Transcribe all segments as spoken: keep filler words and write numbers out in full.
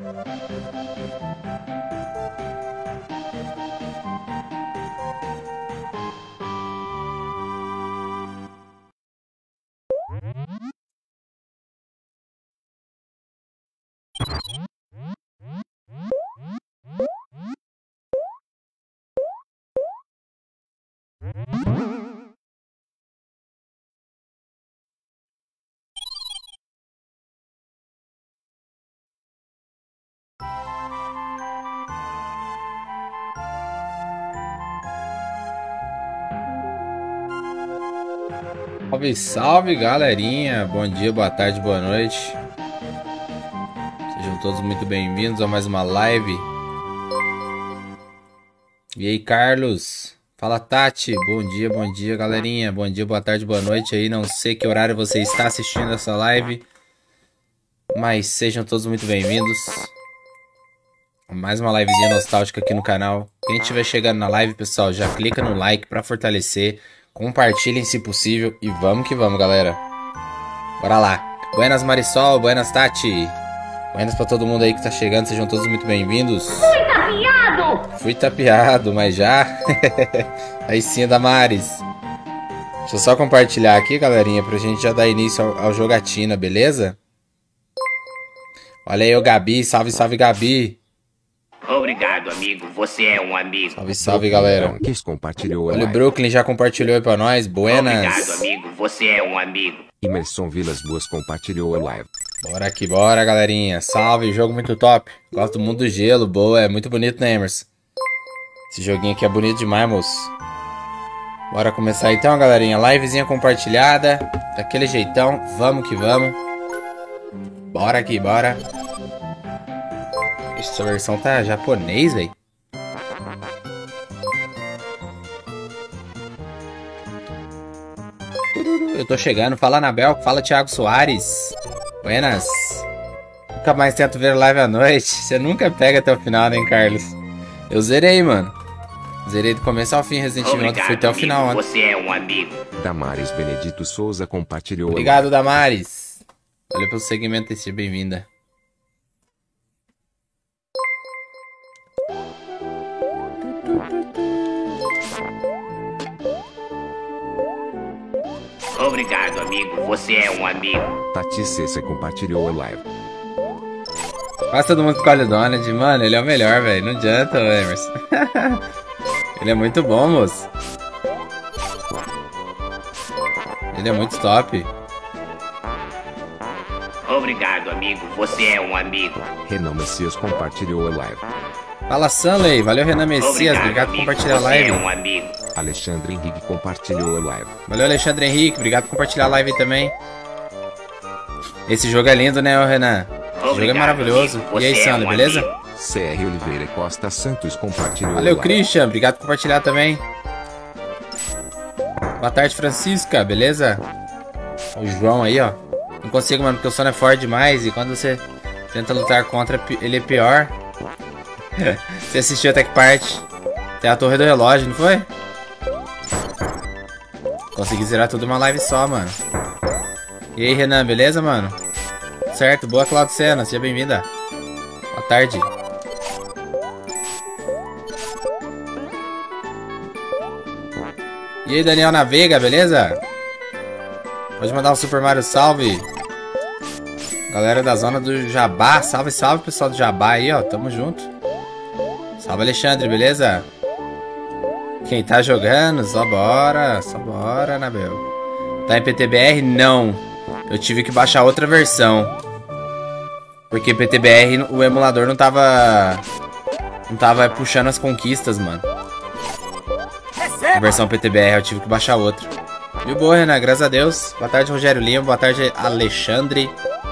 Salve, salve, galerinha! Bom dia, boa tarde, boa noite. Sejam todos muito bem-vindos a mais uma live. E aí, Carlos? Fala, Tati. Bom dia, bom dia, galerinha. Bom dia, boa tarde, boa noite aí. Não sei que horário você está assistindo essa live, mas sejam todos muito bem-vindos. Mais uma livezinha nostálgica aqui no canal. Quem estiver chegando na live, pessoal, já clica no like para fortalecer. Compartilhem se possível e vamos que vamos, galera. Bora lá. Buenas, Marisol. Buenas, Tati. Buenas pra todo mundo aí que tá chegando. Sejam todos muito bem-vindos. Fui tapeado! Fui tapeado, mas já. Aí sim, Damares. Deixa eu só compartilhar aqui, galerinha, pra gente já dar início ao, ao jogatina, beleza? Olha aí o Gabi. Salve, salve, Gabi. Obrigado, amigo. Você é um amigo. Salve, salve, galera. Olha, o Brooklyn já compartilhou aí pra nós. Buenas. Obrigado, amigo. Você é um amigo. Emerson Vilas Boas compartilhou a live. Bora aqui, bora, galerinha. Salve, jogo muito top. Gosto do mundo do gelo. Boa, é muito bonito, né, Emerson? Esse joguinho aqui é bonito demais, moço. Bora começar então, galerinha. Livezinha compartilhada. Daquele jeitão. Vamos que vamos. Bora aqui, bora. Essa versão tá japonês, velho. Eu tô chegando. Fala, Anabel. Fala, Thiago Soares. Buenas. Nunca mais tento ver live à noite. Você nunca pega até o final, né, Carlos? Eu zerei, mano. Zerei do começo ao fim Resident Evil. Fui até o final, mano. Você é um amigo. Damares Benedito Souza compartilhou. Obrigado, Damares. Valeu pelo segmento e seja bem-vinda. Obrigado, amigo. Você é um amigo. Tati Cessa compartilhou a live. Quase todo mundo escolhe o Donald. Mano, ele é o melhor, velho. Não adianta, Emerson. Ele é muito bom, moço. Ele é muito top. Obrigado, amigo. Você é um amigo. Renan Messias compartilhou a live. Fala, Sanley. Valeu, Renan Messias. Obrigado, obrigado por amigo. compartilhar a Você live. é um amigo. Alexandre Henrique compartilhou a live. Valeu, Alexandre Henrique. Obrigado por compartilhar a live aí também. Esse jogo é lindo, né, Renan? Esse jogo é maravilhoso. Amigo. E aí, Você Sanley, é um beleza? amigo. C R Oliveira Costa Santos compartilhou Valeu, a live. Christian. Obrigado por compartilhar também. Boa tarde, Francisca. Beleza? O João aí, ó. Não consigo, mano, porque o sono é forte demais. E quando você tenta lutar contra, ele é pior. Você assistiu até que parte? Tem a torre do relógio, não foi? Consegui zerar tudo uma live só, mano. E aí, Renan, beleza, mano? Certo, boa, Claudicena, seja bem-vinda. Boa tarde. E aí, Daniel Navega, beleza? Pode mandar um Super Mario salve. Galera da zona do Jabá, salve, salve, pessoal do Jabá aí, ó, tamo junto. Salve, Alexandre, beleza? Quem tá jogando, só bora, só bora, Anabel. Tá em P T B R? Não. Eu tive que baixar outra versão. Porque P T B R, o emulador não tava... Não tava puxando as conquistas, mano. A versão P T B R, eu tive que baixar outra. E boa, Renan, graças a Deus. Boa tarde, Rogério Lima. Boa tarde, Alexandre.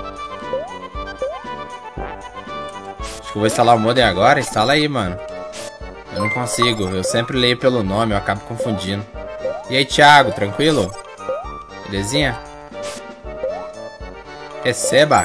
Acho que eu vou instalar o modem agora. Instala aí, mano. Eu não consigo. Eu sempre leio pelo nome, eu acabo confundindo. E aí, Thiago, tranquilo? Belezinha? Receba.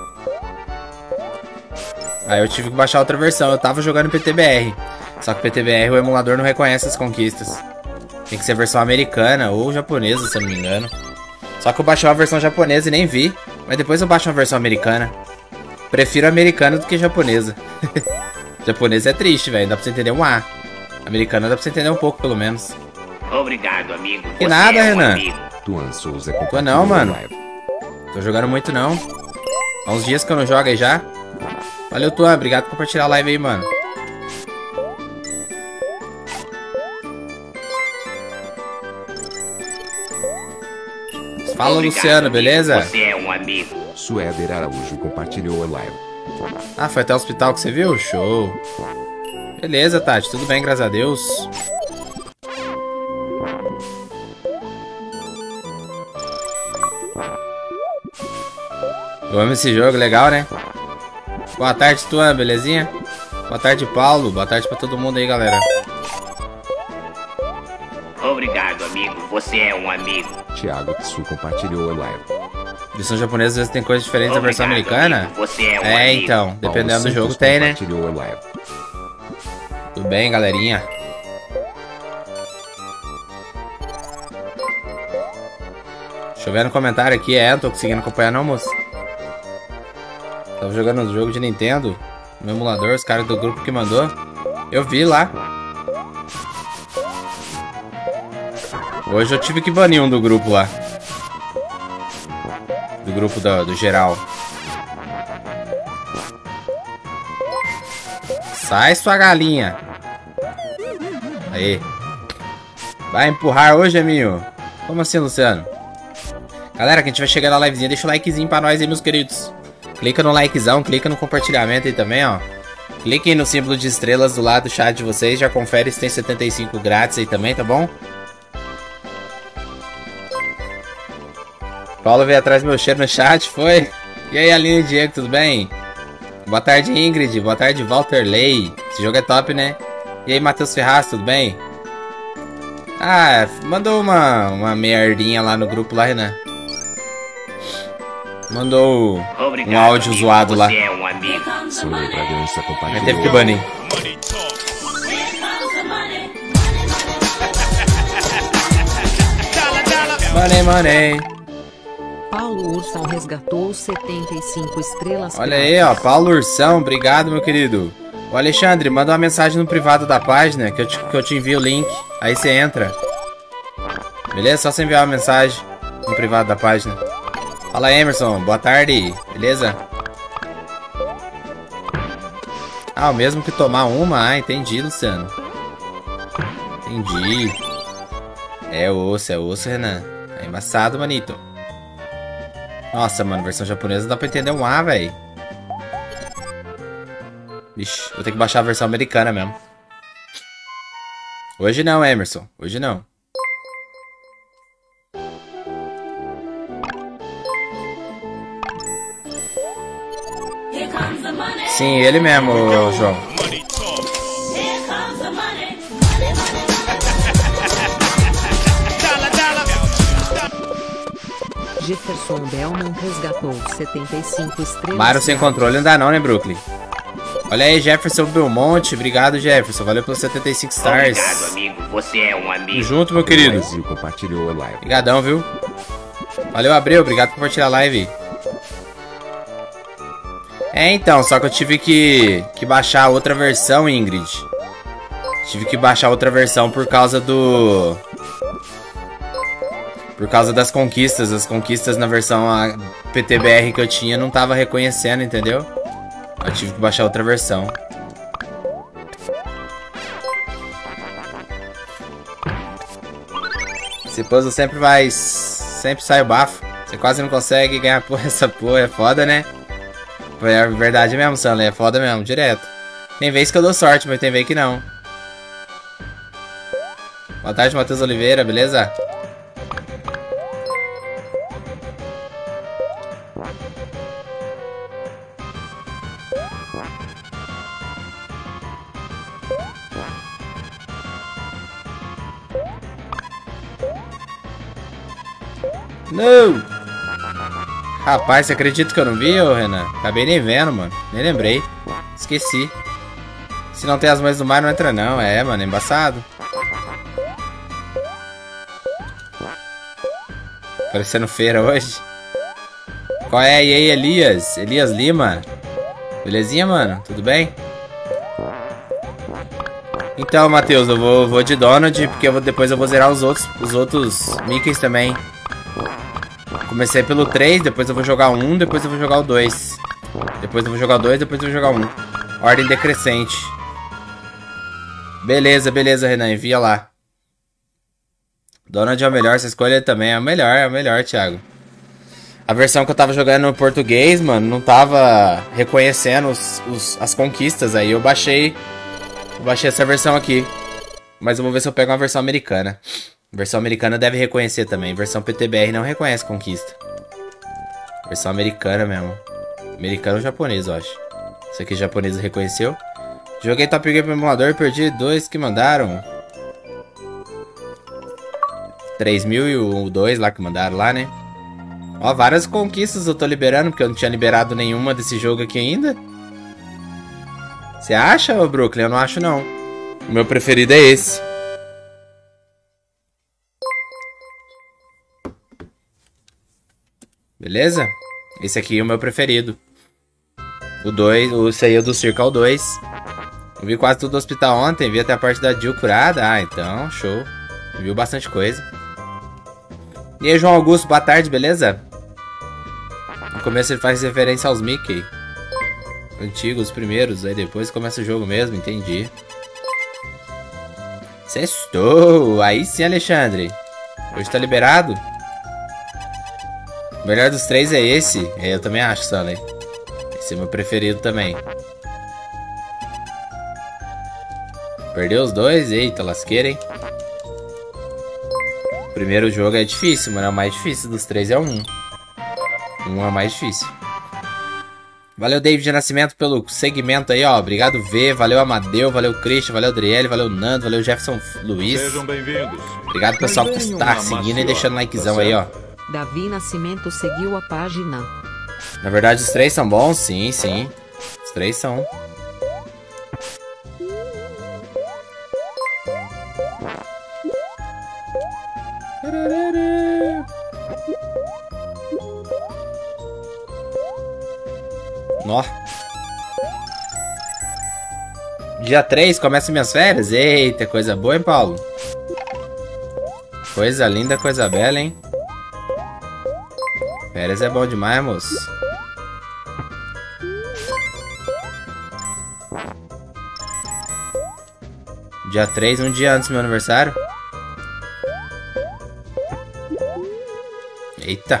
Aí eu tive que baixar outra versão. Eu tava jogando P T B R. Só que P T B R o emulador não reconhece as conquistas. Tem que ser a versão americana ou japonesa, se eu não me engano. Só que eu baixei uma versão japonesa e nem vi. Mas depois eu baixo uma versão americana. Prefiro americana do que japonesa. Japonesa é triste, velho. Dá pra você entender um A. Americana dá pra você entender um pouco, pelo menos. Obrigado, amigo. Que Você nada, é um Renan. amigo. Tuan Souza Tô compartilhou não, a mano. live. Tô jogando muito, não. Há uns dias que eu não jogo aí já. Valeu, Tuan. Obrigado por compartilhar a live aí, mano. Fala, Obrigado, Luciano, amigo. beleza? Você é um amigo. Suéder Araújo compartilhou a live. Ah, foi até o hospital que você viu? Show. Beleza, Tati. Tudo bem, graças a Deus. Eu amo esse jogo, legal, né? Boa tarde, Tuan, belezinha? Boa tarde, Paulo. Boa tarde pra todo mundo aí, galera. Obrigado, amigo. Você é um amigo. Thiago Tsu compartilhou a live. Versão japonesa às vezes tem coisas diferentes da versão Obrigado, americana. amigo. Você é um É, amigo. então. Dependendo Paulo do jogo Santos tem, né? compartilhou a live. Tudo bem, galerinha? Deixa eu ver no comentário aqui. É, não tô conseguindo acompanhar não, moço. Tava jogando um jogo de Nintendo no emulador, os caras do grupo que mandou. Eu vi lá. Hoje eu tive que banir um do grupo lá. Do grupo do, do geral. Sai, sua galinha. Aí. Vai empurrar hoje, amigo? Como assim, Luciano? Galera, que a gente vai chegar na livezinha, deixa o likezinho pra nós aí, meus queridos. Clica no likezão, clica no compartilhamento aí também, ó. Cliquem no símbolo de estrelas do lado do chat de vocês. Já confere se tem setenta e cinco grátis aí também, tá bom? Paulo veio atrás do meu cheiro no chat, foi? E aí, Aline e Diego, tudo bem? Boa tarde, Ingrid. Boa tarde, Walter Ley. Esse jogo é top, né? E aí, Matheus Ferraz, tudo bem? Ah, mandou uma, uma merdinha lá no grupo lá, Renan. Mandou Obrigado, um áudio amigo. zoado lá. Você é um amigo. Soleil Bragança Mas compartilhou teve que a banir. Money, money. Paulo Ursão resgatou setenta e cinco estrelas. Olha aí, ó. Paulo Ursão, obrigado, meu querido. O Alexandre, manda uma mensagem no privado da página que eu te, que eu te envio o link. Aí você entra. Beleza? Só você enviar uma mensagem no privado da página. Fala, Emerson. Boa tarde. Beleza? Ah, o mesmo que tomar uma? Ah, entendi, Luciano. Entendi. É osso, é osso, Renan. É embaçado, manito. Nossa, mano, versão japonesa não dá pra entender um A, velho. Vixe, vou ter que baixar a versão americana mesmo. Hoje não, Emerson. Hoje não. Sim, ele mesmo, João. Jefferson Bellman resgatou setenta e cinco estrelas. Mario sem controle não dá não, né, Brooklyn? Olha aí, Jefferson Belmonte. Obrigado, Jefferson. Valeu pelos setenta e cinco stars. Obrigado, amigo. Você é um amigo. Tamo junto, meu querido. Brasil compartilhou a live. Obrigadão, viu? Valeu, Abreu. Obrigado por compartilhar a live. É, então. Só que eu tive que, que baixar outra versão, Ingrid. Tive que baixar outra versão por causa do... Por causa das conquistas. As conquistas na versão P T B R que eu tinha não tava reconhecendo, entendeu? Eu tive que baixar outra versão. Esse puzzle sempre vai... Sempre sai o bafo. Você quase não consegue ganhar porra, essa porra. É foda, né? É verdade mesmo, Sanley. É foda mesmo, direto. Tem vez que eu dou sorte, mas tem vez que não. Boa tarde, Matheus Oliveira, beleza? Não! Rapaz, você acredita que eu não vi, ô Renan? Acabei nem vendo, mano. Nem lembrei. Esqueci. Se não tem as mães do mar, não entra não. É, mano, é embaçado. Parecendo feira hoje. Qual é? E aí, Elias? Elias Lima? Belezinha, mano? Tudo bem? Então, Matheus, eu vou, vou de Donald, porque eu vou, depois eu vou zerar os outros, os outros Mickeys também. Comecei pelo três, depois eu vou jogar o um, depois eu vou jogar o dois. Depois eu vou jogar o dois, depois eu vou jogar o um. Ordem decrescente. Beleza, beleza, Renan, envia lá. Donald é o melhor, essa escolha também é o melhor, é o melhor, Thiago. A versão que eu tava jogando no português, mano, não tava reconhecendo os, os, as conquistas, aí eu baixei, eu baixei essa versão aqui. Mas eu vou ver se eu pego uma versão americana. A versão americana deve reconhecer também, a versão P T B R não reconhece conquista. Versão americana mesmo. Americano ou japonês, eu acho. Esse aqui japonês reconheceu. Joguei Top Gear pro emulador e perdi dois que mandaram. três mil e o dois lá que mandaram lá, né? Ó, várias conquistas eu tô liberando, porque eu não tinha liberado nenhuma desse jogo aqui ainda. Você acha, ô Brooklyn? Eu não acho, não. O meu preferido é esse. Beleza? Esse aqui é o meu preferido. O dois, o esse aí é do Circle dois. Eu vi quase tudo do hospital ontem, vi até a parte da Jill curada. Ah, então, show. Viu bastante coisa. E aí, João Augusto, boa tarde, beleza? No começo ele faz referência aos Mickey antigos, primeiros, aí depois começa o jogo mesmo, entendi. Sextou! Aí sim, Alexandre. Hoje tá liberado? O melhor dos três é esse. É, eu também acho, Stanley. Esse é meu preferido também. Perdeu os dois? Eita, lasqueira, hein? O primeiro jogo é difícil, mano. É o mais difícil dos três, é o um. Um é o mais difícil. Valeu, David Nascimento, pelo segmento aí, ó. Obrigado, V. Valeu, Amadeu. Valeu, Christian. Valeu, Adriele. Valeu, Nando. Valeu, Jefferson Luiz. Sejam bem-vindos. Obrigado, pessoal, que está seguindo e deixando likezão aí, ó. Davi Nascimento seguiu a página. Na verdade, os três são bons, sim, sim. Os três são. Nó. Dia três começa minhas férias. Eita, coisa boa, hein, Paulo? Coisa linda, coisa bela, hein? Férias é bom demais, moço. Dia três, um dia antes do meu aniversário. Eita.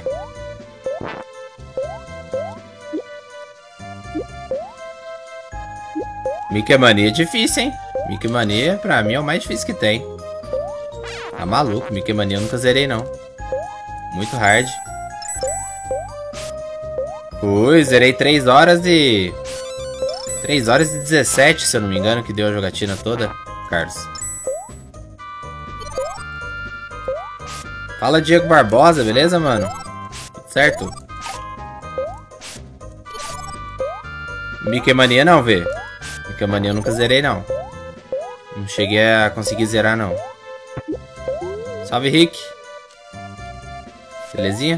Mickey Mania é difícil, hein? Mickey Mania, pra mim, é o mais difícil que tem. Tá maluco, Mickey Mania eu nunca zerei, não. Muito hard. Ui, zerei três horas e... três horas e dezessete, se eu não me engano, que deu a jogatina toda, Carlos. Fala, Diego Barbosa, beleza, mano? Tudo certo? Mickey Mania não, vê. Mickey Mania eu nunca zerei, não. Não cheguei a conseguir zerar, não. Salve, Rick. Belezinha?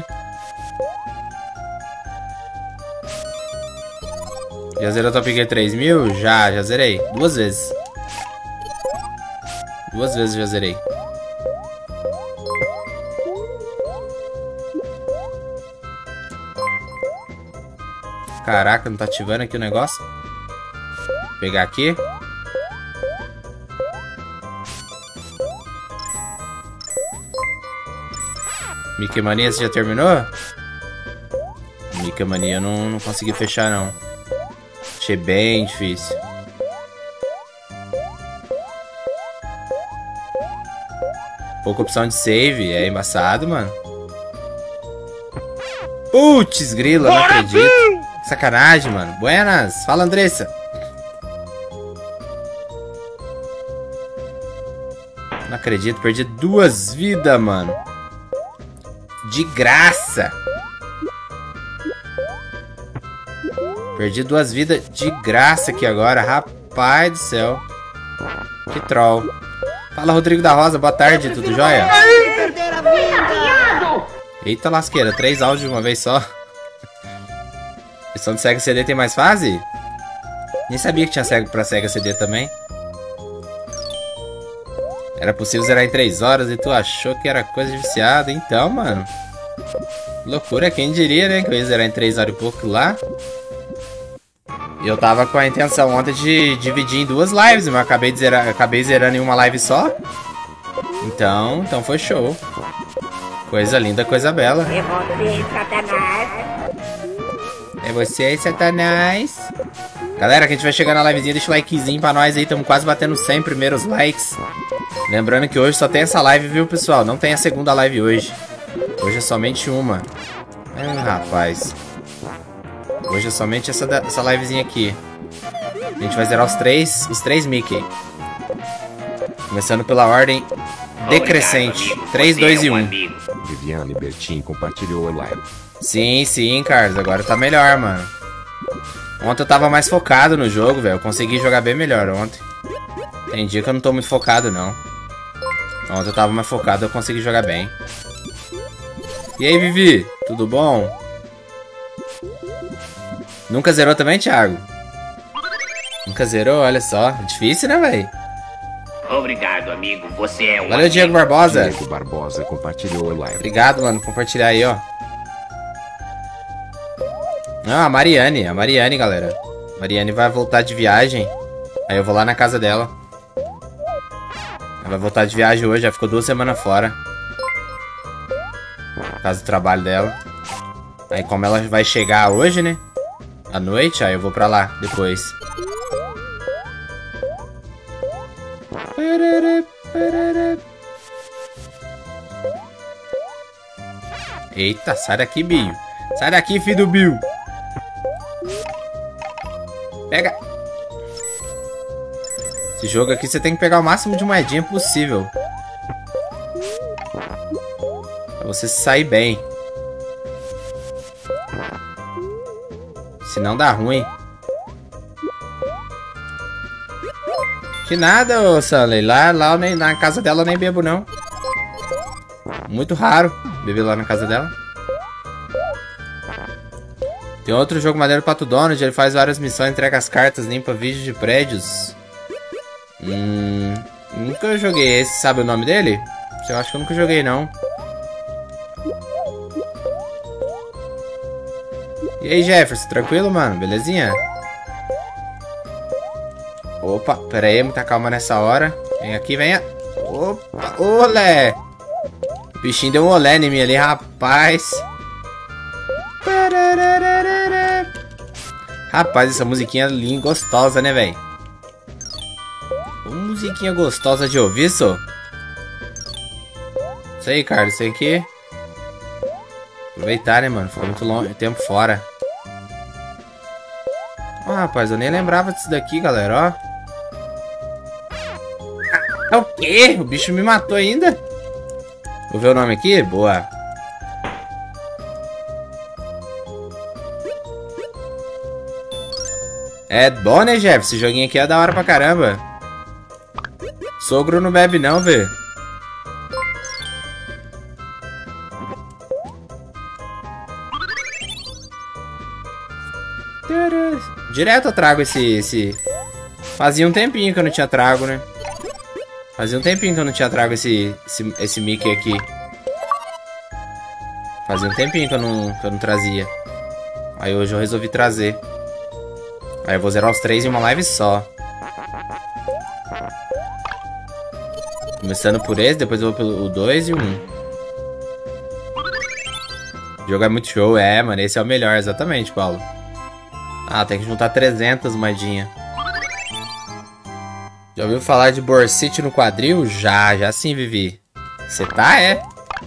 Já zerou Top Gear três mil? Já, já zerei. Duas vezes. Duas vezes já zerei. Caraca, não tá ativando aqui o negócio? Vou pegar aqui. Mickey Mania, você já terminou? Mickey Mania eu não, não consegui fechar, não. Achei bem difícil. Pouca opção de save, é embaçado, mano. Putz, grila, não acredito. Sacanagem, mano. Buenas, fala, Andressa. Não acredito, perdi duas vidas, mano. De graça. Perdi duas vidas de graça aqui agora. Rapaz do céu. Que troll. Fala, Rodrigo da Rosa. Boa tarde, tudo jóia? Eita lasqueira, três áudios de uma vez só. Versão de Sega C D tem mais fase? Nem sabia que tinha Sega pra Sega C D também. Era possível zerar em três horas e tu achou que era coisa de viciado. Então, mano. Loucura, quem diria, né? Que eu ia zerar em três horas e pouco lá. E eu tava com a intenção ontem de dividir em duas lives, mas eu acabei, de zerar, acabei zerando em uma live só. Então, então foi show. Coisa linda, coisa bela. É você, Satanás. É você aí, Satanás. Galera, que a gente vai chegar na livezinha, deixa o likezinho pra nós aí. Estamos quase batendo cem primeiros likes. Lembrando que hoje só tem essa live, viu, pessoal? Não tem a segunda live hoje. Hoje é somente uma. Ah, rapaz. Hoje é somente essa, essa livezinha aqui. A gente vai zerar os três, os três Mickey. Começando pela ordem decrescente. três, dois e um. Viviane Bertin compartilhou a live. Sim, sim, Carlos. Agora tá melhor, mano. Ontem eu tava mais focado no jogo, velho. Eu consegui jogar bem melhor ontem. Tem dia que eu não tô muito focado, não. Ontem eu tava mais focado, eu consegui jogar bem. E aí, Vivi? Tudo bom? Nunca zerou também, Thiago? Nunca zerou? Olha só. Difícil, né, velho? Obrigado, amigo. Você é um Valeu, amigo. Diego Barbosa. Diego Barbosa compartilhou a live. Obrigado, mano, por compartilhar aí, ó. Ah, a Mariane. A Mariane, galera. Mariane vai voltar de viagem. Aí eu vou lá na casa dela. Ela vai voltar de viagem hoje. Já ficou duas semanas fora. Por causa do trabalho dela. Aí como ela vai chegar hoje, né? À noite, aí eu vou pra lá depois. Eita, sai daqui, Bill. Sai daqui, filho do Bill. Pega. Esse jogo aqui você tem que pegar o máximo de moedinha possível. Pra você sair bem. Senão dá ruim. Que nada, ô Stanley. Lá, lá nem, na casa dela eu nem bebo, não. Muito raro beber lá na casa dela. Tem outro jogo maneiro, Pato Donald. Ele faz várias missões, entrega as cartas, limpa vídeos de prédios. Hum... Nunca joguei esse. Sabe o nome dele? Eu acho que eu nunca joguei, não. E aí, Jefferson, tranquilo, mano? Belezinha? Opa, pera aí, muita calma nessa hora. Vem aqui, venha. Opa, olé! O bichinho deu um olé em mim ali, rapaz. Rapaz, essa musiquinha é linda, gostosa, né, velho? Musiquinha gostosa de ouvir, só. Isso aí, Carlos, isso aqui. Aproveitar, né, mano? Ficou muito longe, tempo fora. Ó, oh, rapaz, eu nem lembrava disso daqui, galera, ó. É o quê? O bicho me matou ainda? Vou ver o nome aqui? Boa. É bom, né, Jeff? Esse joguinho aqui é da hora pra caramba. Sogro não bebe não, vê. Direto eu trago esse, esse... Fazia um tempinho que eu não tinha trago, né? Fazia um tempinho que eu não tinha trago esse, esse, esse Mickey aqui. Fazia um tempinho que eu, não, que eu não trazia. Aí hoje eu resolvi trazer. Aí eu vou zerar os três em uma live só. Começando por esse, depois eu vou pelo dois e o um. O jogo é muito show, é, mano. Esse é o melhor, exatamente, Paulo. Ah, tem que juntar trezentas moedinhas. Já ouviu falar de borsite no quadril? Já, já sim, Vivi. Você tá, é?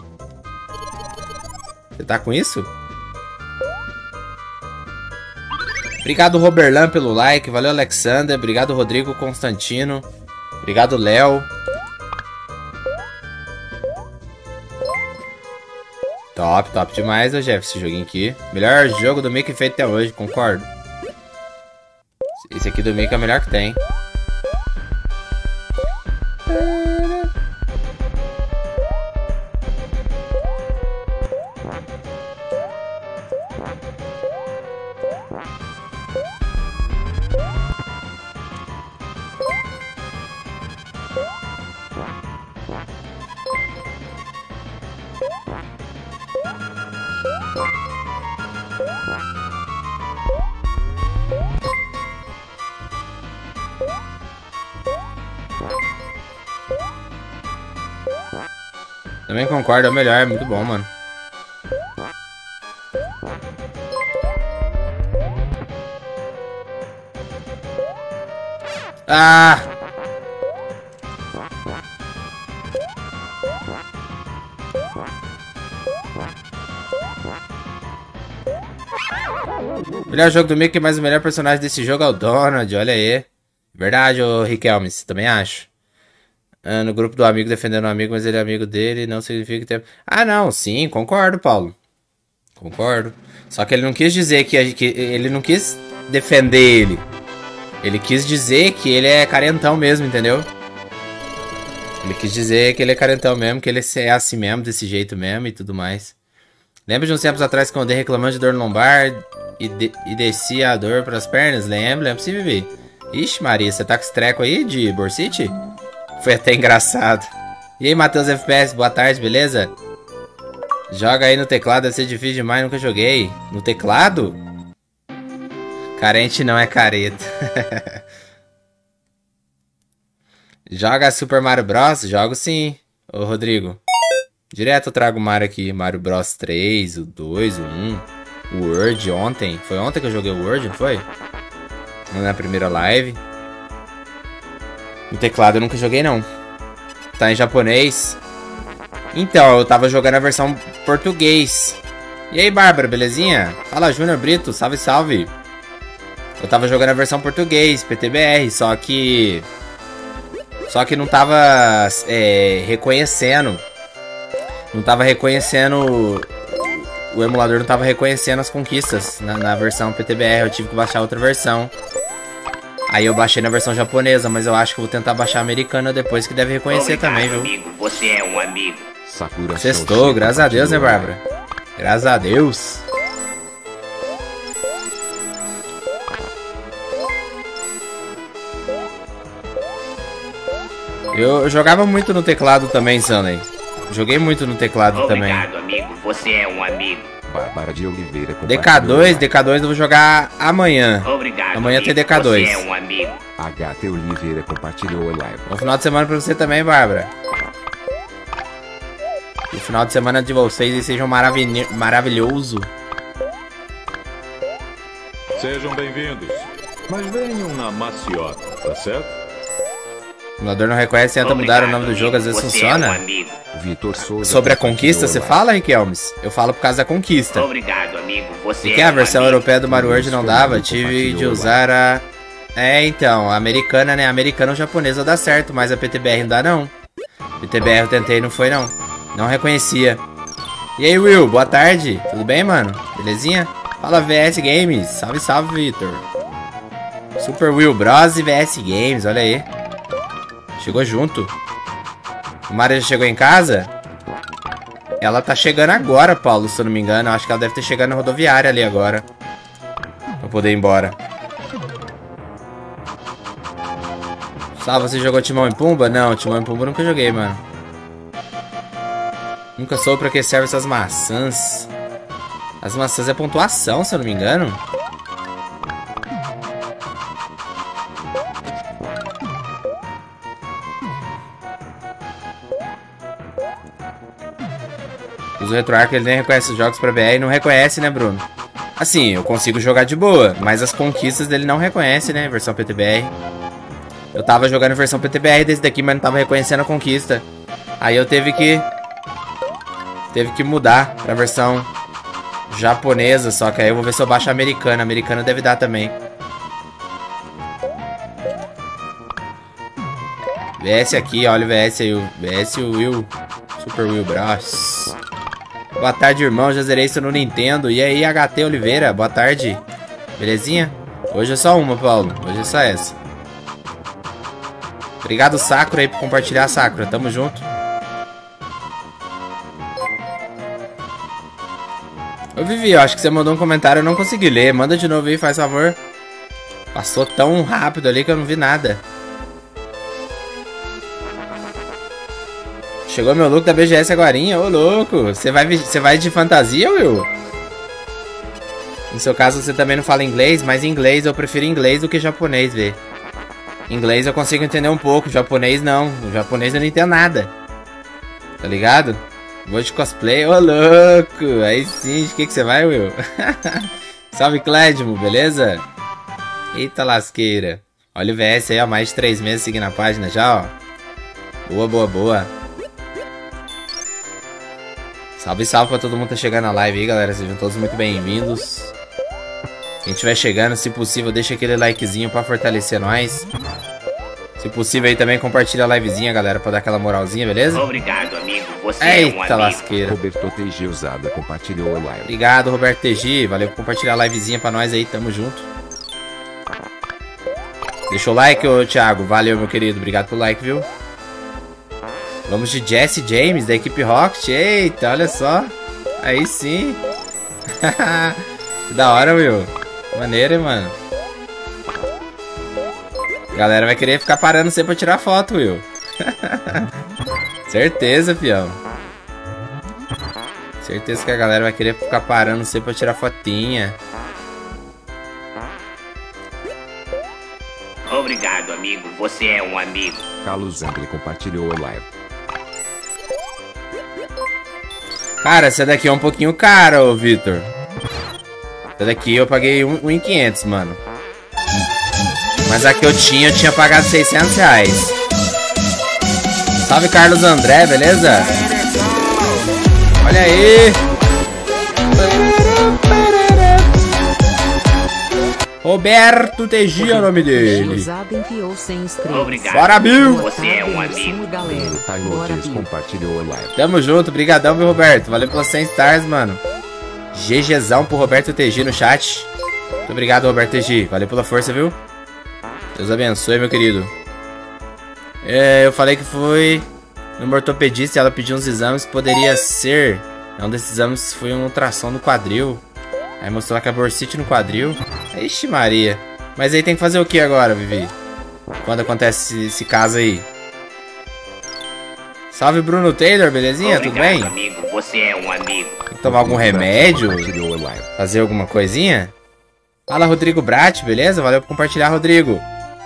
Você tá com isso? Obrigado, Roberlan, pelo like. Valeu, Alexander. Obrigado, Rodrigo Constantino. Obrigado, Léo. Top, top demais, ô Jeff, esse joguinho aqui. Melhor jogo do Mickey feito até hoje, concordo. Esse aqui do Mickey é o melhor que tem. Também concordo, é o melhor, é muito bom, mano. Ah! Melhor jogo do Mickey, mas o melhor personagem desse jogo é o Donald, olha aí. Verdade, ô Riquelme, também acho. Ah, no grupo do amigo defendendo o amigo, mas ele é amigo dele, não significa que tem... Ah, não, sim, concordo, Paulo. Concordo. Só que ele não quis dizer que, que... Ele não quis defender ele. Ele quis dizer que ele é carentão mesmo, entendeu? Ele quis dizer que ele é carentão mesmo, que ele é assim mesmo, desse jeito mesmo e tudo mais. Lembra de uns tempos atrás que eu andei reclamando de dor no lombar e, de, e descia a dor pras pernas? Lembra? Lembra sim, Vivi? Ixi, Maria, você tá com esse treco aí de bursite? Foi até engraçado. E aí, Matheus F P S, boa tarde, beleza? Joga aí no teclado, deve ser difícil demais, nunca joguei. No teclado? Carente não é careta. Joga Super Mario Bros? Jogo sim, ô Rodrigo. Direto eu trago o Mario aqui. Mario Bros três, o dois, o um. O Word ontem. Foi ontem que eu joguei o Word, não foi? Na primeira live. No teclado eu nunca joguei não. Tá em japonês. Então, eu tava jogando a versão português. E aí, Bárbara, belezinha? Fala, Júnior Brito, salve, salve. Eu tava jogando a versão português, P T B R, só que... Só que não tava é, reconhecendo. Não tava reconhecendo... O emulador não tava reconhecendo as conquistas na, na versão P T B R. Eu tive que baixar outra versão. Aí eu baixei na versão japonesa, mas eu acho que vou tentar baixar a americana depois, que deve reconhecer Obrigado, também, viu? Amigo, você é um amigo. Sakura Sextou, graças a Deus, né, Bárbara? Graças a Deus. Eu jogava muito no teclado também, Sunley. Joguei muito no teclado também. Obrigado, amigo, você é um amigo. Bárbara de Oliveira. D K dois, D K dois eu vou jogar amanhã. Obrigado, Amanhã amigo, tem D K dois. Você é um amigo. H T Oliveira compartilhou a live. Bom final de semana pra você também, Bárbara. Que o final de semana de vocês seja maravilho maravilhoso. Sejam bem-vindos. Mas venham na maciota, tá certo? O emulador não reconhece, tenta mudar o nome do jogo, às vezes você funciona. É um amigo. Vitor Souza. Sobre a conquista, você fala, Riquelmes? Eu falo por causa da conquista. Obrigado, amigo, você E que é a um versão amigo. europeia do Mario World não dava, tive de usar a... É, então, a americana, né? A americana ou japonesa dá certo, mas a P T B R não dá, não. P T B R eu tentei e não foi, não. Não reconhecia. E aí, Will, boa tarde. Tudo bem, mano? Belezinha? Fala, V S Games. Salve, salve, Vitor. Super Will Bros e V S Games, olha aí. Chegou junto. O Mario já chegou em casa? Ela tá chegando agora, Paulo, se eu não me engano. Eu acho que ela deve ter chegado na rodoviária ali agora. Pra poder ir embora. Salve, você jogou Timão e Pumba? Não, Timão e Pumba eu nunca joguei, mano. Nunca soube pra que servem essas maçãs. As maçãs é pontuação, se eu não me engano. O RetroArch ele nem reconhece os jogos pra B R e não reconhece, né, Bruno? Assim, eu consigo jogar de boa, mas as conquistas dele não reconhece, né, versão P T B R. Eu tava jogando versão P T B R desse daqui, mas não tava reconhecendo a conquista. Aí eu teve que... Teve que mudar pra versão japonesa, só que aí eu vou ver se eu baixo a americana. A americana deve dar também. V S aqui, olha o V S aí, o V S e o Will. Super Will Bros. Boa tarde, irmão. Já zerei isso no Nintendo. E aí, H T Oliveira, boa tarde. Belezinha? Hoje é só uma, Paulo. Hoje é só essa. Obrigado, Sakura, aí, por compartilhar, Sakura. Tamo junto. Ô, Vivi, eu acho que você mandou um comentário, eu não consegui ler. Manda de novo aí, faz favor. Passou tão rápido ali que eu não vi nada. Chegou meu look da B G S agorinha, ô louco. Você vai, você vai de fantasia, Will? No seu caso você também não fala inglês, mas em inglês eu prefiro inglês do que japonês, vê. Inglês eu consigo entender um pouco, japonês não. O japonês eu não entendo nada. Tá ligado? Vou de cosplay, ô louco. Aí sim, de que que você vai, Will? Salve, Clédimo, beleza? Eita lasqueira. Olha o V S aí, ó, mais de três meses seguindo a página já, ó. Boa, boa, boa. Salve, salve pra todo mundo que tá chegando na live aí, galera. Sejam todos muito bem-vindos. Quem estiver chegando, se possível, deixa aquele likezinho pra fortalecer nós. Se possível aí também, compartilha a livezinha, galera, pra dar aquela moralzinha, beleza? Obrigado, amigo. Você Eita é um amigo. lasqueira. Roberto T G Usada compartilhou a live. Obrigado, Roberto T G. Valeu por compartilhar a livezinha pra nós aí. Tamo junto. Deixa o like, ô Thiago. Valeu, meu querido. Obrigado pelo like, viu? Vamos de Jesse James, da equipe Rocket. Eita, olha só. Aí sim. Que da hora, Will. Maneiro, hein, mano. A galera vai querer ficar parando você pra tirar foto, Will. Certeza, fião. Certeza que a galera vai querer ficar parando você pra tirar fotinha. Obrigado, amigo. Você é um amigo. Carlos Angli compartilhou a live. Cara, essa daqui é um pouquinho cara, ô Vitor. Essa daqui eu paguei um mil e quinhentos, mano. Mas a que eu tinha, eu tinha pagado seiscentos reais. Salve, Carlos André, beleza? Olha aí. Roberto T G é o nome dele. Obrigado. Bora, Bill. Você é um amigo. Taimotes compartilhou a live. Tamo junto, brigadão, meu Roberto. Valeu pelos cem stars, mano. GGzão pro Roberto T G no chat. Muito obrigado, Roberto T G. Valeu pela força, viu? Deus abençoe, meu querido. É, eu falei que fui no ortopedista e ela pediu uns exames que poderia ser. Um desses exames foi um ultrassom no quadril. Aí mostrou lá que a bursite no quadril. Ixi Maria. Mas aí tem que fazer o que agora, Vivi? Quando acontece esse, esse caso aí? Salve, Bruno Taylor, belezinha? Obrigado, tudo bem? amigo. Você é um amigo. Tem que tomar algum remédio? Compartilhou a live. Fazer alguma coisinha? Fala, Rodrigo Brat, beleza? Valeu por compartilhar, Rodrigo.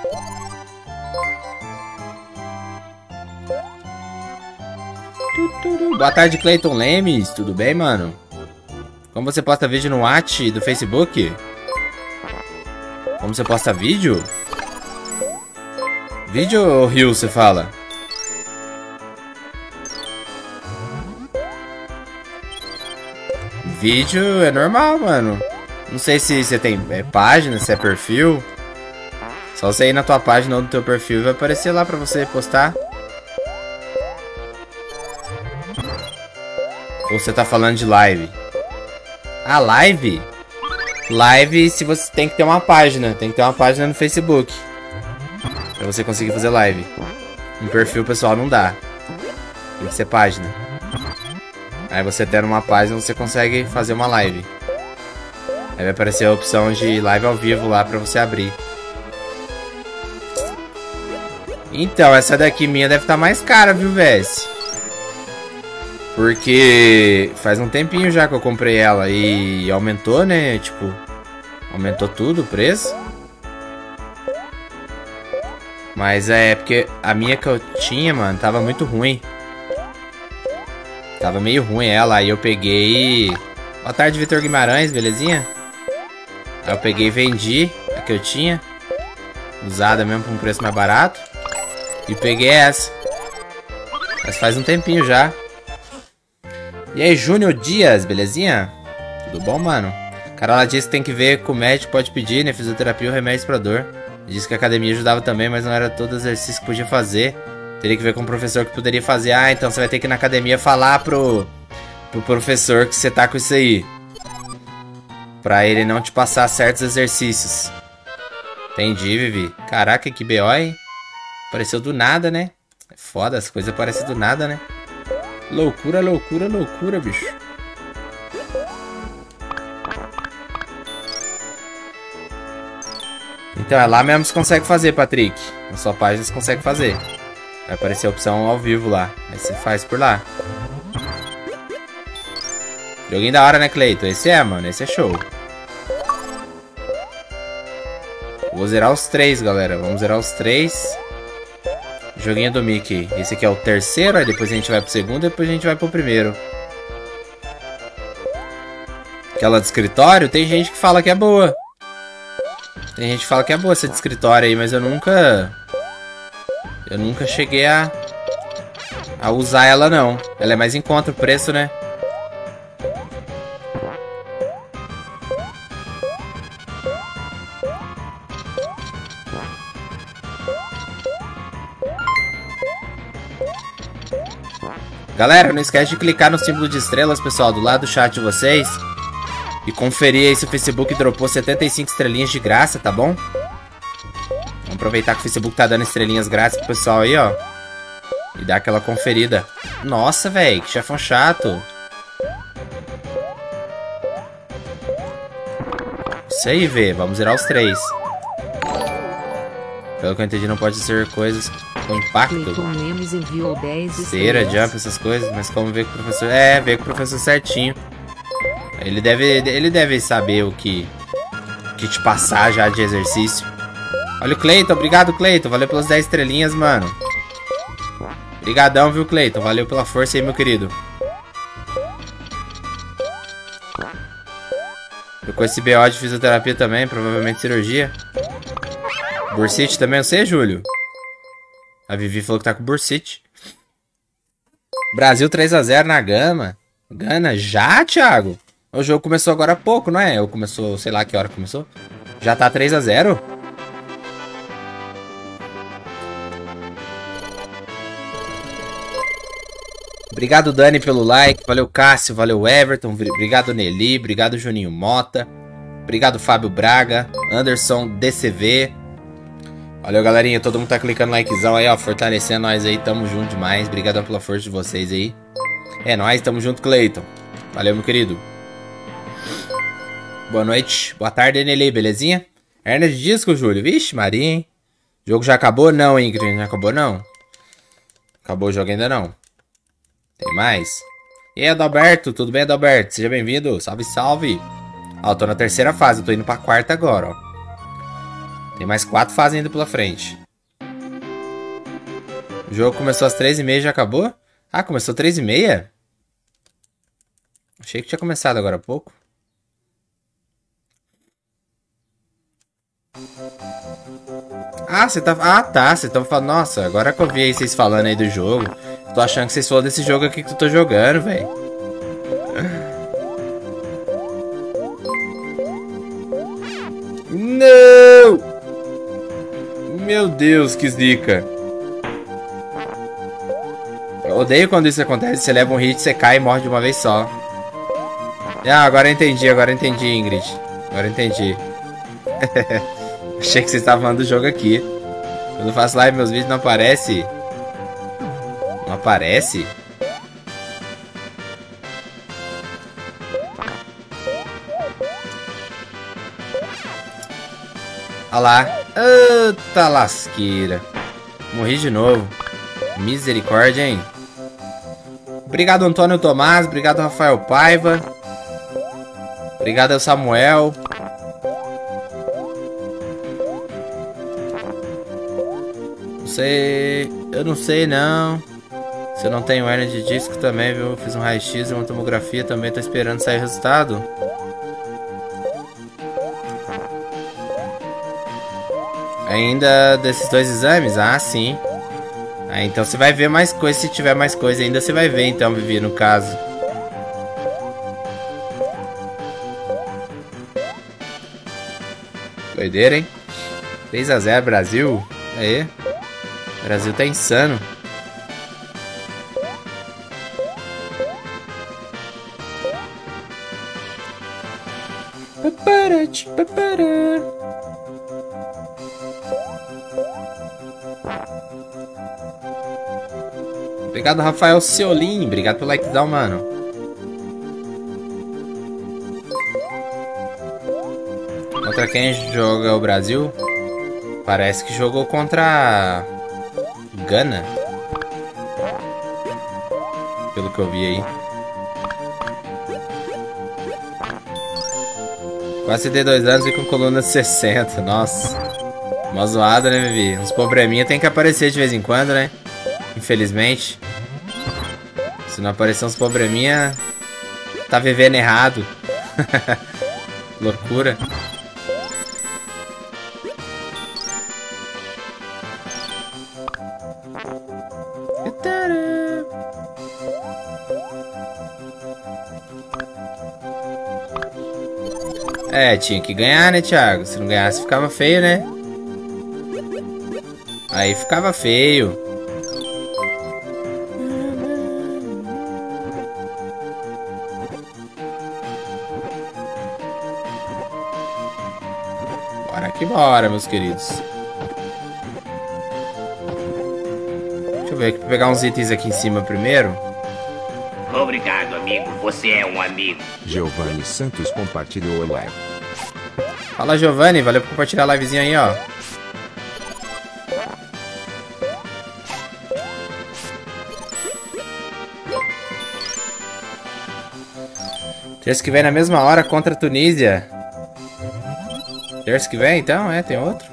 Boa tarde, Clayton Lemes. Tudo bem, mano? Como você posta vídeo no WhatsApp do Facebook? Como você posta vídeo? Vídeo ou Rio, você fala? Vídeo é normal, mano. Não sei se você tem é, página, se é perfil. Só você ir na tua página ou no teu perfil vai aparecer lá pra você postar. Ou você tá falando de live? Ah, live? Live, se você tem que ter uma página. Tem que ter uma página no Facebook pra você conseguir fazer live. No perfil pessoal não dá. Tem que ser página. Aí você tendo uma página você consegue fazer uma live. Aí vai aparecer a opção de live ao vivo lá pra você abrir. Então, essa daqui minha deve estar mais cara, viu, V S? Porque faz um tempinho já que eu comprei ela e aumentou, né? Tipo, aumentou tudo o preço. Mas é porque a minha que eu tinha, mano, tava muito ruim. Tava meio ruim ela, aí eu peguei... Boa tarde, Vitor Guimarães, belezinha? Aí eu peguei e vendi a que eu tinha. Usada mesmo por um preço mais barato. E peguei essa. Mas faz um tempinho já. E aí, Júnior Dias, belezinha? Tudo bom, mano? Carola disse que tem que ver com o médico, pode pedir, né? Fisioterapia ou remédios pra dor. Disse que a academia ajudava também, mas não era todo exercício que podia fazer. Teria que ver com o professor que poderia fazer. Ah, então você vai ter que ir na academia falar pro, pro professor que você tá com isso aí. Pra ele não te passar certos exercícios. Entendi, Vivi. Caraca, que B O, hein? Apareceu do nada, né? É foda, as coisas aparecem do nada, né? Loucura, loucura, loucura, bicho. Então é lá mesmo que você consegue fazer, Patrick. Na sua página você consegue fazer. Vai aparecer a opção ao vivo lá. Aí você faz por lá. Joguinho da hora, né, Cleiton? Esse é, mano. Esse é show. Vou zerar os três, galera. Vamos zerar os três. Joguinho do Mickey. Esse aqui é o terceiro, aí depois a gente vai pro segundo, depois a gente vai pro primeiro. Aquela de escritório, tem gente que fala que é boa. Tem gente que fala que é boa essa de escritório aí, mas eu nunca... Eu nunca cheguei a... A usar ela, não. Ela é mais em conta o preço, né? Galera, não esquece de clicar no símbolo de estrelas, pessoal, do lado do chat de vocês. E conferir aí se o Facebook dropou setenta e cinco estrelinhas de graça, tá bom? Vamos aproveitar que o Facebook tá dando estrelinhas grátis pro pessoal aí, ó. E dar aquela conferida. Nossa, velho, que chefão chato. Isso aí, vê. Vamos zerar os três. Pelo que eu entendi, não pode ser coisas com impacto. Cera, jump, essas coisas. Mas como ver com o professor... É, ver com o professor certinho. Ele deve, ele deve saber o que, que te passar já de exercício. Olha o Cleiton. Obrigado, Cleiton. Valeu pelas dez estrelinhas, mano. Obrigadão, viu, Cleiton? Valeu pela força aí, meu querido. Eu com esse B O de fisioterapia também, provavelmente cirurgia. Bursite também, eu sei, Júlio. A Vivi falou que tá com bursite. Brasil três a zero na Gama. Gana, já, Thiago? O jogo começou agora há pouco, não é? Ou começou, sei lá que hora começou. Já tá três a zero? Obrigado, Dani, pelo like. Valeu, Cássio. Valeu, Everton. Obrigado, Nelly. Obrigado, Juninho Mota. Obrigado, Fábio Braga. Anderson D C V. Valeu, galerinha. Todo mundo tá clicando likezão aí, ó. Fortalecendo nós aí. Tamo junto demais. Obrigado pela força de vocês aí. É nóis. Tamo junto, Cleiton. Valeu, meu querido. Boa noite. Boa tarde, Nelly. Belezinha? Hernia de disco, Júlio. Vixe, Maria, hein? O jogo já acabou? Não, Ingrid. Já acabou, não? Acabou o jogo ainda, não. Tem mais? E aí, Adalberto? Tudo bem, Adalberto? Seja bem-vindo. Salve, salve. Ó, eu tô na terceira fase. Eu tô indo pra quarta agora, ó. Tem mais quatro fases ainda pela frente. O jogo começou às três e meia e já acabou? Ah, começou às três e meia? Achei que tinha começado agora há pouco. Ah, você tá... Ah, tá. Vocês estão falando... Nossa, agora que eu vi aí vocês falando aí do jogo. Tô achando que vocês falam desse jogo aqui que eu tô jogando, velho. Não! Meu Deus, que zica. Eu odeio quando isso acontece. Você leva um hit, você cai e morre de uma vez só. Ah, agora eu entendi, agora eu entendi, Ingrid. Agora eu entendi. Achei que você estava falando do jogo aqui. Quando eu faço live, meus vídeos não aparece. Não aparece? Olha lá. Eita lasqueira. Morri de novo. Misericórdia, hein? Obrigado, Antônio Tomás. Obrigado, Rafael Paiva. Obrigado ao Samuel. Não sei... Eu não sei, não. Se eu não tenho hernia de disco também, viu? Fiz um raio-x e uma tomografia também. Tô esperando sair o resultado. Ainda desses dois exames? Ah, sim. Ah, então você vai ver mais coisa. Se tiver mais coisa ainda, você vai ver, então, Vivi, no caso. Doideira, hein? três a zero, Brasil. Aí. O Brasil tá insano. Obrigado, Rafael Ceolim. Obrigado pelo likezão, mano. Contra quem joga o Brasil? Parece que jogou contra Gana. Pelo que eu vi aí. Quase dei dois anos e com coluna sessenta. Nossa. Uma zoada, né, Vivi? Uns probleminha tem que aparecer de vez em quando, né? Infelizmente. Se não aparecer uns probleminha, tá vivendo errado. Loucura. É, tinha que ganhar, né, Thiago? Se não ganhasse, ficava feio, né? Aí ficava feio. Bora que bora, meus queridos. Deixa eu ver aqui, pegar uns itens aqui em cima primeiro. Obrigado, amigo. Você é um amigo. Giovanni Santos compartilhou a live. Fala, Giovanni. Valeu por compartilhar a livezinha aí, ó. Terça que vem na mesma hora contra a Tunísia. Terça que vem, então? É, tem outro.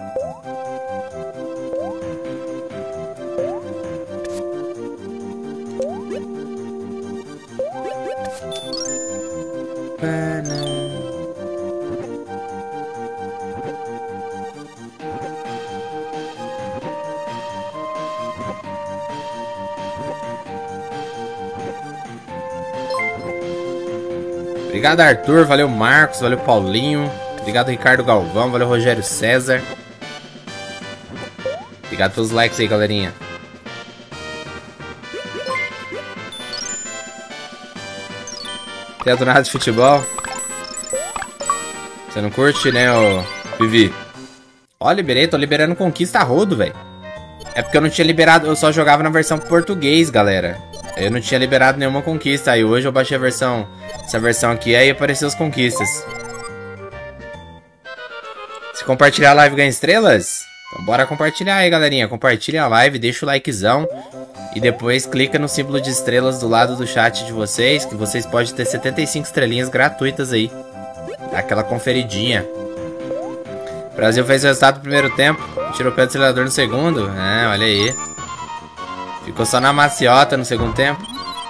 Obrigado, Arthur. Valeu, Marcos. Valeu, Paulinho. Obrigado, Ricardo Galvão. Valeu, Rogério César. Obrigado pelos likes aí, galerinha. Teto nada de futebol. Você não curte, né, ô Vivi? Ó, liberei. Tô liberando conquista a rodo, velho. É porque eu não tinha liberado. Eu só jogava na versão português, galera. Eu não tinha liberado nenhuma conquista. Aí hoje eu baixei a versão... Essa versão aqui, aí apareceu as conquistas. Se compartilhar a live ganha estrelas? Então bora compartilhar aí, galerinha. Compartilha a live, deixa o likezão. E depois clica no símbolo de estrelas do lado do chat de vocês. Que vocês podem ter setenta e cinco estrelinhas gratuitas aí. Dá aquela conferidinha. O Brasil fez o resultado do primeiro tempo. Tirou o pé do acelerador no segundo. É, olha aí. Ficou só na maciota no segundo tempo.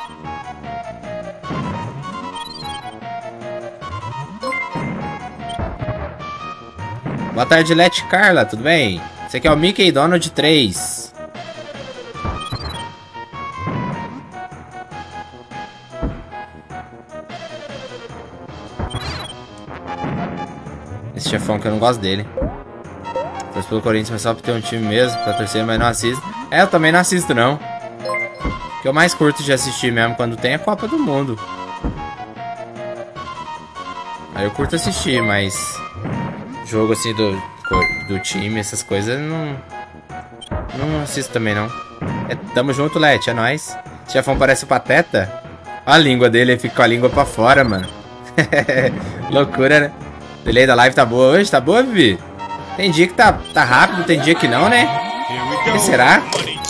Boa tarde, Lete Carla, tudo bem? Esse aqui é o Mickey Donald três. Esse chefão que eu não gosto dele. Torço pelo Corinthians, mas só pra ter um time mesmo, pra torcer, mas não assisto. É, eu também não assisto, não. O que eu mais curto de assistir mesmo quando tem é Copa do Mundo. Aí eu curto assistir, mas... jogo assim do, do time, essas coisas, não... Não assisto também, não. É, tamo junto, Lete, é nóis. Esse chefão parece o Pateta. Olha a língua dele, ele fica com a língua pra fora, mano. Loucura, né? Delay da live tá boa hoje? Tá boa, Vivi? Tem dia que tá, tá rápido, tem dia que não, né? O que será?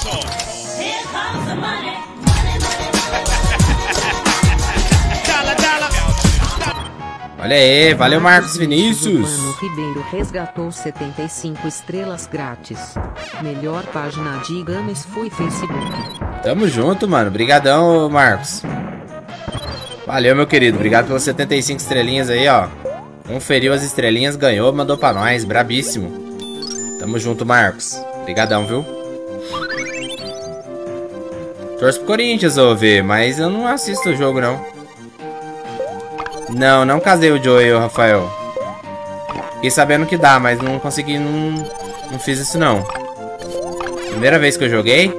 Olha aí, valeu, Marcos Vinícius. Mano Ribeiro resgatou setenta e cinco estrelas grátis. Melhor página de games foi Facebook. Tamo junto, mano. Obrigadão, Marcos. Valeu, meu querido. Obrigado pelas setenta e cinco estrelinhas aí, ó. Conferiu as estrelinhas, ganhou, mandou pra nós. Brabíssimo. Tamo junto, Marcos. Obrigadão, viu? Torço pro Corinthians, ô, ver, mas eu não assisto o jogo, não. Não, não casei o Joey, o Rafael. Fiquei sabendo que dá, mas não consegui, não, não fiz isso, não. Primeira vez que eu joguei.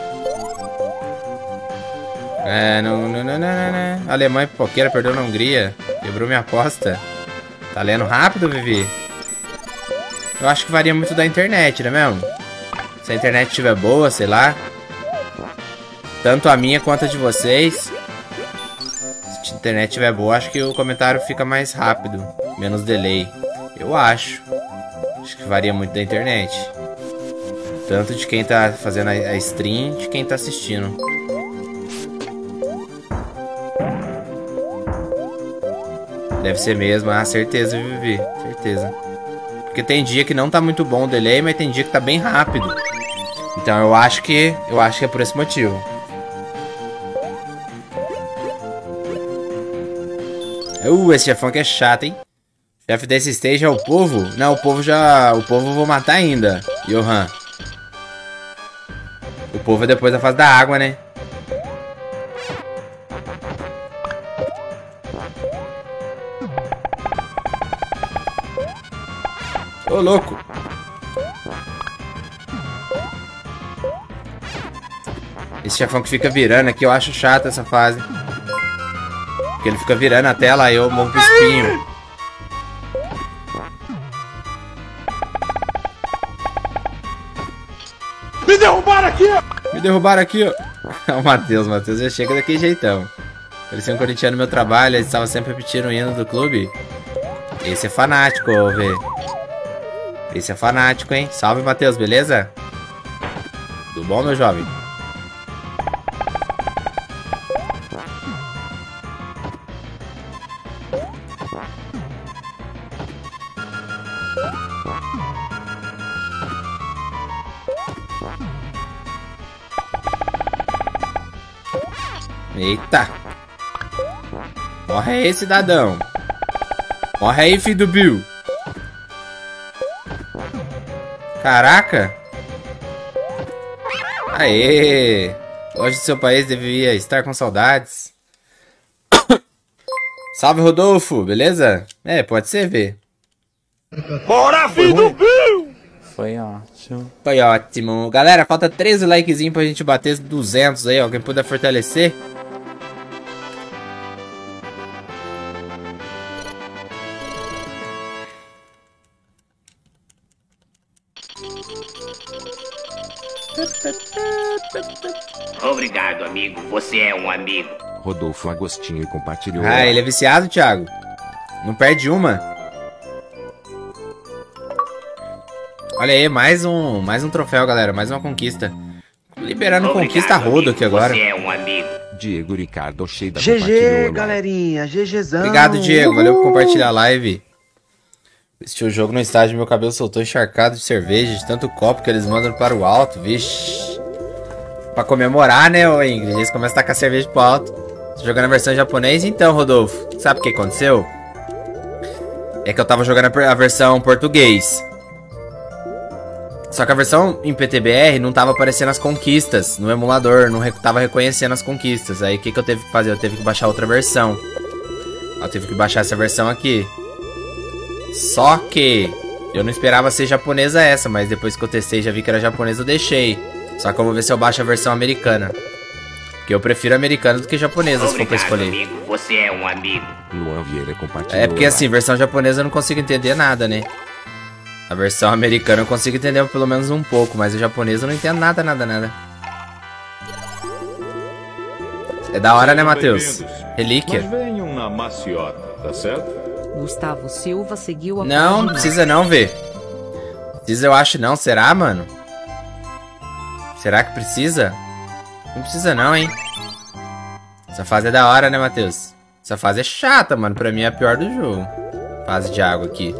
É, não, não, não, não, não. A Alemanha pipoqueira perdeu na Hungria. Quebrou minha aposta. Tá lendo rápido, Vivi? Eu acho que varia muito da internet, né mesmo? Se a internet estiver boa, sei lá. Tanto a minha quanto a de vocês. Se a internet estiver boa, acho que o comentário fica mais rápido. Menos delay. Eu acho. Acho que varia muito da internet. Tanto de quem tá fazendo a stream, de quem tá assistindo. Deve ser mesmo, ah, certeza, Vivi, certeza. Porque tem dia que não tá muito bom o delay, mas tem dia que tá bem rápido. Então eu acho que, eu acho que é por esse motivo. Uh, esse chefão aqui é chato, hein? Chefe desse stage é o povo? Não, o povo já... O povo eu vou matar ainda, Johan. O povo é depois da fase da água, né? Ô, louco. Esse chefão que fica virando aqui, eu acho chato essa fase. Porque ele fica virando a tela e eu morro pro espinho. Me derrubaram aqui! Me derrubaram aqui, ó. O Matheus, o Matheus já chega daquele jeitão. Parecia um corintiano no meu trabalho, ele estava sempre repetindo o hino do clube. Esse é fanático, ô, Vê. Esse é fanático, hein? Salve, Matheus, beleza? Tudo bom, meu jovem? Eita! Morre aí, cidadão! Morre aí, filho do Bill! Caraca! Aê! Hoje seu país devia estar com saudades. Salve, Rodolfo! Beleza? É, pode ser, Vê. Bora, filho do Bill! Foi ótimo. Foi ótimo. Galera, falta treze likezinhos pra gente bater duzentos aí, ó. Quem puder fortalecer. Obrigado, amigo. Você é um amigo. Rodolfo Agostinho compartilhou. Ah, ele é viciado, Thiago. Não perde uma. Olha aí, mais um, mais um troféu, galera. Mais uma conquista. Liberando Obrigado, conquista a rodo aqui amigo. agora. Você é um amigo. Diego Ricardo Cheida G compartilhou. G, Olá. galerinha. GGzão. Obrigado, Diego. Valeu por Uhul. compartilhar a live. Assisti o jogo no estádio, meu cabelo soltou encharcado de cerveja, de tanto copo que eles mandam para o alto, vixe. Pra comemorar, né, ô Ingrid? Eles começam a tacar cerveja pro alto. Tô jogando a versão japonês, então, Rodolfo. Sabe o que aconteceu? É que eu tava jogando a versão português. Só que a versão em P T B R não tava aparecendo as conquistas no emulador, não tava reconhecendo as conquistas. Aí o que, que eu teve que fazer? Eu teve que baixar outra versão. Eu tive que baixar essa versão aqui. Só que eu não esperava ser japonesa essa, mas depois que eu testei e já vi que era japonesa, eu deixei. Só que eu vou ver se eu baixo a versão americana. Porque eu prefiro americana do que japonesa, se for pra Obrigado, escolher. amigo. Você é um amigo. Luan Vieira compartilhou. É porque Olá. assim, versão japonesa eu não consigo entender nada, né? A versão americana eu consigo entender pelo menos um pouco, mas a japonesa eu não entendo nada, nada, nada. É da hora, né, Matheus? Bem-vindos. Relíquia. Mas venham na maciota, tá certo? Gustavo Silva seguiu a Não, não página. precisa não ver. Precisa eu acho não, será, mano? Será que precisa? Não precisa não, hein? Essa fase é da hora, né, Matheus? Essa fase é chata, mano. Pra mim é a pior do jogo. Fase de água aqui.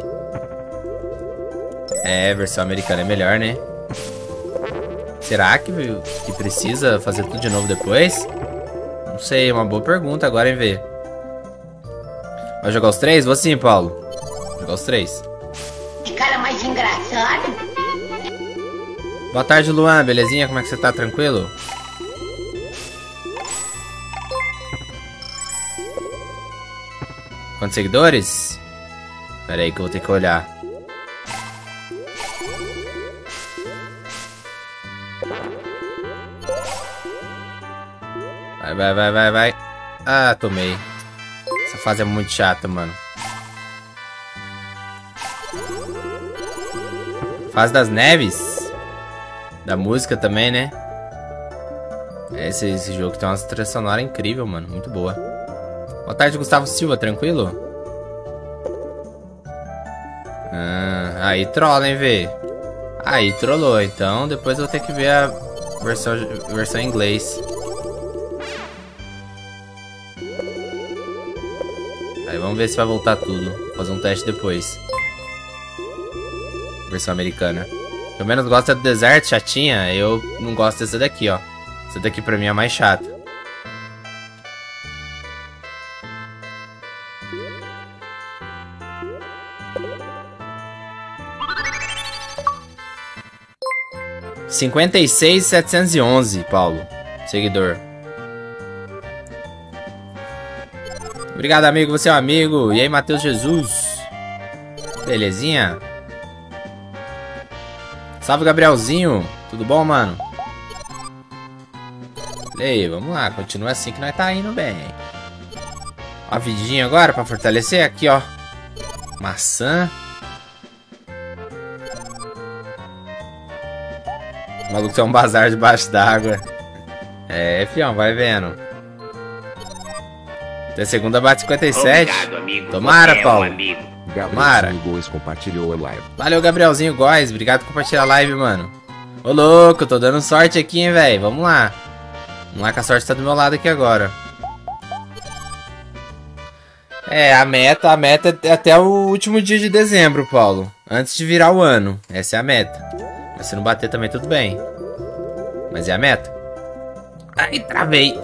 É, versão americana é melhor, né? Será que, que precisa fazer tudo de novo depois? Não sei, é uma boa pergunta agora, hein, ver. Vai jogar os três? Vou sim, Paulo. Vou jogar os três. Que cara mais engraçado. Boa tarde, Luan. Belezinha? Como é que você tá? Tranquilo? Quantos seguidores? Pera aí que eu vou ter que olhar. Vai, vai, vai, vai, vai. Ah, tomei. Essa fase é muito chata, mano. Fase das neves. Da música também, né? Esse, esse jogo tem uma trilha sonora incrível, mano. Muito boa. Boa tarde, Gustavo Silva. Tranquilo? Ah, aí trola, hein, vê? Aí trollou. Então depois eu vou ter que ver a versão, versão em inglês. Aí vamos ver se vai voltar tudo. Vou fazer um teste depois. Versão americana. Pelo menos gosta do deserto, chatinha. Eu não gosto dessa daqui, ó. Essa daqui pra mim é mais chata. cinquenta e seis mil setecentos e onze, Paulo. Seguidor. Obrigado, amigo. Você é um amigo. E aí, Matheus Jesus. Belezinha? Salve, Gabrielzinho. Tudo bom, mano? E aí, vamos lá. Continua assim que nós tá indo bem. Ó a vidinha agora pra fortalecer. Aqui, ó. Maçã. O maluco tem um bazar debaixo d'água. É, fião, vai vendo. Tem a segunda bate cinquenta e sete. Obrigado, amigo. Tomara, Você é Paulo. um amigo. Gabrielzinho Góes compartilhou a live. Valeu, Gabrielzinho Góes. Obrigado por compartilhar a live, mano. Ô, louco, tô dando sorte aqui, hein, velho. Vamos lá. Vamos lá que a sorte tá do meu lado aqui agora. É, a meta, a meta é até o último dia de dezembro, Paulo. Antes de virar o ano. Essa é a meta. Mas se não bater também, tudo bem. Mas é a meta. Ai, travei.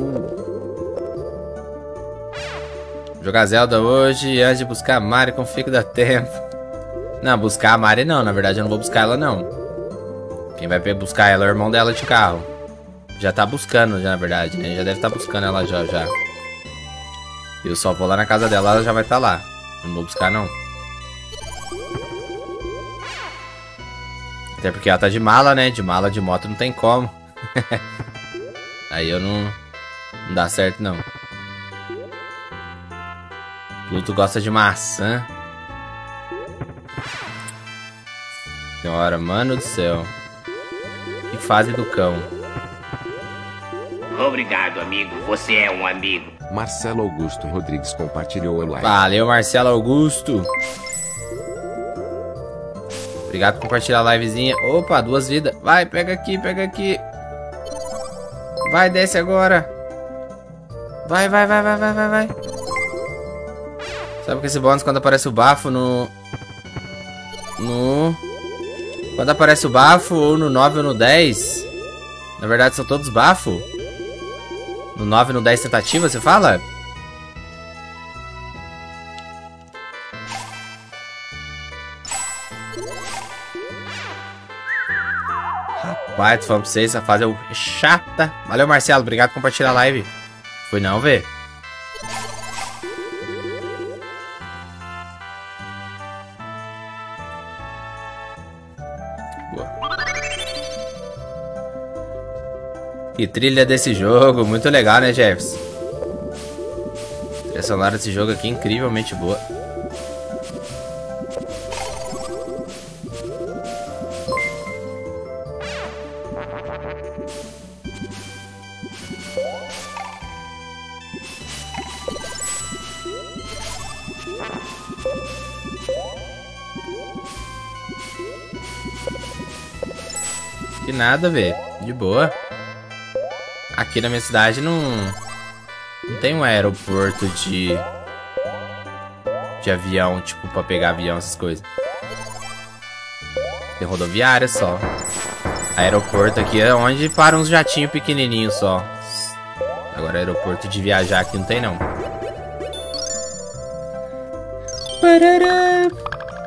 Jogar Zelda hoje antes de buscar a Mari com fico da tempo. Não, buscar a Mari não. Na verdade, eu não vou buscar ela, não. Quem vai buscar ela é o irmão dela de carro. Já tá buscando, já, na verdade, né? Já deve estar tá buscando ela já, já. Eu só vou lá na casa dela, ela já vai estar tá lá. Não vou buscar, não. Até porque ela tá de mala, né? De mala de moto não tem como. Aí eu não... Não dá certo, não. Pluto gosta de maçã. Senhora, mano do céu. Que fase do cão. Obrigado, amigo. Você é um amigo. Marcelo Augusto Rodrigues compartilhou a live. Valeu, Marcelo Augusto. Obrigado por compartilhar a livezinha. Opa, duas vidas. Vai, pega aqui, pega aqui. Vai, desce agora. Vai, vai, vai, vai, vai, vai, vai. Sabe que esse bônus quando aparece o bafo no... No... Quando aparece o bafo ou no nove ou no dez. Na verdade são todos bafo. No nove e no dez tentativa, você fala? Rapaz, tô falando pra vocês, essa fase é chata. Valeu, Marcelo, obrigado por compartilhar a live. Foi não, vê? Que trilha desse jogo, muito legal, né, Jefferson? A trilha sonora desse jogo aqui é incrivelmente boa. Que nada, velho. De boa. Aqui na minha cidade não... Não tem um aeroporto de... De avião, tipo, pra pegar avião, essas coisas. Tem rodoviária só. Aeroporto aqui é onde param uns jatinhos pequenininhos só. Agora aeroporto de viajar aqui não tem, não. Parará.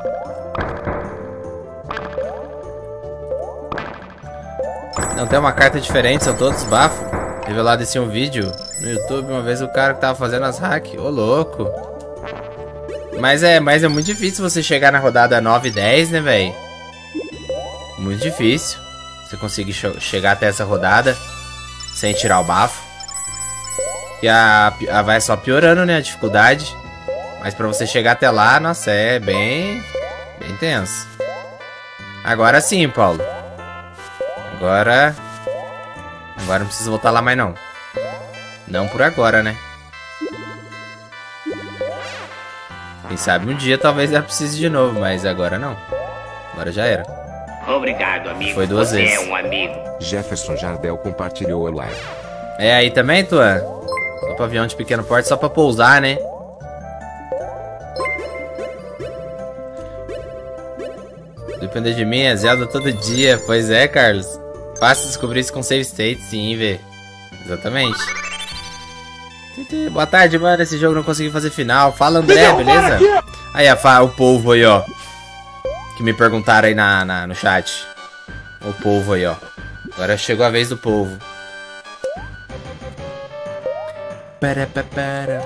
Não tem uma carta diferente, são todos bafos. Revelado esse um vídeo no YouTube, uma vez o cara que tava fazendo as hacks. Ô, louco. Mas é, mas é muito difícil você chegar na rodada nove e dez, né, velho? Muito difícil. Você conseguir chegar até essa rodada sem tirar o bafo. E a, a vai só piorando, né, a dificuldade. Mas pra você chegar até lá, nossa, é bem... Bem tenso. Agora sim, Paulo. Agora... Agora não precisa voltar lá mais não. Não por agora, né? Quem sabe um dia talvez ela precise de novo, mas agora não. Agora já era. Obrigado, amigo. Foi duas Você vezes. é um amigo. Jefferson Jardel compartilhou a live. É aí também, Tuan? Só pra avião de pequeno porte, só pra pousar, né? Depender de mim, é Zelda todo dia. Pois é, Carlos. Fácil descobrir isso com save state, sim, velho. Exatamente. Boa tarde, mano. Esse jogo não consegui fazer final. Fala, André, beleza? Aí, a fa o povo aí, ó. Que me perguntaram aí na, na, no chat. O polvo aí, ó. Agora chegou a vez do polvo. Pera, pera, pera.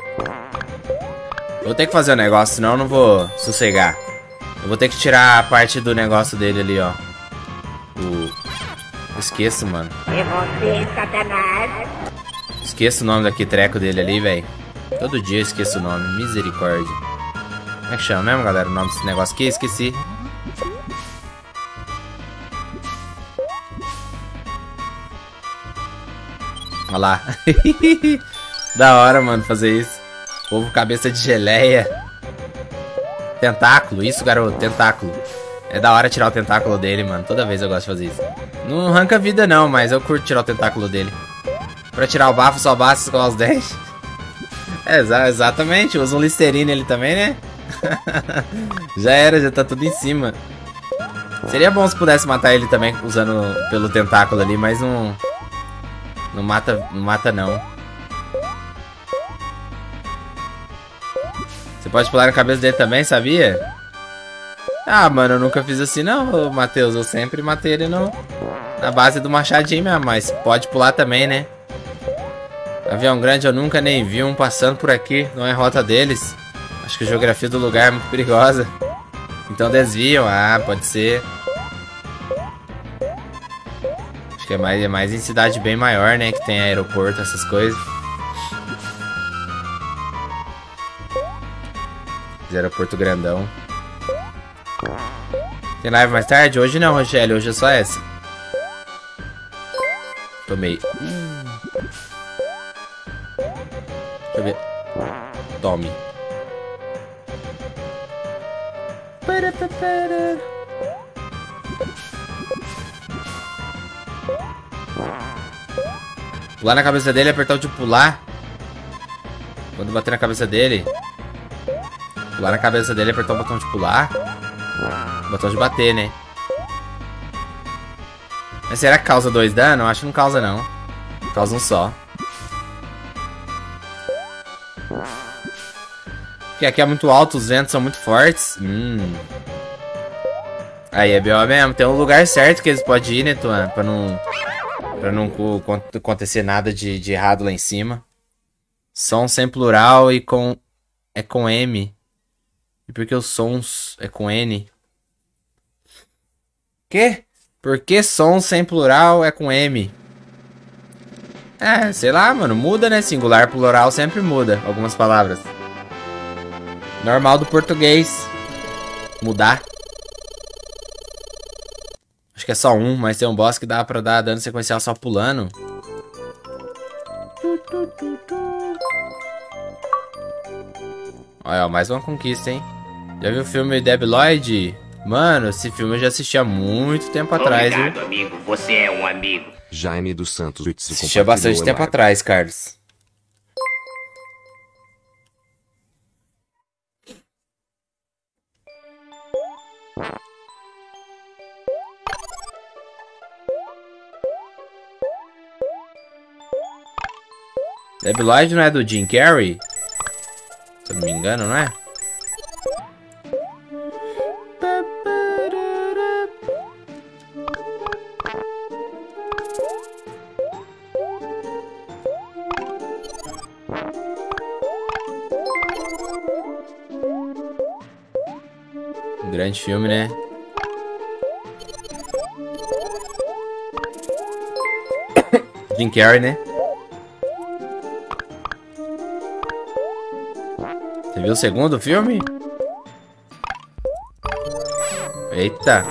Vou ter que fazer um negócio, senão eu não vou sossegar. Eu vou ter que tirar a parte do negócio dele ali, ó. O... Eu esqueço, mano. É você, Satanás. Esqueço o nome daquele treco dele ali, velho. Todo dia eu esqueço o nome. Misericórdia. Como é que chama mesmo, galera? O nome desse negócio aqui? Esqueci. Olha lá. Da hora, mano, fazer isso. Povo cabeça de geleia. Tentáculo, isso, garoto, tentáculo. É da hora tirar o tentáculo dele, mano. Toda vez eu gosto de fazer isso. Não arranca vida não, mas eu curto tirar o tentáculo dele. Pra tirar o bafo só basta escovar os dentes. É, exa exatamente, usa um Listerine ele também, né? Já era, já tá tudo em cima. Seria bom se pudesse matar ele também usando pelo tentáculo ali, mas não... Não mata, não mata não. Você pode pular na cabeça dele também, sabia? Ah, mano, eu nunca fiz assim não, Matheus. Eu sempre matei ele no, na base do machadinho mesmo, mas pode pular também, né? Avião grande eu nunca nem vi um passando por aqui, não é rota deles. Acho que a geografia do lugar é muito perigosa. Então desviam, ah, pode ser. Acho que é mais, é mais em cidade bem maior, né, que tem aeroporto, essas coisas. Aeroporto grandão. Tem live mais tarde? Hoje não, Rogério, hoje é só essa. Tomei. Deixa eu ver. Tome. Pular na cabeça dele, apertar o de pular. Quando bater na cabeça dele. Pular na cabeça dele, apertar o botão de pular. O botão de bater, né? Mas será que causa dois danos? Eu acho que não causa não. Causa um só. Porque aqui é muito alto, os ventos são muito fortes. Hum. Aí é B O mesmo. Tem um lugar certo que eles podem ir, né, Tuan? Pra não... Pra não acontecer nada de, de errado lá em cima. Som sem plural e com... É com M. E por que os sons é com N? Que? Por que som sem plural é com M? É, sei lá, mano. Muda, né? Singular, plural sempre muda algumas palavras. Normal do português. Mudar. Acho que é só um, mas tem um boss que dá pra dar dano sequencial só pulando. Olha, mais uma conquista, hein? Já viu o filme Debi Lloyd? Mano, esse filme eu já assisti há muito tempo atrás, viu? Obrigado, amigo. Você é um amigo. Jaime dos Santos assisti há bastante tempo atrás, Carlos. Debi Lloyd não é do Jim Carrey? Se eu não me engano, não é? Um grande filme, né? Jim Carrey, né? Você viu o segundo filme? Eita.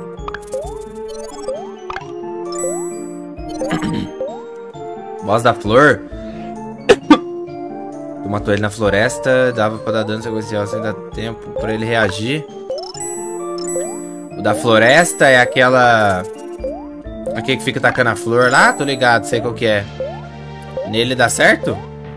Boss da flor. Tu matou ele na floresta. Dava pra dar dano sequencial sem dar tempo pra ele reagir. O da floresta é aquela... Aquele que fica tacando a flor lá. Tô ligado, sei qual que é. Nele dá certo?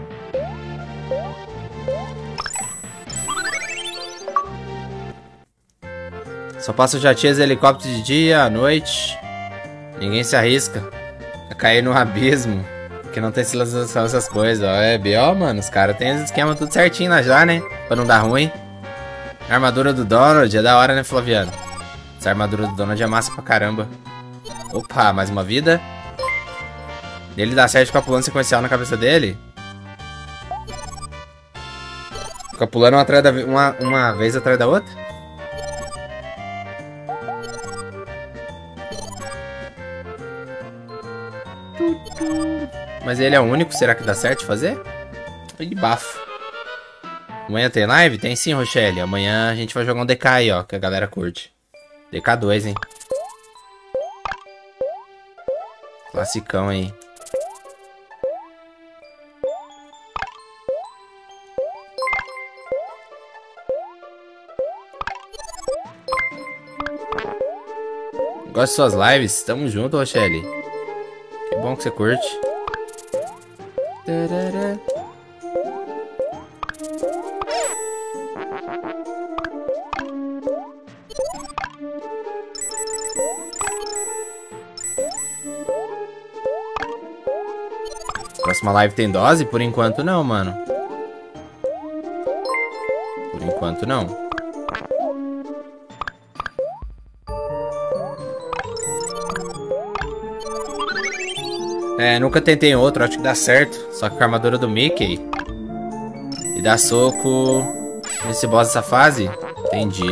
Só passa jatinhos e helicópteros de dia, à noite. Ninguém se arrisca a cair no abismo. Porque não tem sinalização, essas coisas. Ó, é B O, mano. Os caras têm os esquemas tudo certinho lá já, né? Pra não dar ruim. A armadura do Donald é da hora, né, Flaviano? Essa armadura do Donald é massa pra caramba. Opa, mais uma vida. Ele dá certo ficar pulando sequencial na cabeça dele. Fica pulando uma, atrás da, uma, uma vez atrás da outra. Mas ele é o único, será que dá certo de fazer? Ele bafo. Amanhã tem live? Tem sim, Rochelle. Amanhã a gente vai jogar um D K aí, ó, que a galera curte. D K dois, hein? Classicão aí. Gosto de suas lives? Tamo junto, Rochelle. Que bom que você curte. Tarará. Próxima live tem dose? Por enquanto não, mano. Por enquanto não. É, nunca tentei outro, acho que dá certo. Só que com a armadura do Mickey. E dá soco nesse boss dessa fase. Entendi.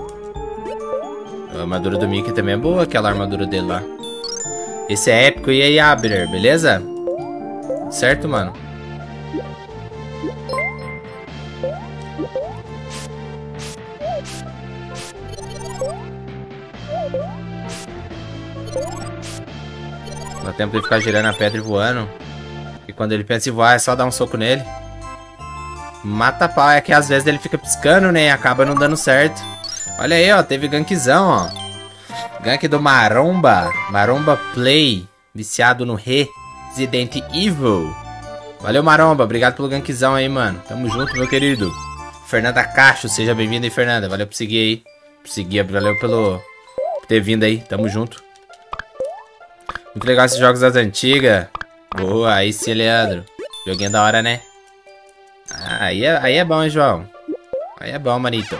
A armadura do Mickey também é boa, aquela armadura dele lá. Esse é épico. E aí, Abner, beleza? Certo, mano? Dá tempo de ficar girando a pedra e voando. E quando ele pensa em voar, é só dar um soco nele. Mata pau. É que às vezes ele fica piscando, né? E acaba não dando certo. Olha aí, ó. Teve gankzão, ó. Gank do Maromba. Maromba Play. Viciado no Resident Evil. Valeu, Maromba. Obrigado pelo gankzão aí, mano. Tamo junto, meu querido. Fernanda Cacho. Seja bem-vinda aí, Fernanda. Valeu por seguir aí. Por seguir. Valeu pelo por ter vindo aí. Tamo junto. Muito legal esses jogos das antigas. Boa, aí sim, Leandro. Joguinho da hora, né? Ah, aí é, aí é bom, hein, João? Aí é bom, manito.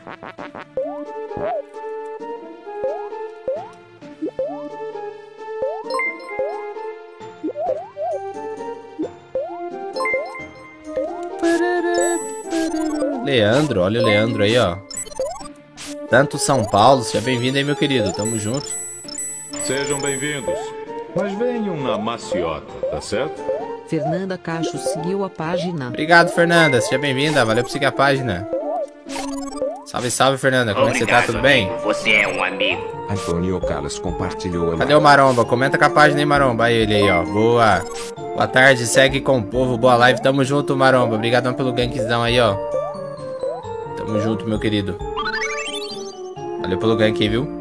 Leandro, olha o Leandro aí, ó. Tanto São Paulo, seja bem-vindo aí, meu querido. Tamo junto. Sejam bem-vindos. Mas venham na maciota, tá certo? Fernanda Cacho seguiu a página. Obrigado, Fernanda. Seja bem-vinda. Valeu por seguir a página. Salve, salve, Fernanda. Como Obrigado, é que você tá? Tudo bem? Amigo. Você é um amigo. Antônio Carlos compartilhou a Cadê o Maromba? Comenta com a página aí, Maromba. Aí ele aí, ó. Boa. Boa tarde. Segue com o povo. Boa live. Tamo junto, Maromba. Obrigadão pelo gankzão aí, ó. Tamo junto, meu querido. Valeu pelo gank aí, viu?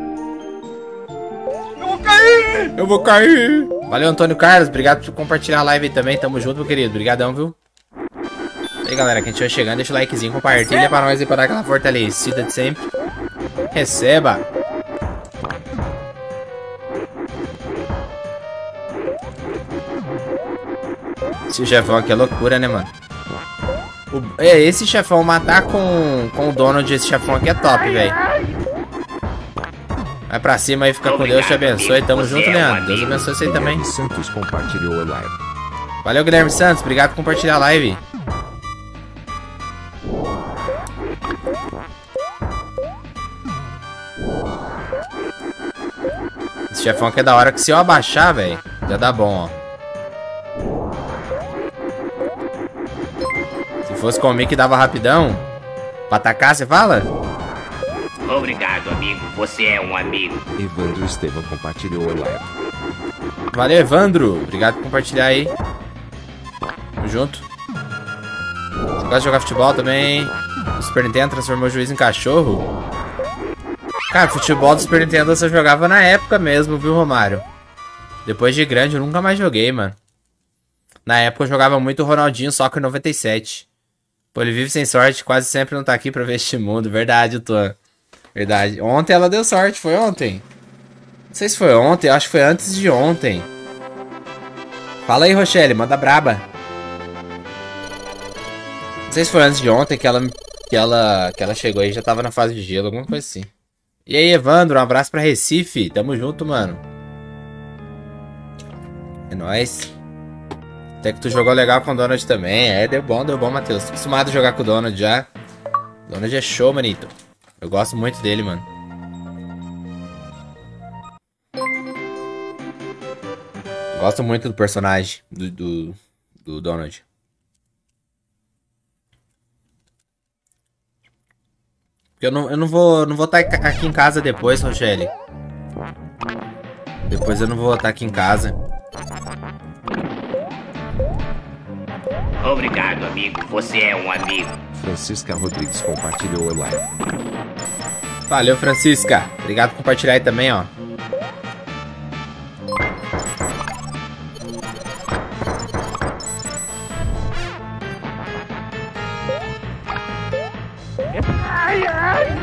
Eu vou cair! Eu vou cair! Valeu, Antônio Carlos. Obrigado por compartilhar a live aí também. Tamo junto, meu querido. Obrigadão, viu? E aí, galera, quem estiver chegando, deixa o likezinho, compartilha pra nós aí pra dar aquela fortalecida de sempre. Receba! Esse chefão aqui é loucura, né, mano? O, é, esse chefão matar com, com o Donald, esse chefão aqui é top, velho. Vai pra cima aí, fica com Deus, te abençoe. Tamo junto, Leandro. Deus abençoe você aí também. Guilherme Santos compartilhou a live. Valeu, Guilherme Santos. Obrigado por compartilhar a live. Esse chefão aqui é da hora que se eu abaixar, velho, já dá bom, ó. Se fosse comigo que dava rapidão, pra atacar, você fala? Obrigado, amigo. Você é um amigo. Evandro Estevam compartilhou a live. Valeu, Evandro. Obrigado por compartilhar aí. Tamo junto. Você gosta de jogar futebol também? O Super Nintendo transformou o juiz em cachorro? Cara, futebol do Super Nintendo eu só jogava na época mesmo, viu, Romário? Depois de grande eu nunca mais joguei, mano. Na época eu jogava muito o Ronaldinho Soccer noventa e sete. Pô, ele vive sem sorte, quase sempre não tá aqui pra ver este mundo. Verdade, Tuan. Verdade. Ontem ela deu sorte, foi ontem? Não sei se foi ontem, eu acho que foi antes de ontem. Fala aí, Rochelle, manda braba. Não sei se foi antes de ontem que ela, que ela, que ela chegou aí e já tava na fase de gelo, alguma coisa assim. E aí, Evandro, um abraço pra Recife. Tamo junto, mano. É nóis. Até que tu jogou legal com o Donald também. É, deu bom, deu bom, Matheus. Tô acostumado a jogar com o Donald já. O Donald é show, manito. Eu gosto muito dele, mano. Gosto muito do personagem do, do, do Donald. Eu não, eu não vou não vou estar aqui em casa depois, Rochelle. Depois eu não vou estar aqui em casa. Obrigado, amigo. Você é um amigo. Francisca Rodrigues compartilhou a live. Valeu, Francisca. Obrigado por compartilhar aí também, ó. Ai, ai.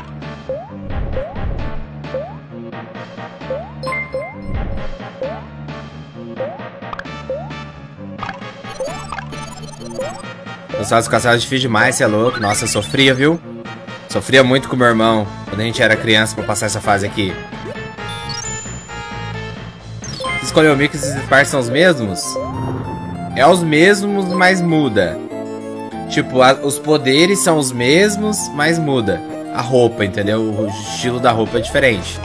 Nossa, os caçados difícil demais, você é louco. Nossa, eu sofria, viu? Sofria muito com meu irmão quando a gente era criança pra passar essa fase aqui. Você escolheu o Mickey e os Sparks são os mesmos? É os mesmos, mas muda. Tipo, a, os poderes são os mesmos, mas muda. A roupa, entendeu? O estilo da roupa é diferente.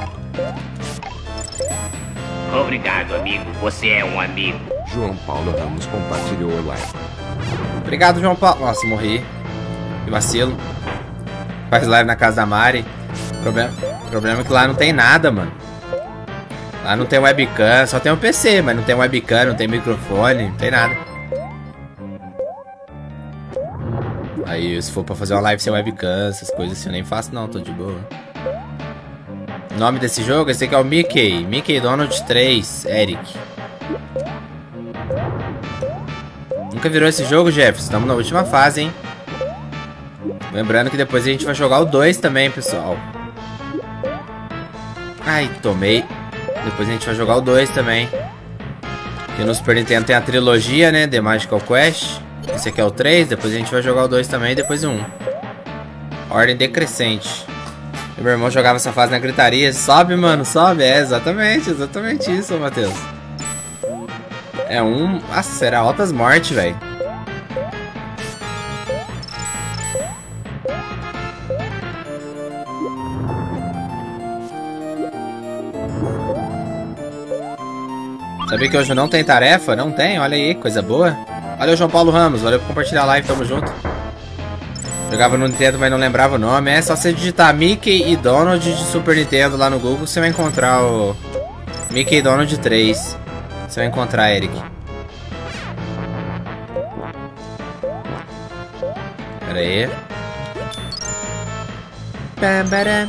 Obrigado, amigo. Você é um amigo. João Paulo Ramos compartilhou a live. Obrigado, João Paulo. Nossa, morri. Que vacilo. Faz live na casa da Mari. Problema, problema é que lá não tem nada, mano. Lá não tem webcam, só tem um P C, mas não tem webcam, não tem microfone, não tem nada. Aí, se for pra fazer uma live sem webcam, essas coisas assim, eu nem faço não, tô de boa. O nome desse jogo, esse aqui é o Mickey. Mickey Donald três, Eric. Nunca virou esse jogo, Jefferson? Estamos na última fase, hein? Lembrando que depois a gente vai jogar o dois também, pessoal. Ai, tomei. Depois a gente vai jogar o dois também. Aqui no Super Nintendo tem a trilogia, né? The Magical Quest. Esse aqui é o três. Depois a gente vai jogar o dois também e depois o um. Ordem decrescente. E meu irmão jogava essa fase na gritaria. Sobe, mano, sobe. É, exatamente, exatamente isso, Matheus. É um... Nossa, era altas mortes, velho. Sabia que hoje não tem tarefa? Não tem? Olha aí, coisa boa. Valeu, João Paulo Ramos. Valeu por compartilhar a live, tamo junto. Jogava no Nintendo, mas não lembrava o nome. É só você digitar Mickey e Donald de Super Nintendo lá no Google, você vai encontrar o Mickey e Donald três. Você vai encontrar, Eric. Pera aí. Bambara.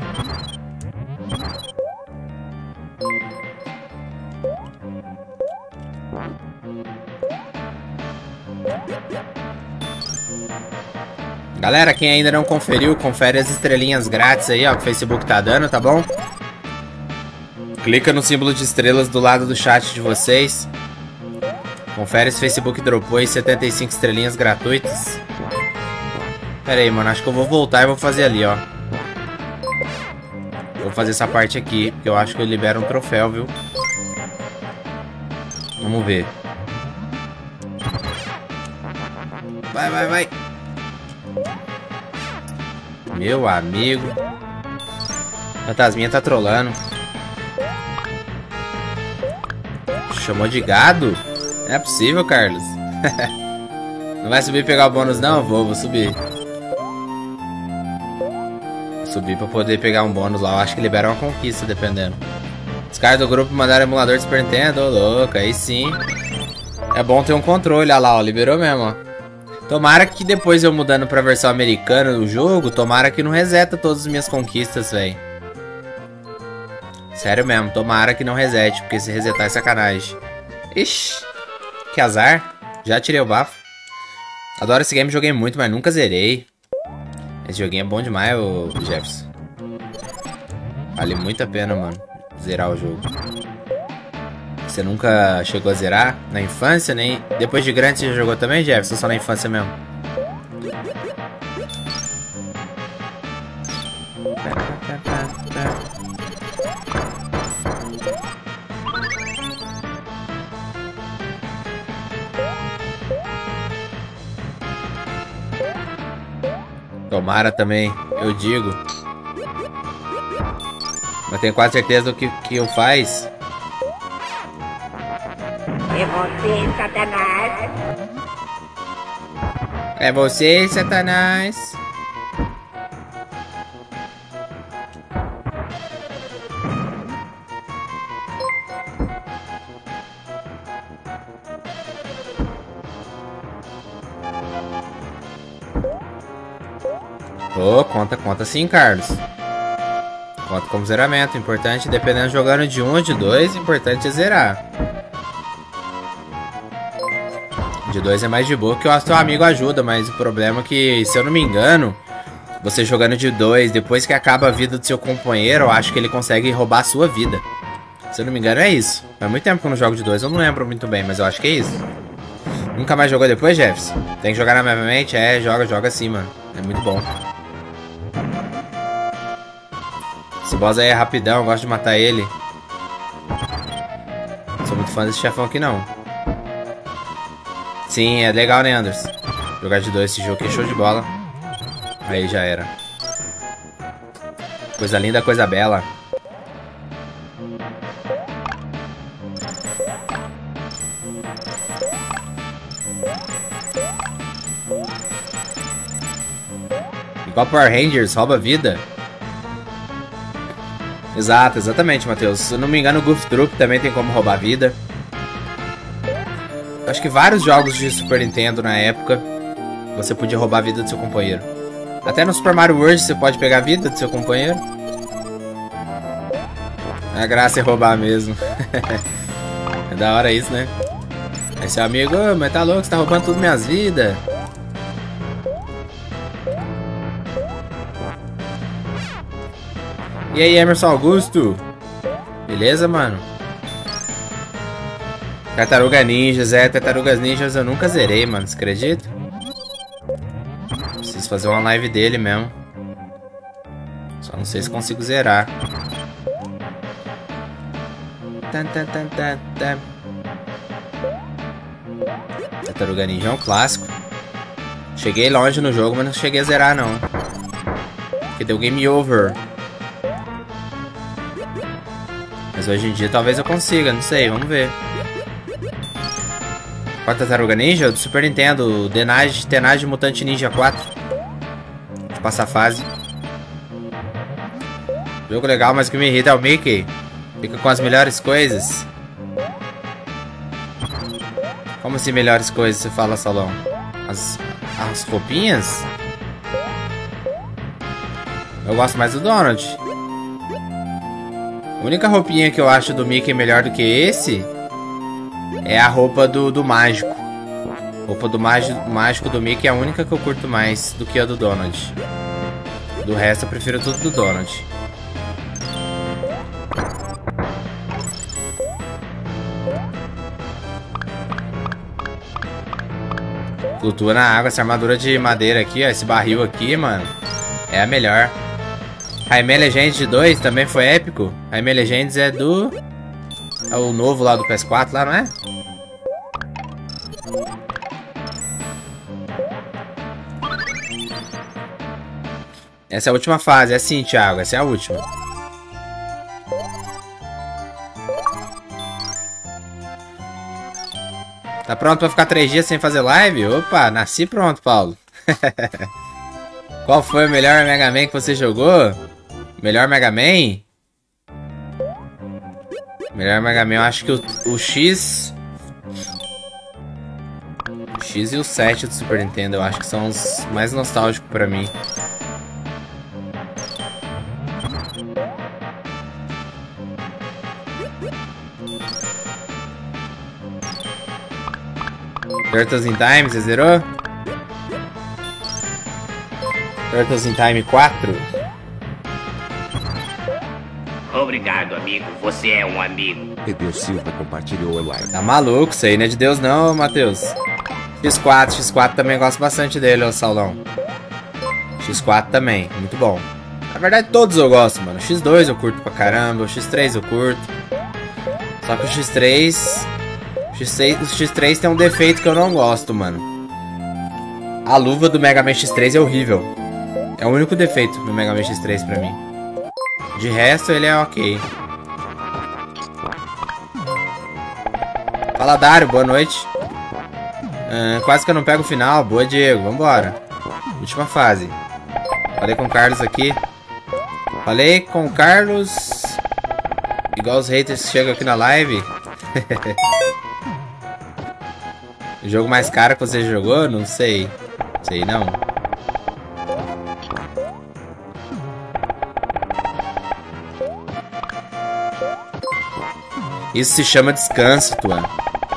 Galera, quem ainda não conferiu, confere as estrelinhas grátis aí, ó, que o Facebook tá dando, tá bom? Clica no símbolo de estrelas do lado do chat de vocês. Confere se o Facebook dropou aí setenta e cinco estrelinhas gratuitas. Pera aí, mano, acho que eu vou voltar e vou fazer ali, ó. Vou fazer essa parte aqui, porque eu acho que eu libero um troféu, viu? Vamos ver. Vai, vai, vai. Meu amigo. Fantasminha tá trolando. Chamou de gado? Não é possível, Carlos. Não vai subir e pegar o bônus não? Vou, vou subir. Vou subir pra poder pegar um bônus lá. Eu acho que libera uma conquista, dependendo. Os caras do grupo mandaram emulador de Super Nintendo. Ô, louco, aí sim. É bom ter um controle, olha lá, ó. Liberou mesmo, ó. Tomara que depois eu mudando pra versão americana do jogo, tomara que não reseta todas as minhas conquistas, velho. Sério mesmo, tomara que não resete, porque se resetar é sacanagem. Ixi, que azar. Já tirei o bafo. Adoro esse game, joguei muito, mas nunca zerei. Esse joguinho é bom demais, ô Jefferson. Vale muito a pena, mano, zerar o jogo. Você nunca chegou a zerar na infância, nem depois de grande você já jogou também, Jefferson? Só na infância mesmo? Tomara também, eu digo. Mas tenho quase certeza do que, que eu faz. É você, Satanás. É você, Satanás. Oh, conta, conta sim, Carlos. Conta como zeramento. Importante, dependendo jogando de um ou de dois, importante é zerar. De dois é mais de boa, que o seu amigo ajuda, mas o problema é que, se eu não me engano, você jogando de dois, depois que acaba a vida do seu companheiro, eu acho que ele consegue roubar a sua vida. Se eu não me engano é isso. Faz muito tempo que eu não jogo de dois, eu não lembro muito bem, mas eu acho que é isso. Nunca mais jogou depois, Jefferson? Tem que jogar na minha mente? É, joga, joga sim, mano. É muito bom. Esse boss aí é rapidão, eu gosto de matar ele. Não sou muito fã desse chefão aqui não. Sim, é legal, né, Anderson? Jogar de dois esse jogo aqui é show de bola. Aí já era. Coisa linda, coisa bela. Igual Power Rangers, rouba vida. Exato, exatamente, Matheus. Se eu não me engano, o Goof Troop também tem como roubar vida. Acho que vários jogos de Super Nintendo na época você podia roubar a vida do seu companheiro. Até no Super Mario World você pode pegar a vida do seu companheiro. A graça é roubar mesmo. É da hora isso, né? Aí seu amigo, oh, mas tá louco, você tá roubando tudo minhas vidas. E aí, Emerson Augusto? Beleza, mano? Tartaruga Ninjas, é, Tartarugas Ninjas eu nunca zerei, mano, você acredita? Preciso fazer uma live dele mesmo. Só não sei se consigo zerar. Tan, tan, tan, tan, tan. Tartaruga Ninja é um clássico. Cheguei longe no jogo, mas não cheguei a zerar, não. Porque deu game over. Mas hoje em dia talvez eu consiga, não sei, vamos ver. Qual Tartaruga Ninja? Do Super Nintendo, Tenage, Tenage Mutante Ninja quatro. Deixa eu passar a fase. Jogo legal, mas o que me irrita é o Mickey. Fica com as melhores coisas. Como assim melhores coisas, você fala, Salão? As, as roupinhas? Eu gosto mais do Donald. A única roupinha que eu acho do Mickey melhor do que esse é a roupa do, do mágico. A roupa do mágico, mágico do Mickey é a única que eu curto mais do que a do Donald. Do resto eu prefiro tudo do Donald. Flutua na água, essa armadura de madeira aqui, ó, esse barril aqui, mano, é a melhor. Rayman Legends dois também foi épico. Rayman Legends é do... é o novo lá do P S quatro, lá, não é? Essa é a última fase, é sim, Thiago, essa é a última. Tá pronto pra ficar três dias sem fazer live? Opa, nasci pronto, Paulo. Qual foi o melhor Mega Man que você jogou? Melhor Mega Man? Melhor Mega Man, eu acho que o, o X... O X e o sete do Super Nintendo, eu acho que são os mais nostálgicos pra mim. Turtles in Time, você zerou? Turtles in Time quatro. Obrigado, amigo. Você é um amigo. Deus Silva compartilhou a live. Tá maluco, isso aí não é de Deus não, Matheus. X quatro, X quatro também gosto bastante dele, ô Saulão. X quatro também, muito bom. Na verdade todos eu gosto, mano. X dois eu curto pra caramba, o X três eu curto. Só que o X três... X seis, o X três tem um defeito que eu não gosto, mano. A luva do Mega Man X três é horrível. É o único defeito do Mega Man X três pra mim. De resto, ele é ok. Fala, Dário, boa noite. Ah, quase que eu não pego o final. Boa, Diego, vambora. Última fase. Falei com o Carlos aqui. Falei com o Carlos. Igual os haters que chegam aqui na live. O jogo mais caro que você jogou? Não sei. Sei não. Isso se chama descanso, Tuan.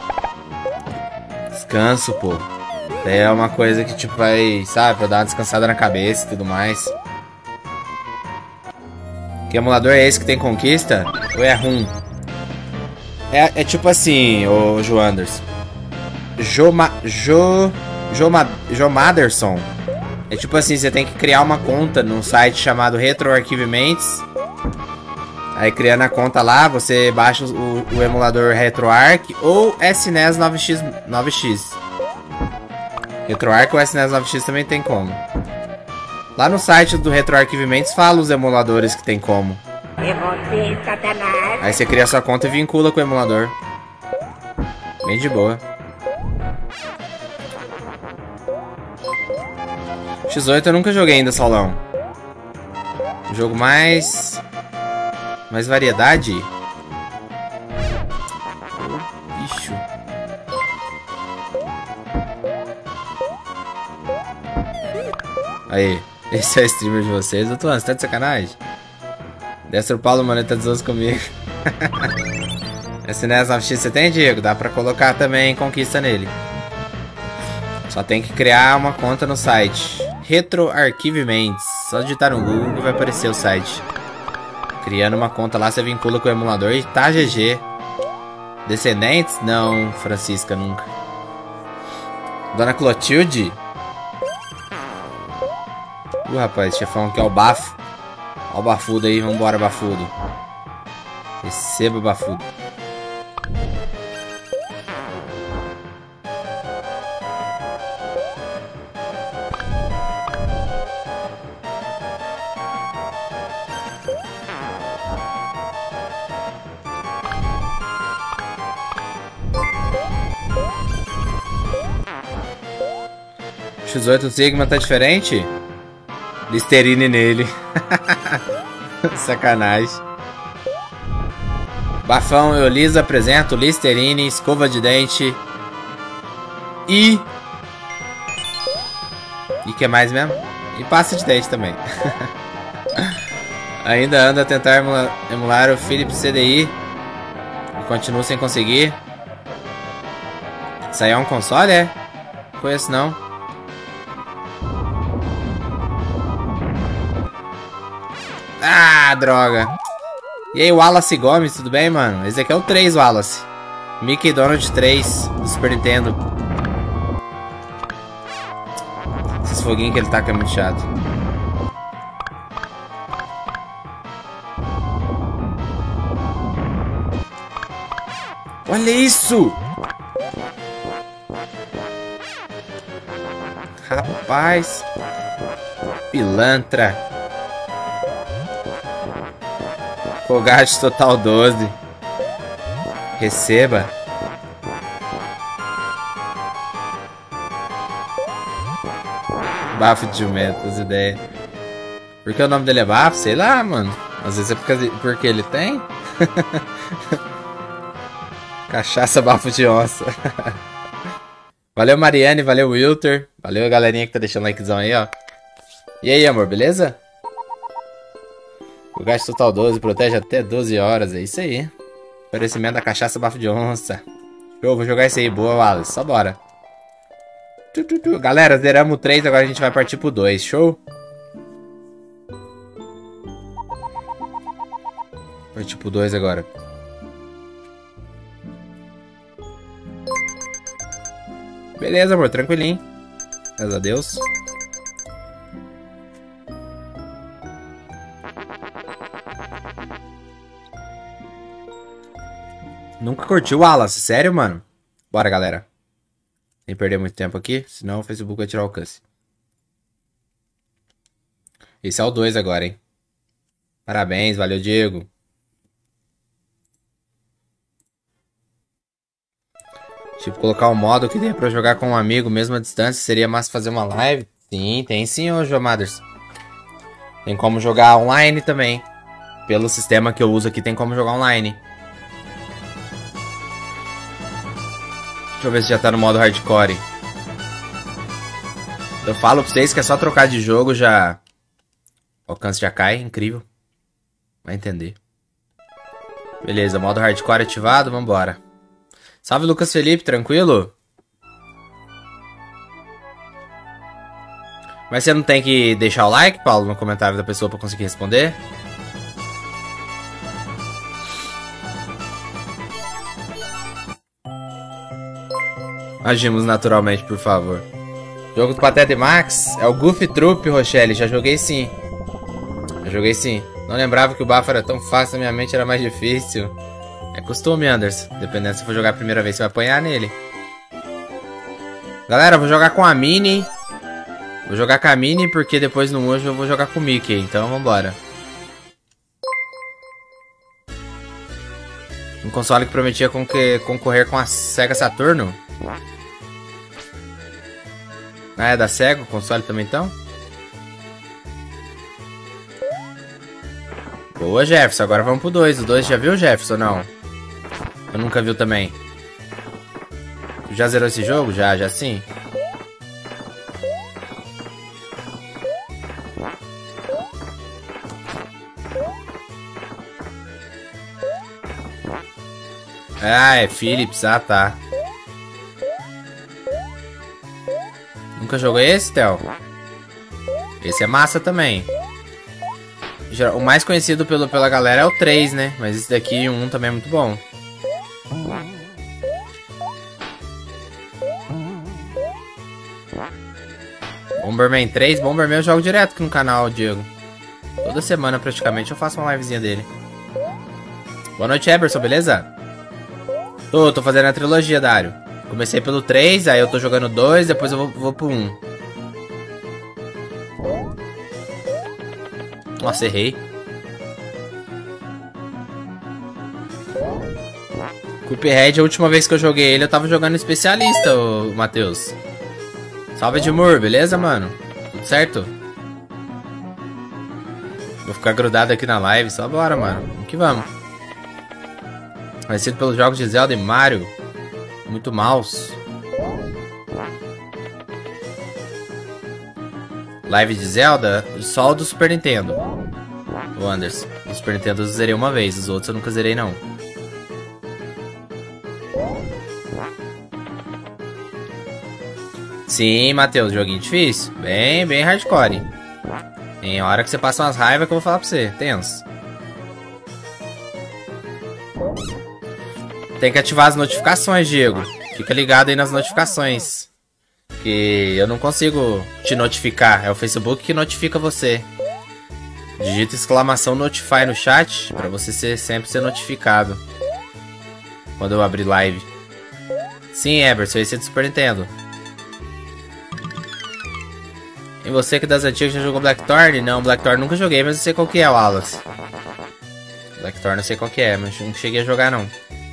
Descanso, pô. É uma coisa que tipo vai, sabe, pra dar uma descansada na cabeça e tudo mais. Que emulador é esse que tem conquista? Ou é ruim? É, é tipo assim, ô Joanders. Joma, Jo... Joma, Jomaderson. É tipo assim, você tem que criar uma conta num site chamado RetroArchivements. Aí criando a conta lá, você baixa o, o emulador RetroArch ou S N E S nove X. nove X. RetroArch ou S N E S nove X também tem como. Lá no site do RetroArchivements fala os emuladores que tem como. É você, Satanás. Aí você cria sua conta e vincula com o emulador. Bem de boa. X oito eu nunca joguei ainda, Saulão. O jogo mais... Mais variedade? Oh, bicho. Aí, esse é o streamer de vocês. Eu tô, você tá de sacanagem? Destro Paulo, mano, ele tá dezoso comigo. S N E S nove X você tem, Diego? Dá pra colocar também conquista nele. Só tem que criar uma conta no site RetroArchivements. Só digitar no Google que vai aparecer o site. Criando uma conta lá, você vincula com o emulador e tá G G. Descendentes? Não, Francisca, nunca. Dona Clotilde? Uh, rapaz, chefão aqui é o bafo. Ó o bafudo aí, vambora, bafudo. Receba, bafudo. X oito Sigma tá diferente? Listerine nele. Sacanagem. Bafão, eu lhes apresento Listerine, escova de dente. E... E que mais mesmo? E pasta de dente também. Ainda anda a tentar emular, emular o Philips C D I. E continuo sem conseguir. Isso aí é um console, é? Não conheço não. Ah, droga. E aí, Wallace Gomes, tudo bem, mano? Esse aqui é o três, Wallace. Mickey Donald três, do Super Nintendo. Esses foguinhos que ele taca é muito chato. Olha isso! Rapaz. Pilantra. Colgate Total doze. Receba. Bafo de jumento, as ideias. Por que o nome dele é Bafo? Sei lá, mano. Às vezes é porque, porque ele tem. Cachaça Bafo de onça. Valeu, Mariane. Valeu, Wilter. Valeu a galerinha que tá deixando likezão aí, ó. E aí, amor, beleza? O gasto total doze, protege até doze horas, é isso aí. Oferecimento da cachaça Bafo de onça. Show, vou jogar isso aí, boa, Wallace, só bora. Tu, tu, tu. Galera, zeramos o três, agora a gente vai partir pro dois, show? Partir pro dois agora. Beleza, amor, tranquilinho. Graças a Deus. Nunca curtiu o Wallace, sério, mano? Bora, galera. Sem perder muito tempo aqui, senão o Facebook vai tirar o alcance. Esse é o dois agora, hein? Parabéns, valeu, Diego. Tipo, colocar um modo que dê pra jogar com um amigo mesmo à distância. Seria massa fazer uma live? Sim, tem sim, ô Jomaders. Tem como jogar online também. Pelo sistema que eu uso aqui, tem como jogar online. Deixa eu ver se já tá no modo hardcore. Eu falo pra vocês que é só trocar de jogo, já... O alcance já cai, incrível. Vai entender. Beleza, modo hardcore ativado, vambora. Salve, Lucas Felipe, tranquilo? Mas você não tem que deixar o like, Paulo, no comentário da pessoa pra conseguir responder? Agimos naturalmente, por favor. Jogo do Pateta e Max é o Goofy Troop, Rochelle. Já joguei sim. Já joguei sim. Não lembrava que o bafo era tão fácil, na minha mente era mais difícil. É costume, Anderson. Dependendo se for jogar a primeira vez, você vai apanhar nele. Galera, eu vou jogar com a Minnie. Vou jogar com a Minnie porque depois no hoje eu vou jogar com o Mickey. Então vambora. Um console que prometia concorrer com a Sega Saturno. Ah, é da Sega o console também então? Boa, Jefferson. Agora vamos pro dois. O dois já viu, Jefferson, não? Eu nunca viu também. Já zerou esse jogo? Já, já sim. Ah, é Philips. Ah, tá. Nunca jogou esse, Theo? Esse é massa também. O mais conhecido pelo, pela galera é o três, né? Mas esse daqui, o um também é muito bom. Bomberman três, Bomberman eu jogo direto aqui no canal, Diego. Toda semana praticamente eu faço uma livezinha dele. Boa noite, Eberson, beleza? Tô, tô fazendo a trilogia, Dário. Comecei pelo três, aí eu tô jogando dois, depois eu vou, vou pro um. Nossa, errei. Cuphead, a última vez que eu joguei ele, eu tava jogando especialista, o Matheus. Salve, Edmur, beleza, mano? Tudo certo? Vou ficar grudado aqui na live, só bora, mano. Vamos que vamos. Conhecido pelos jogos de Zelda e Mario. Muito mouse. Live de Zelda, só o do Super Nintendo. O Anderson. O Super Nintendo eu zerei uma vez, os outros eu nunca zerei não. Sim, Matheus, joguinho difícil. Bem, bem hardcore. Tem hora que você passa umas raivas que eu vou falar pra você. Tenso. Tem que ativar as notificações, Diego. Fica ligado aí nas notificações. Que eu não consigo te notificar. É o Facebook que notifica você. Digita exclamação notify no chat pra você ser, sempre ser notificado quando eu abrir live. Sim, Eberson, esse é do Super Nintendo. E você que das antigas já jogou Blackthorn? Não, Blackthorn nunca joguei, mas eu sei qual que é, Wallace. Blackthorn eu sei qual que é, mas não cheguei a jogar não.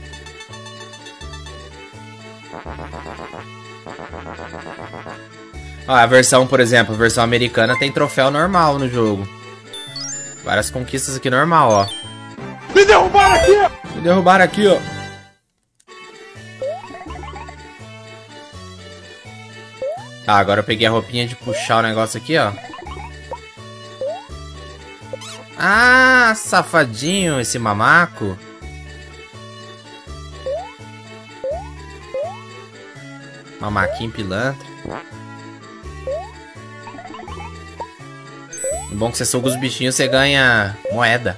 Ó, a versão, por exemplo, a versão americana tem troféu normal no jogo. Várias conquistas aqui normal, ó. Me derrubaram aqui! Me derrubaram aqui, ó. Tá, agora eu peguei a roupinha de puxar o negócio aqui, ó. Ah, safadinho esse mamaco. Mamaquinho pilantra. Bom que você suga os bichinhos, você ganha moeda.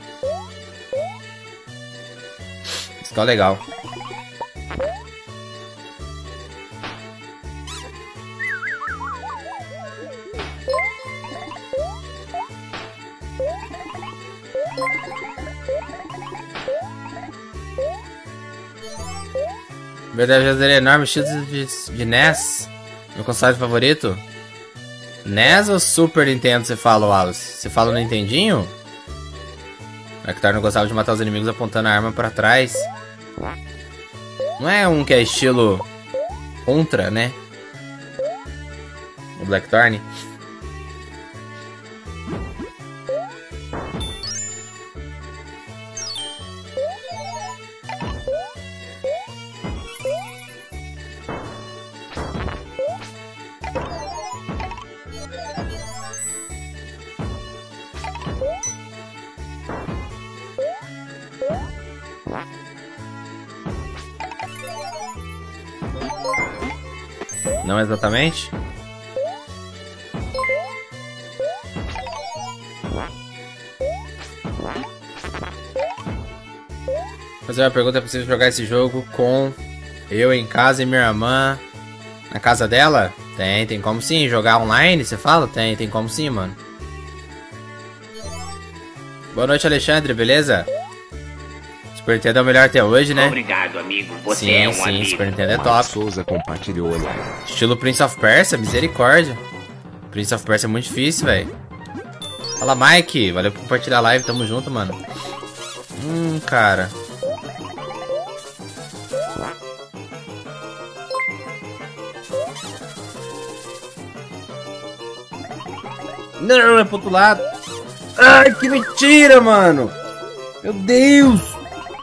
Isso que é legal. Verdade, já zerei enorme estilo de, de N E S. Meu console favorito. N E S ou Super Nintendo você fala, Wallace? Você fala no Nintendinho? O Hector não gostava de matar os inimigos apontando a arma pra trás. Não é um que é estilo Contra, né? O Blackthorn. Não exatamente? Fazer uma pergunta: é possível jogar esse jogo com eu em casa e minha irmã na casa dela? Tem, tem como sim. Jogar online, você fala? Tem, tem como sim, mano. Boa noite, Alexandre, beleza? Super Nintendo é o melhor até hoje, né? Obrigado, amigo. Você sim, é um sim, amigo. Super Nintendo é Marcos top. Souza compartilhou a live. Estilo Prince of Persia, misericórdia. Prince of Persia é muito difícil, velho. Fala, Mike. Valeu por compartilhar a live, tamo junto, mano. Hum, cara. Não, é pro outro lado. Ai, que mentira, mano. Meu Deus.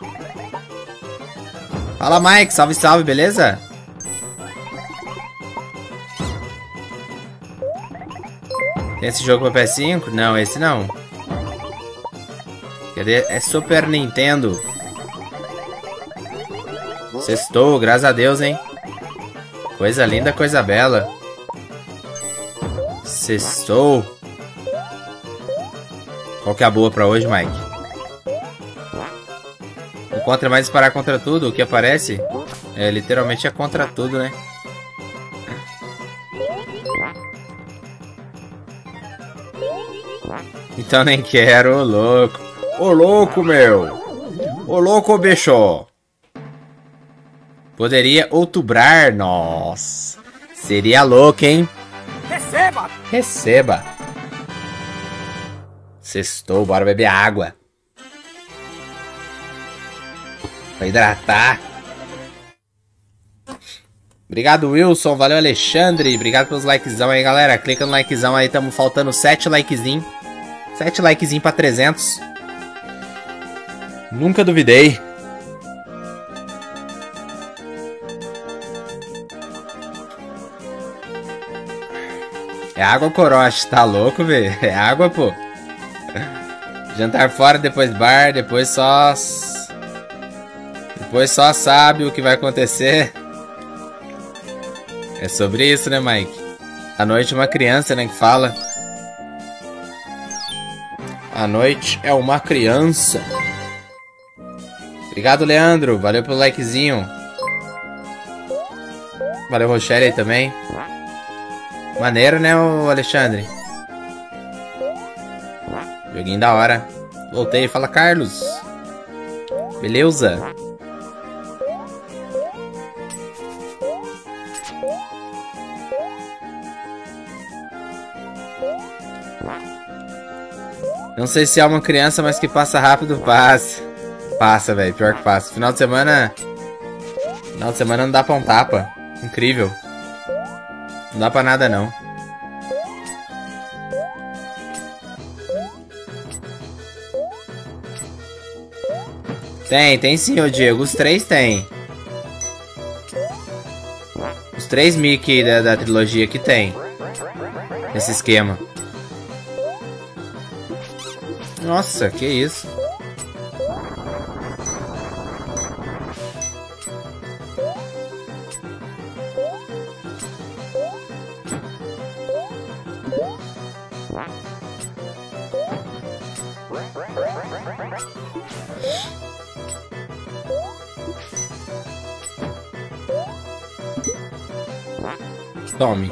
Fala, Mike. Salve, salve, beleza? Tem esse jogo pra P S cinco? Não, esse não. Cadê? É Super Nintendo. Sextou, graças a Deus, hein? Coisa linda, coisa bela. Sextou. Qual que é a boa pra hoje, Mike? Encontra mais disparar contra tudo, o que aparece é literalmente é contra tudo, né? Então nem quero, ô louco. Ô louco, meu. Ô louco, bicho. Poderia outubrar, nossa. Seria louco, hein? Receba! Receba. Sextou, bora beber água. Pra hidratar. Obrigado, Wilson. Valeu, Alexandre. Obrigado pelos likezão aí, galera. Clica no likezão aí. Tamo faltando sete likezinhos. sete likezinhos pra trezentos. Nunca duvidei. É água, corote. Tá louco, velho? É água, pô. Jantar fora, depois bar, depois só... Depois só sabe o que vai acontecer. É sobre isso, né, Mike? À noite uma criança, né, que fala. À noite é uma criança. Obrigado, Leandro. Valeu pelo likezinho. Valeu, Rochelle aí também. Maneiro, né, o Alexandre? Joguinho da hora. Voltei. Fala, Carlos. Beleza? Não sei se é uma criança, mas que passa rápido, passa. Passa, velho. Pior que passa. Final de semana... Final de semana não dá pra um tapa. Incrível. Não dá pra nada, não. Tem, tem sim, ô Diego. Os três tem. Os três Mickey da, da trilogia que tem. Nesse esquema. Nossa, que isso. Tome.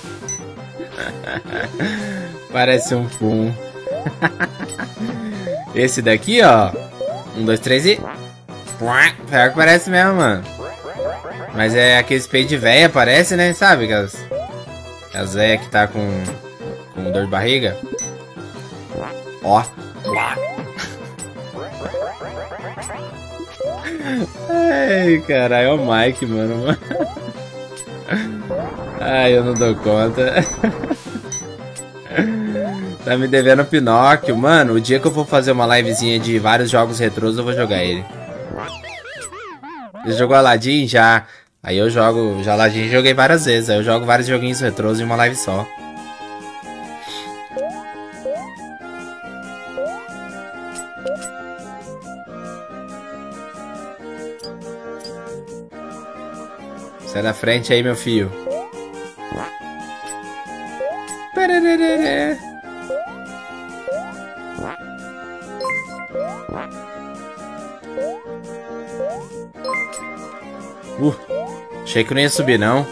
Parece um pum. Esse daqui, ó. Um, dois, três e... Pior que parece mesmo, mano. Mas é aquele spray de véia, parece, né? Sabe? Aquelas, as véias que tá com, com dor de barriga. Ó. Ai, caralho, é o Mike, mano. Ai, eu não dou conta. Tá me devendo Pinóquio. Mano, o dia que eu for fazer uma livezinha de vários jogos retrôs, eu vou jogar ele. Você jogou Aladdin? Já. Aí eu jogo... Já Aladdin joguei várias vezes. Aí eu jogo vários joguinhos retrôs em uma live só. Sai da frente aí, meu filho. Uh, achei que não ia subir, não.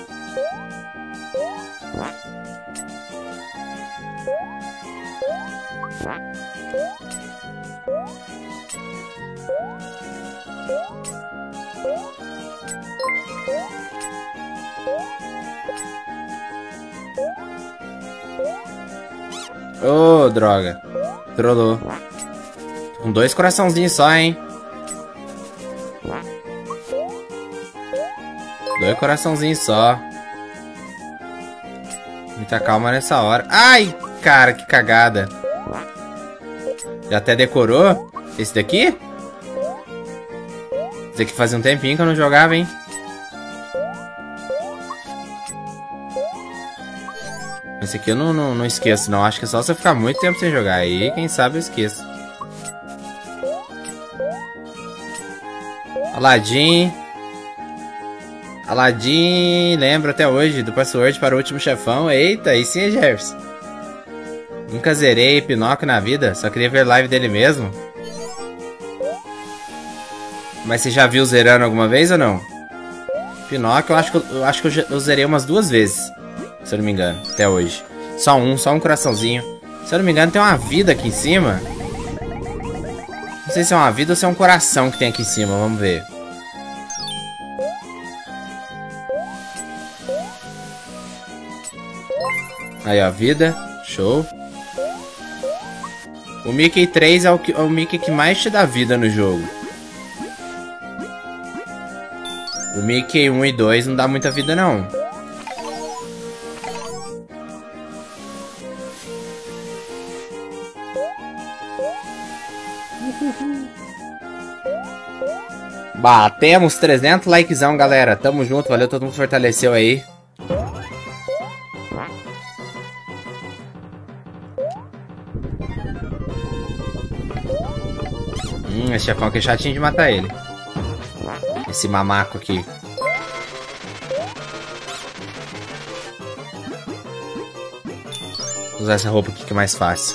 Ô, oh, droga. Trollou. Tô com dois coraçãozinhos só, hein. Dois coraçãozinhos só. Muita calma nessa hora. Ai, cara, que cagada. Já até decorou? Esse daqui? Esse daqui fazia um tempinho que eu não jogava, hein. Esse aqui eu não, não, não esqueço, não. Acho que é só se eu ficar muito tempo sem jogar. Aí, quem sabe eu esqueço. Aladdin. Aladdin. Lembro até hoje do password para o último chefão. Eita, aí sim é Jefferson. Nunca zerei Pinóquio na vida. Só queria ver live dele mesmo. Mas você já viu zerando alguma vez ou não? Pinóquio eu acho que eu, eu, acho que eu, eu zerei umas duas vezes. Se eu não me engano, até hoje. Só um, só um coraçãozinho. Se eu não me engano, tem uma vida aqui em cima. Não sei se é uma vida ou se é um coração que tem aqui em cima, vamos ver. Aí, ó, vida. Show. O Mickey três é o, que, é o Mickey que mais te dá vida no jogo. O Mickey um e dois não dá muita vida, não. Batemos trezentos likezão, galera. Tamo junto, valeu, todo mundo fortaleceu aí. Hum, esse chefão aqui é chatinho de matar ele. Esse mamaco aqui. Vou usar essa roupa aqui que é mais fácil.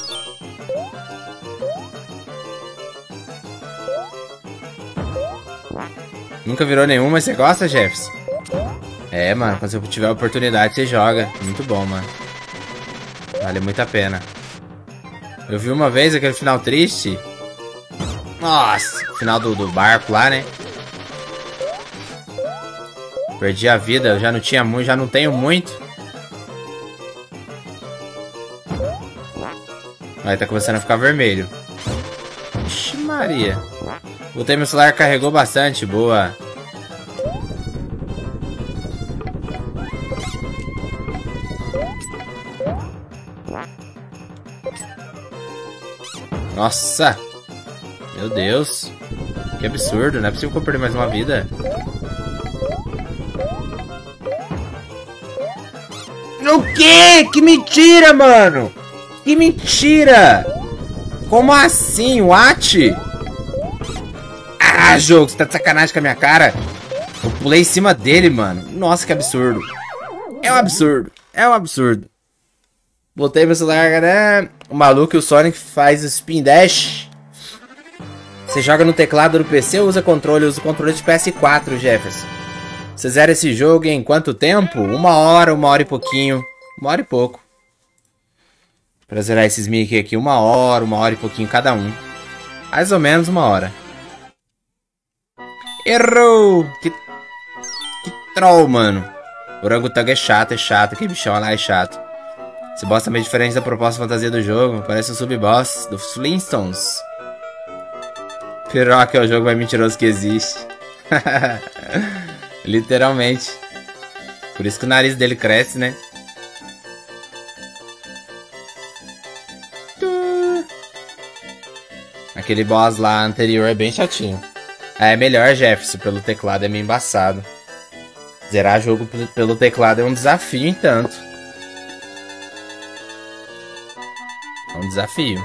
Nunca virou nenhum, mas você gosta, Jefferson? É, mano, quando você tiver a oportunidade, você joga. Muito bom, mano. Vale muito a pena. Eu vi uma vez aquele final triste. Nossa, final do, do barco lá, né? Perdi a vida, eu já não tinha muito, já não tenho muito. Aí tá começando a ficar vermelho. Ixi, Maria. Botei meu celular, carregou bastante, boa. Nossa! Meu Deus! Que absurdo, não é possível que eu perder mais uma vida. O quê? Que mentira, mano! Que mentira! Como assim, what? Ah, jogo, você tá de sacanagem com a minha cara? Eu pulei em cima dele, mano. Nossa, que absurdo. É um absurdo. É um absurdo. Botei meu celular, né? O maluco e o Sonic faz o spin dash. Você joga no teclado do P C ou usa controle? Eu uso controle de P S quatro, Jefferson. Você zera esse jogo em quanto tempo? Uma hora, uma hora e pouquinho. Uma hora e pouco. Pra zerar esses Mickey aqui, uma hora, uma hora e pouquinho cada um. Mais ou menos uma hora. Errou! Que, que troll, mano. O orangotango é chato, é chato. Aquele bichão lá é chato. Esse boss também é diferente da proposta fantasia do jogo. Parece um sub-boss dos Flintstones. Piroca é o jogo mais mentiroso que existe. Literalmente. Por isso que o nariz dele cresce, né? Aquele boss lá anterior é bem chatinho. É melhor, Jefferson, pelo teclado é meio embaçado. Zerar jogo pelo teclado é um desafio, entanto. É um desafio.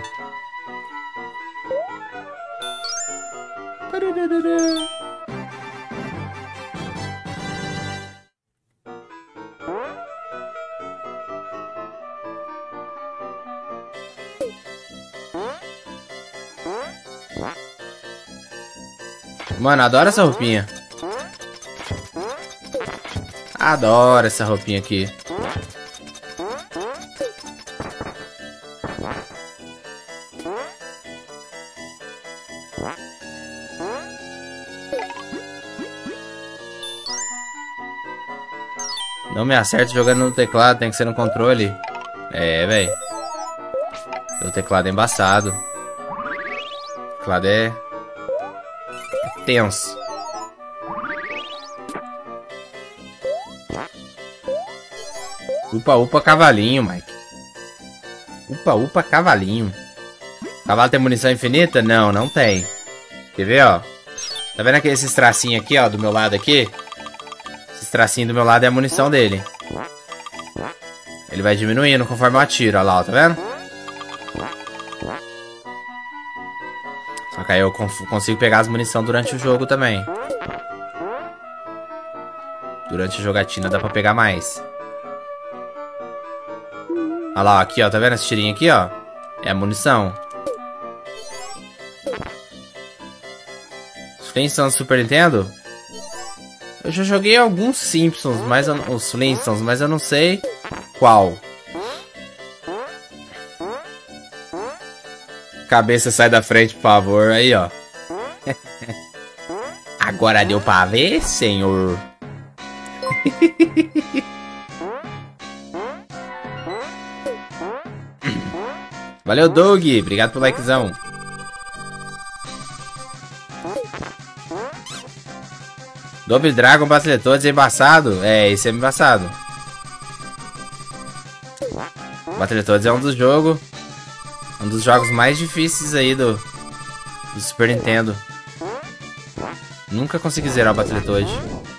Mano, adoro essa roupinha. Adoro essa roupinha aqui. Não me acerto jogando no teclado, tem que ser no controle. É, velho. O teclado é embaçado. O teclado é... tenso. Upa, upa, cavalinho, Mike. Upa, upa, cavalinho. Cavalo tem munição infinita? Não, não tem. Quer ver, ó? Tá vendo aqui esses tracinhos aqui, ó, do meu lado aqui? Esses tracinhos do meu lado é a munição dele. Ele vai diminuindo conforme eu atiro, ó lá, ó, tá vendo? Só que aí eu consigo pegar as munição durante o jogo também. Durante a jogatina dá pra pegar mais. Olha lá, aqui ó, tá vendo esse tirinho aqui ó? É a munição. Os Flintstones Super Nintendo? Eu já joguei alguns Simpsons, mas eu, os Flintstones, mas eu não sei qual. Cabeça, sai da frente, por favor. Aí, ó. Agora deu pra ver, senhor? Valeu, Doug. Obrigado pelo likezão. Double Dragon Battletoads é embaçado? É, esse é embaçado. Battletoads é um dos jogos... Um dos jogos mais difíceis aí do, do Super Nintendo. Nunca consegui zerar o Battletoads.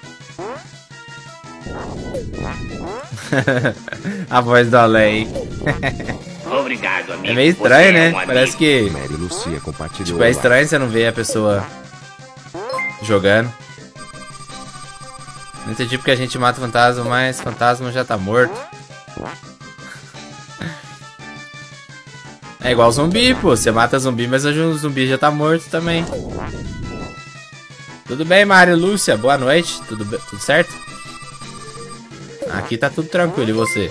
A voz do Além. Obrigado, amigo. É meio estranho, né? É um Parece que... Mary Lucia compartilhou. Tipo, é estranho você não ver a pessoa jogando. Não entendi porque a gente mata o fantasma, mas o fantasma já tá morto. É igual zumbi, pô. Você mata zumbi, mas o zumbi já tá morto também. Tudo bem, Mari Lúcia? Boa noite. Tudo, tudo certo? Aqui tá tudo tranquilo. E você?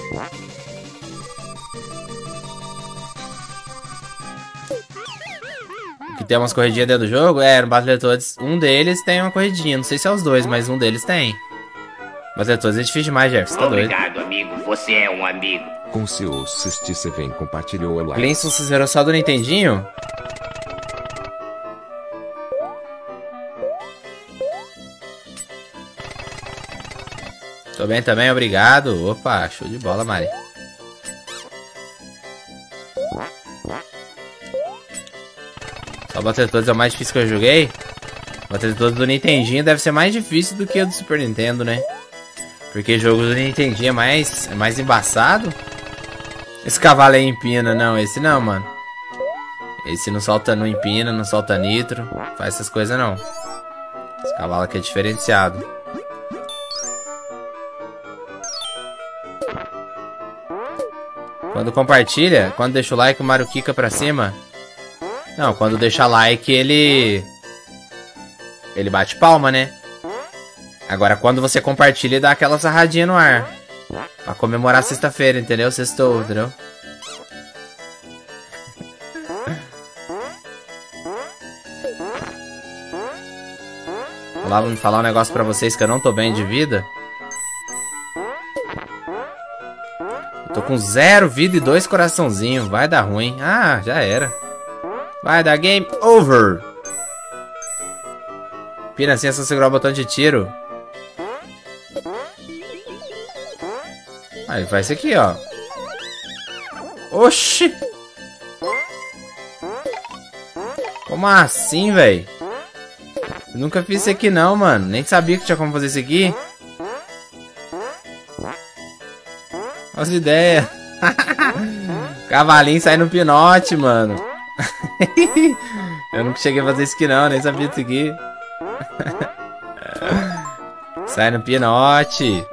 Aqui tem umas corridinhas dentro do jogo? É, no Battletoads, um deles tem uma corridinha. Não sei se é os dois, mas um deles tem. Battletoads é difícil demais, Jeff. Você tá doido? Obrigado, amigo. Você é um amigo. Com seu Sisti Seven compartilhou o like. Flintstones se zerou só do Nintendinho? Tô bem também, obrigado. Opa, show de bola, Mari. Só o Battletoads é o mais difícil que eu joguei? O Battletoads do Nintendinho deve ser mais difícil do que o do Super Nintendo, né? Porque o jogo do Nintendinho é mais, é mais embaçado. Esse cavalo aí empina, não, esse não, mano. Esse não solta, não empina, não solta nitro. Faz essas coisas não. Esse cavalo aqui é diferenciado. Quando compartilha, quando deixa o like, o Mario quica pra cima. Não, quando deixa like, ele... Ele bate palma, né? Agora, quando você compartilha, dá aquela sarradinha no ar. Pra comemorar sexta-feira, entendeu? Sextou, entendeu? Lá, vou falar um negócio pra vocês que eu não tô bem de vida. Eu tô com zero vida e dois coraçãozinhos. Vai dar ruim. Ah, já era. Vai dar game over. Pina, assim é só segurar o botão de tiro. Aí faz isso aqui, ó. Oxi! Como assim, velho? Nunca fiz isso aqui não, mano. Nem sabia que tinha como fazer isso aqui. Olha as ideias. Cavalinho sai no pinote, mano. Eu nunca cheguei a fazer isso aqui não, nem sabia disso aqui. Sai no pinote.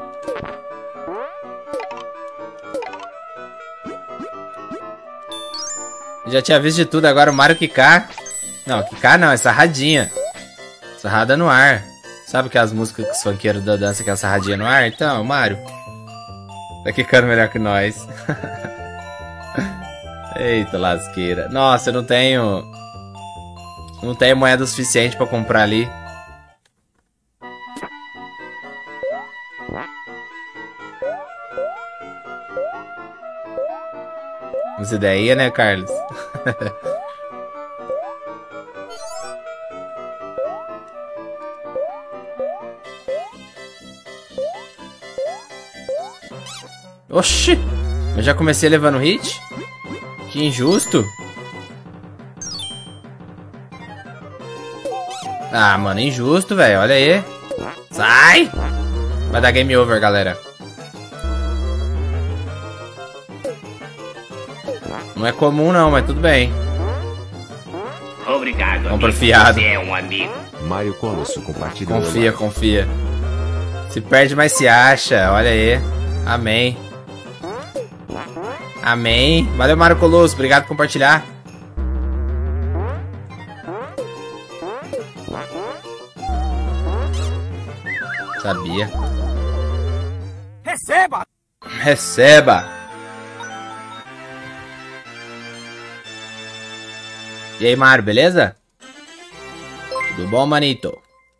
Já tinha visto de tudo, agora o Mario quicar. Não, quicar não, é sarradinha. Sarrada no ar. Sabe aquelas músicas que os funkeiros da dança, que é a sarradinha no ar? Então, o Mario tá quicando melhor que nós. Eita lasqueira. Nossa, eu não tenho... Não tenho moeda suficiente pra comprar ali. Umas ideias, né, Carlos? Oxi! Eu já comecei levando hit? Que injusto! Ah, mano, injusto, velho. Olha aí. Sai! Vai dar game over, galera. Não é comum não, mas tudo bem. Obrigado, Vamos amigo. pro fiado. Você é um amigo. Mario Colosso compartilhou. Confia, confia. Se perde, mas se acha. Olha aí. Amém. Amém. Valeu, Mario Colosso. Obrigado por compartilhar. Sabia. Receba! Receba! E aí, Mario, beleza? Tudo bom, manito?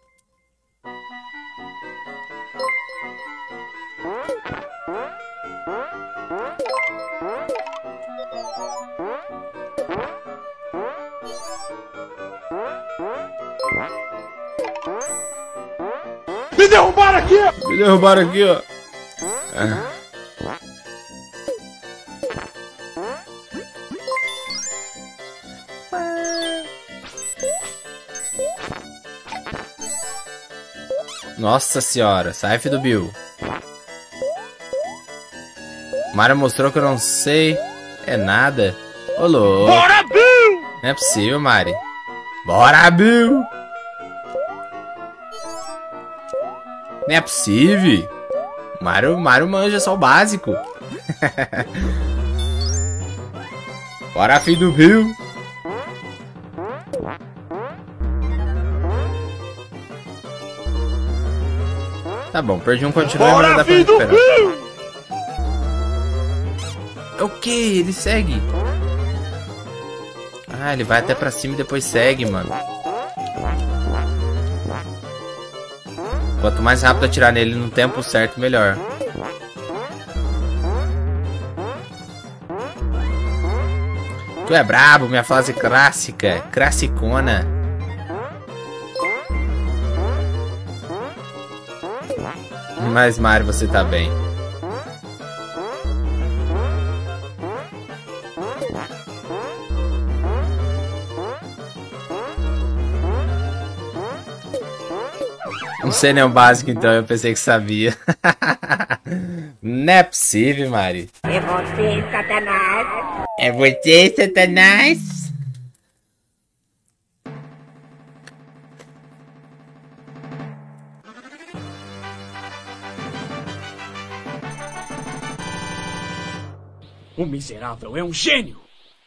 Me derrubaram aqui! Me derrubaram aqui, ó. Ah. Nossa senhora, sai do Bill. Mario mostrou que eu não sei. É nada. Ô, louco. Bora, Bill! Não é possível, Mari. Bora, Bill! Não é possível. Mario, Mario manja só o básico. Bora, filho do Bill. Tá bom, perdi um continue, mas não dá pra recuperar. É o que? Ele segue. Ah, ele vai até pra cima e depois segue, mano. Quanto mais rápido atirar nele no tempo certo, melhor. Tu é brabo, minha fase clássica. Classicona. Mas, Mario, você tá bem. Não sei nem o básico, então eu pensei que sabia. Não é possível, Mari. É você, Satanás. É você, Satanás? O miserável é um gênio!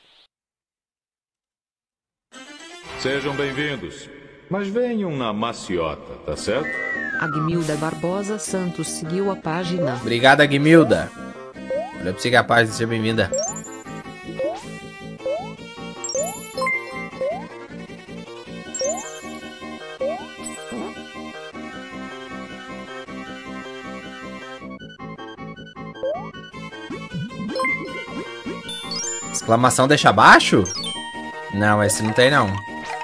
Sejam bem-vindos. Mas venham na maciota, tá certo? Agmilda Barbosa Santos seguiu a página. Obrigado, Agmilda. Olha pra você que a página, seja bem-vinda. Exclamação deixa abaixo? Não, esse não tem não.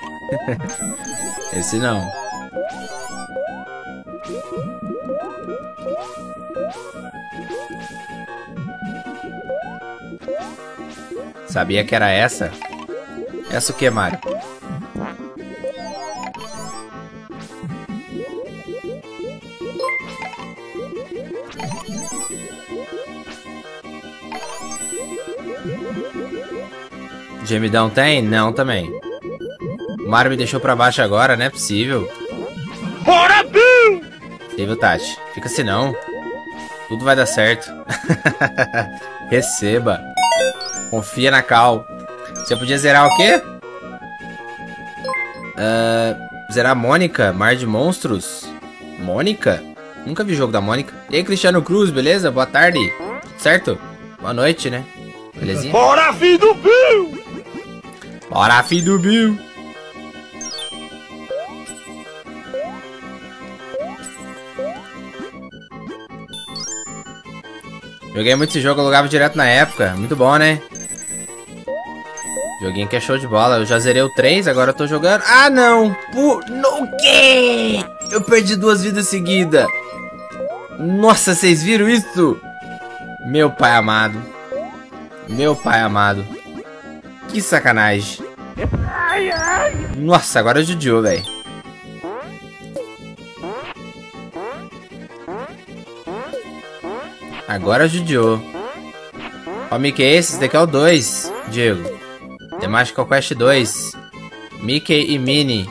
Esse não. Sabia que era essa? Essa o que, Mario? Gemidão tem? Não, também. O Mario me deixou pra baixo agora, não é possível. Possível, Tati. Fica assim não. Tudo vai dar certo. Receba. Confia na Cal. Você podia zerar o quê? Uh, zerar Mônica? Mar de Monstros? Mônica? Nunca vi jogo da Mônica. E aí, Cristiano Cruz, beleza? Boa tarde. Tudo certo? Boa noite, né? Belezinha? Bora, filho do Bill! Bora, filho do Bill! Joguei muito esse jogo, eu jogava direto na época. Muito bom, né? Joguinho que é show de bola. Eu já zerei o três, agora eu tô jogando... Ah, não! Por... No quê? Eu perdi duas vidas seguidas. Nossa, vocês viram isso? Meu pai amado. Meu pai amado. Que sacanagem. Nossa, agora judiou, velho. Agora judiou. Ó, Mickey, esse daqui é o dois, Diego. The Magical Quest dois. Mickey e Minnie.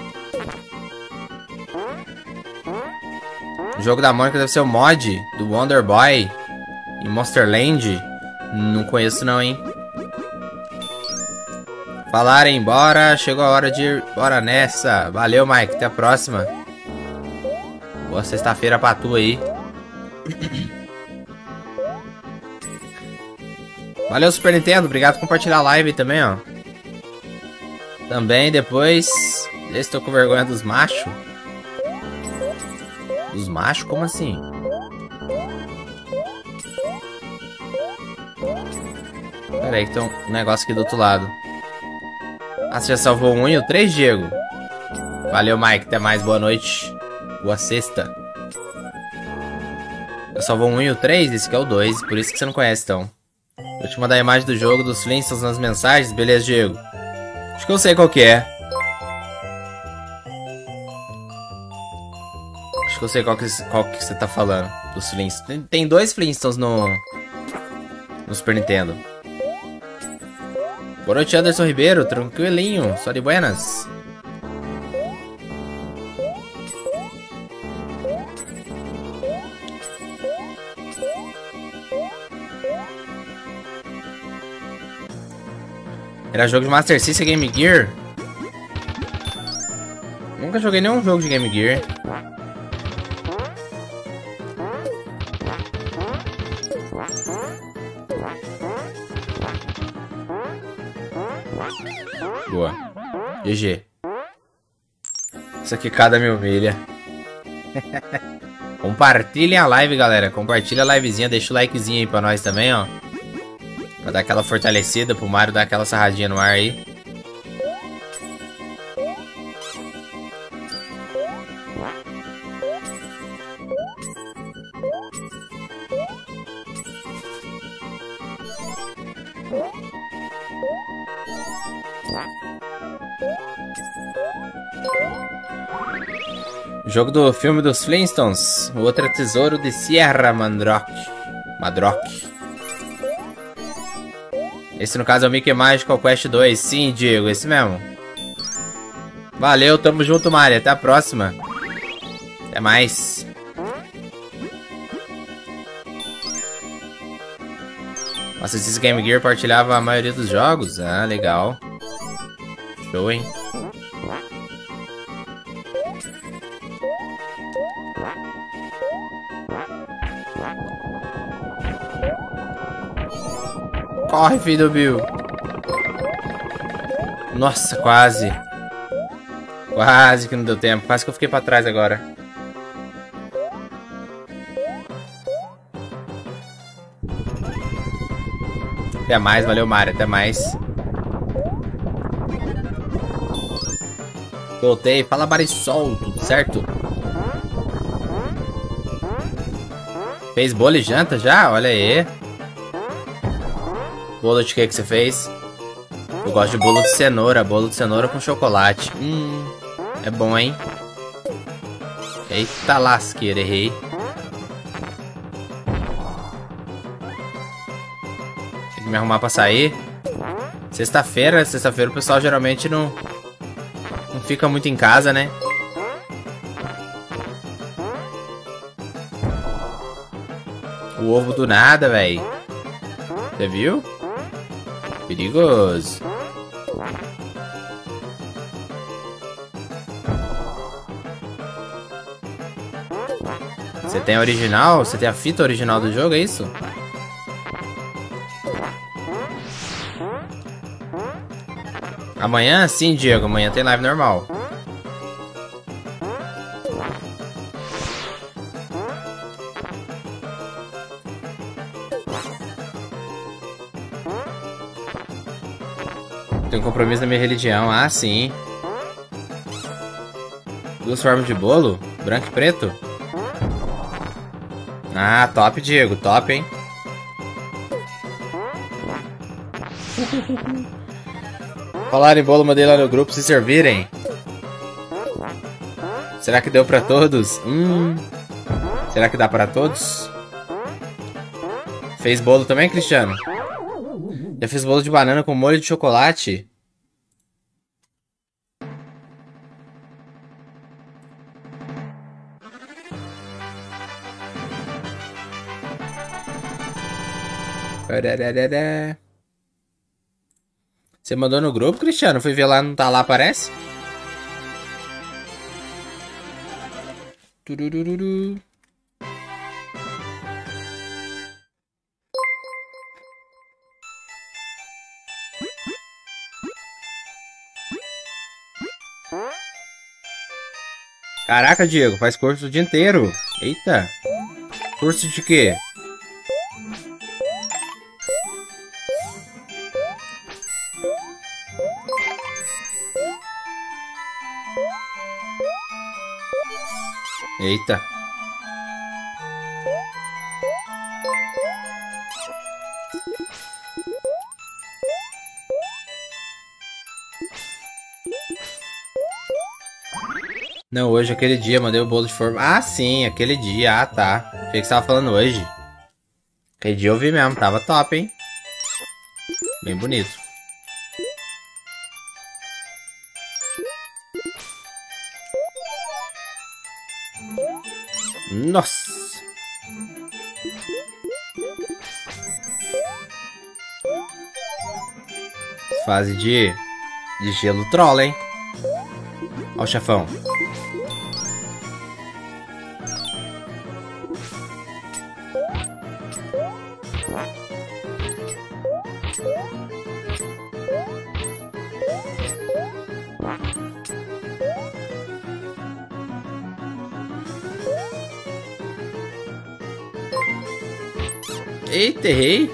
O jogo da Mônica deve ser o mod do Wonder Boy e Monster Land. Não conheço não, hein. Falarem, bora. Chegou a hora de ir. Bora nessa. Valeu, Mike. Até a próxima. Boa sexta-feira pra tu aí. Valeu, Super Nintendo. Obrigado por compartilhar a live também, ó. Também depois... Estou com vergonha dos machos. Dos machos? Como assim? Pera aí que tem um negócio aqui do outro lado. Ah, você já salvou o um e o três, Diego? Valeu, Mike. Até mais. Boa noite. Boa sexta. Eu salvou o um e o três? Esse aqui é o dois. Por isso que você não conhece, então. Vou te mandar a imagem do jogo dos Flintstones nas mensagens. Beleza, Diego? Acho que eu sei qual que é. Acho que eu sei qual que, qual que você tá falando. Dos Flintstones. Tem, tem dois Flintstones no... No Super Nintendo. Boa noite, Anderson Ribeiro. Tranquilinho. Só de buenas. Era jogo de Master System Game Gear? Nunca joguei nenhum jogo de Game Gear. Boa. G G. Isso aqui cada mil milha. Compartilhem a live, galera. Compartilha a livezinha. Deixa o likezinho aí pra nós também, ó. Pra dar aquela fortalecida, pro Mario dar aquela sarradinha no ar aí. Jogo do filme dos Flintstones. O outro é Tesouro de Sierra Madrock. Madrock. Esse no caso é o Mickey Magical Quest dois. Sim, Diego, esse mesmo. Valeu, tamo junto, Mario. Até a próxima. Até mais. Nossa, esse Game Gear partilhava a maioria dos jogos. Ah, legal. Show, hein? Corre, filho do Bill. Nossa, quase. Quase que não deu tempo. Quase que eu fiquei pra trás agora. Até mais, valeu, Mario. Até mais. Voltei. Fala, Marisol. Tudo certo? Fez bolo e janta já? Olha aí. Bolo de que que você fez? Eu gosto de bolo de cenoura. Bolo de cenoura com chocolate. Hum, é bom, hein? Eita lasqueira, errei. Tem que me arrumar pra sair. Sexta-feira, sexta-feira o pessoal geralmente não, não fica muito em casa, né? O ovo do nada, velho. Você viu? Perigoso. Você tem a original? Você tem a fita original do jogo, é isso? Amanhã? Sim, Diego. Amanhã tem live normal. Tenho compromisso na minha religião. Ah, sim. Duas formas de bolo? Branco e preto? Ah, top, Diego. Top, hein? Falaram em bolo, mandei lá no grupo se servirem. Será que deu pra todos? Hum. Será que dá pra todos? Fez bolo também, Cristiano? Já fiz bolo de banana com molho de chocolate. Você mandou no grupo, Cristiano? Fui ver lá, não tá lá, parece? Turururu. Caraca, Diego, faz curso o dia inteiro. Eita. Curso de quê? Eita. Não, hoje, aquele dia, mandei o bolo de forma. Ah, sim, aquele dia. Ah, tá. Achei que você tava falando hoje. Aquele dia eu vi mesmo, tava top, hein? Bem bonito. Nossa! Fase de, de gelo troll, hein? Ó o chefão. Eita, errei.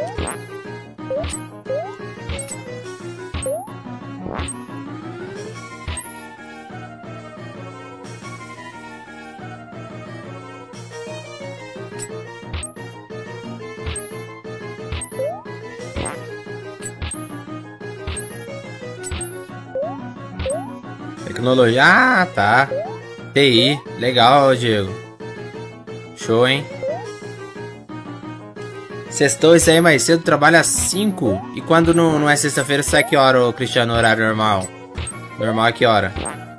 Tecnologia. Ah, tá. T I. Legal, Diego. Show, hein? Sextou isso aí mais cedo, trabalha às cinco. E quando não, não é sexta-feira, sai que hora, ô Cristiano, horário normal? Normal é que hora?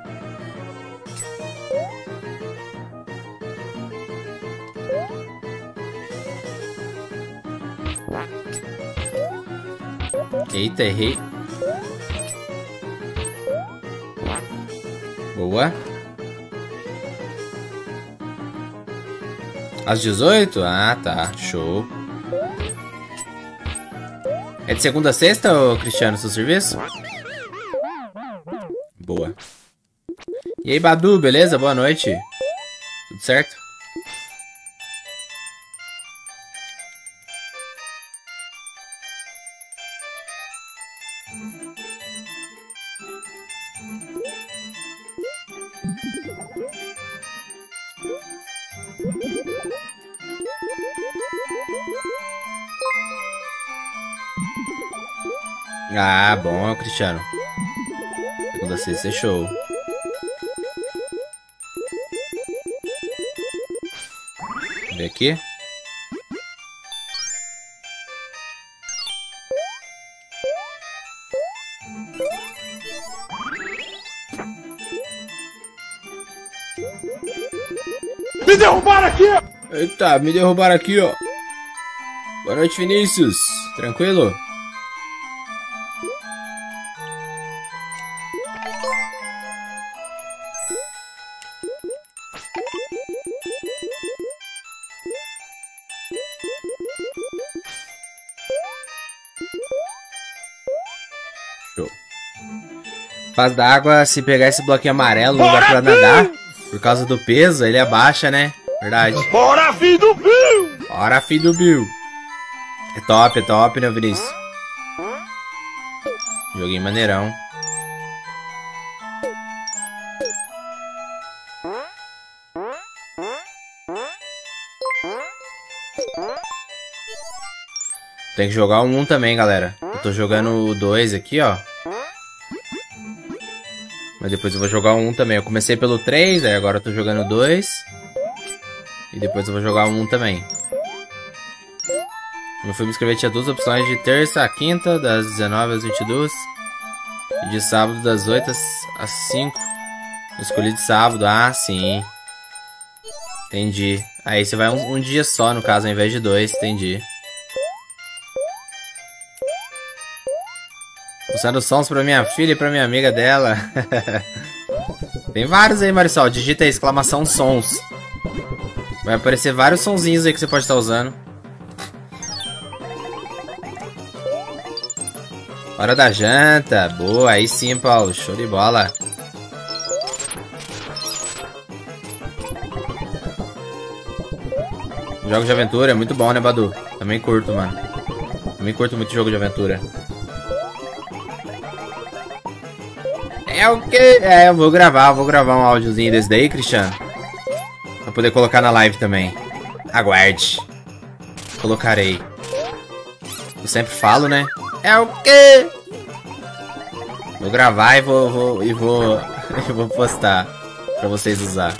Eita, errei. Boa. Às dezoito? Ah, tá. Show. É de segunda a sexta, ô Cristiano, seu serviço? Boa. E aí, Badu, beleza? Boa noite. Tudo certo? Ah, bom, Cristiano. Segunda, sexta é show. Vamos ver aqui. Me derrubaram aqui! Eita, me derrubaram aqui, ó. Boa noite, Vinícius. Tranquilo? Show. Fase da água, se pegar esse bloquinho amarelo, não dá pra nadar. Por causa do peso, ele abaixa, né? Verdade. Bora, filho do Bill! Bora, filho do Bill! É top, é top, né, Vinícius? Joguinho maneirão. Tem que jogar o um também, galera. Eu tô jogando o dois aqui, ó. Mas depois eu vou jogar o um também. Eu comecei pelo três, aí agora eu tô jogando o dois. E depois eu vou jogar o um também. No filme inscrever tinha duas opções de terça a quinta, das dezenove às vinte e duas. E de sábado, das oito às cinco. Eu escolhi de sábado. Ah, sim. Entendi. Aí você vai um, um dia só, no caso, ao invés de dois. Entendi. Usando sons pra minha filha e pra minha amiga dela. Tem vários aí, Marisol. Digita aí, exclamação sons. Vai aparecer vários sonzinhos aí que você pode estar usando. Hora da janta. Boa, aí sim, Paulo. Show de bola. Jogo de aventura é muito bom, né, Badu? Também curto, mano. Também curto muito jogo de aventura. É o quê? É, eu vou gravar, vou gravar um áudiozinho desse daí, Cristiano. Pra poder colocar na live também. Aguarde. Colocarei. Eu sempre falo, né? É o quê? Vou gravar e vou, vou, e vou, e vou postar pra vocês usar.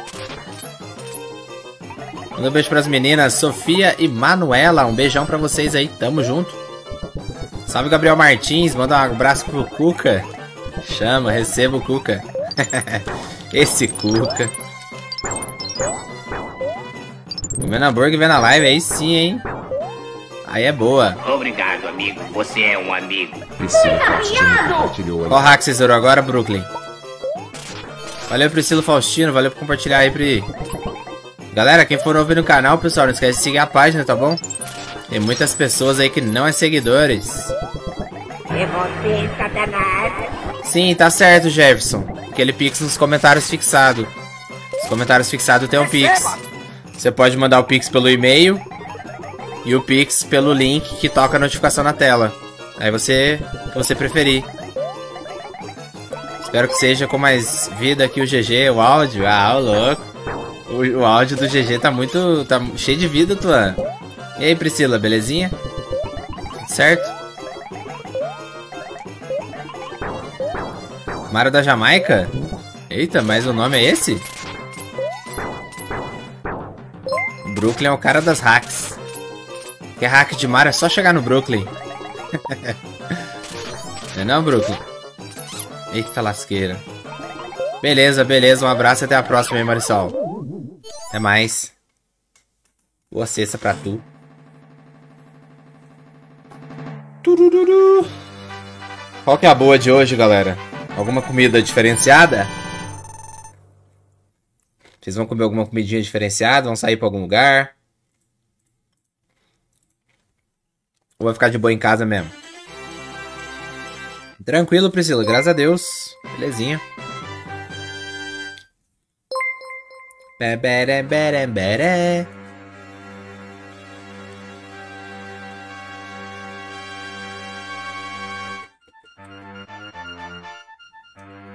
Manda um beijo pras meninas Sofia e Manuela. Um beijão pra vocês aí, tamo junto. Salve, Gabriel Martins. Manda um abraço pro Cuca. Chama, receba o Cuca. Esse Cuca. Comendo hambúrguer e vendo a live, aí sim, hein? Aí é boa. Obrigado, amigo. Você é um amigo. Priscila Faustino compartilhou. Qual hack você zerou agora, Brooklyn? Valeu, Priscila Faustino. Valeu por compartilhar aí, Pri. Galera, quem for ouvir no canal, pessoal, não esquece de seguir a página, tá bom? Tem muitas pessoas aí que não é seguidores. É você, Satanás. Sim, tá certo, Jefferson. Aquele pix nos comentários fixado. Os comentários fixados tem um pix. Você pode mandar o pix pelo e-mail e o pix pelo link que toca a notificação na tela. Aí você, que você preferir. Espero que seja com mais vida que o G G, o áudio. Ah, o louco. O, o áudio do G G tá muito, tá cheio de vida, Tuan. E aí, Priscila, belezinha? Tudo certo? Mario da Jamaica? Eita, mas o nome é esse? Brooklyn é o cara das hacks. Quer hack de Mario é só chegar no Brooklyn. Não é não, Brooklyn? Eita lasqueira. Beleza, beleza. Um abraço e até a próxima, hein, Marisol. Até mais. Boa sexta pra tu. Turururu. Qual que é a boa de hoje, galera? Alguma comida diferenciada? Vocês vão comer alguma comidinha diferenciada? Vão sair pra algum lugar? Ou vai ficar de boa em casa mesmo? Tranquilo, Priscila. Graças a Deus. Belezinha. Bere, bere, bere.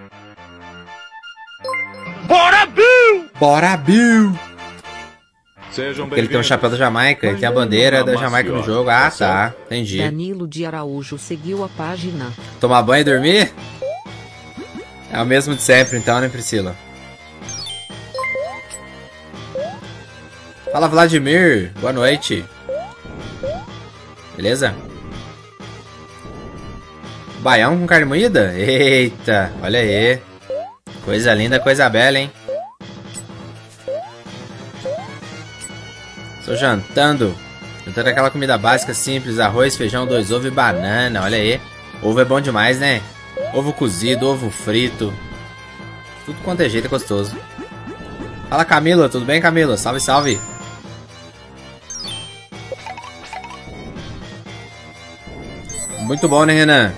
Bora, Bill! Bora, Bill! Sejam Porque ele tem um chapéu da Jamaica, ele tem a bandeira da Jamaica no jogo. Ah, tá. Entendi. Danilo de Araújo seguiu a página. Tomar banho e dormir? É o mesmo de sempre então, né, Priscila? Fala, Vladimir. Boa noite. Beleza? Baião com carne moída? Eita, olha aí. Coisa linda, coisa bela, hein? Estou jantando. Jantando aquela comida básica simples. Arroz, feijão, dois ovos e banana. Olha aí. Ovo é bom demais, né? Ovo cozido, ovo frito. Tudo quanto é jeito é gostoso. Fala, Camila. Tudo bem, Camila? Salve, salve. Muito bom, né, Renan?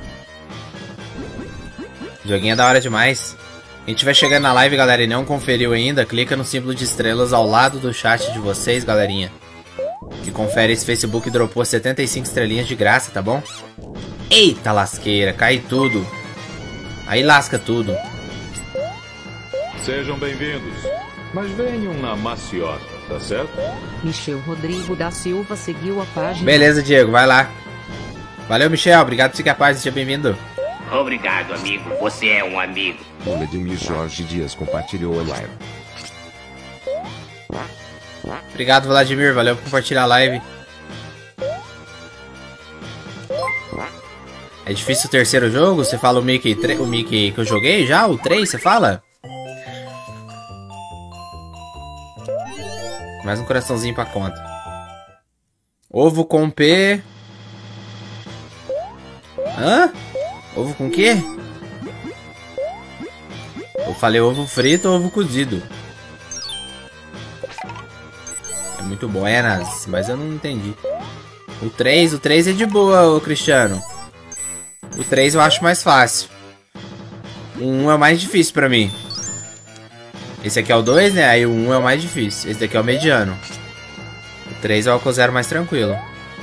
Joguinho é da hora demais. Quem estiver chegando na live, galera, e não conferiu ainda, clica no símbolo de estrelas ao lado do chat de vocês, galerinha. E confere esse Facebook dropou setenta e cinco estrelinhas de graça, tá bom? Eita lasqueira, cai tudo. Aí lasca tudo. Sejam bem-vindos. Mas venham na maciota, tá certo? Michel Rodrigo da Silva seguiu a página. Beleza, Diego, vai lá. Valeu, Michel. Obrigado por seguir a página, seja bem-vindo. Obrigado, amigo. Você é um amigo. O Vladimir Jorge Dias compartilhou a live. Obrigado, Vladimir. Valeu por compartilhar a live. É difícil o terceiro jogo? Você fala o Mickey, o Mickey que eu joguei já? O três, você fala? Mais um coraçãozinho pra conta. Ovo com P... Hã? Ovo com quê? Eu falei ovo frito ou ovo cozido. É muito buenas, mas eu não entendi. O três, o três é de boa, ô Cristiano. O três eu acho mais fácil. O um é o mais difícil pra mim. Esse aqui é o dois, né? Aí o um é o mais difícil. Esse daqui é o mediano. O três é o que eu zero mais tranquilo.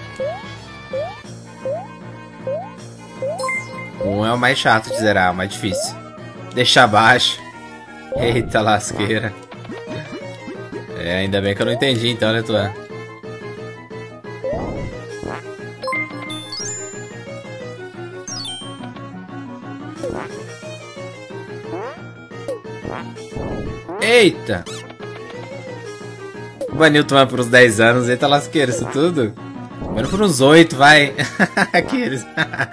O um é o mais chato de zerar, o mais difícil. Deixa abaixo. Eita lasqueira. É, ainda bem que eu não entendi então, né, Tuan? Eita! Baniu o Tuan por uns dez anos, eita lasqueira, isso tudo? Baniu por uns oito, vai. Aqueles.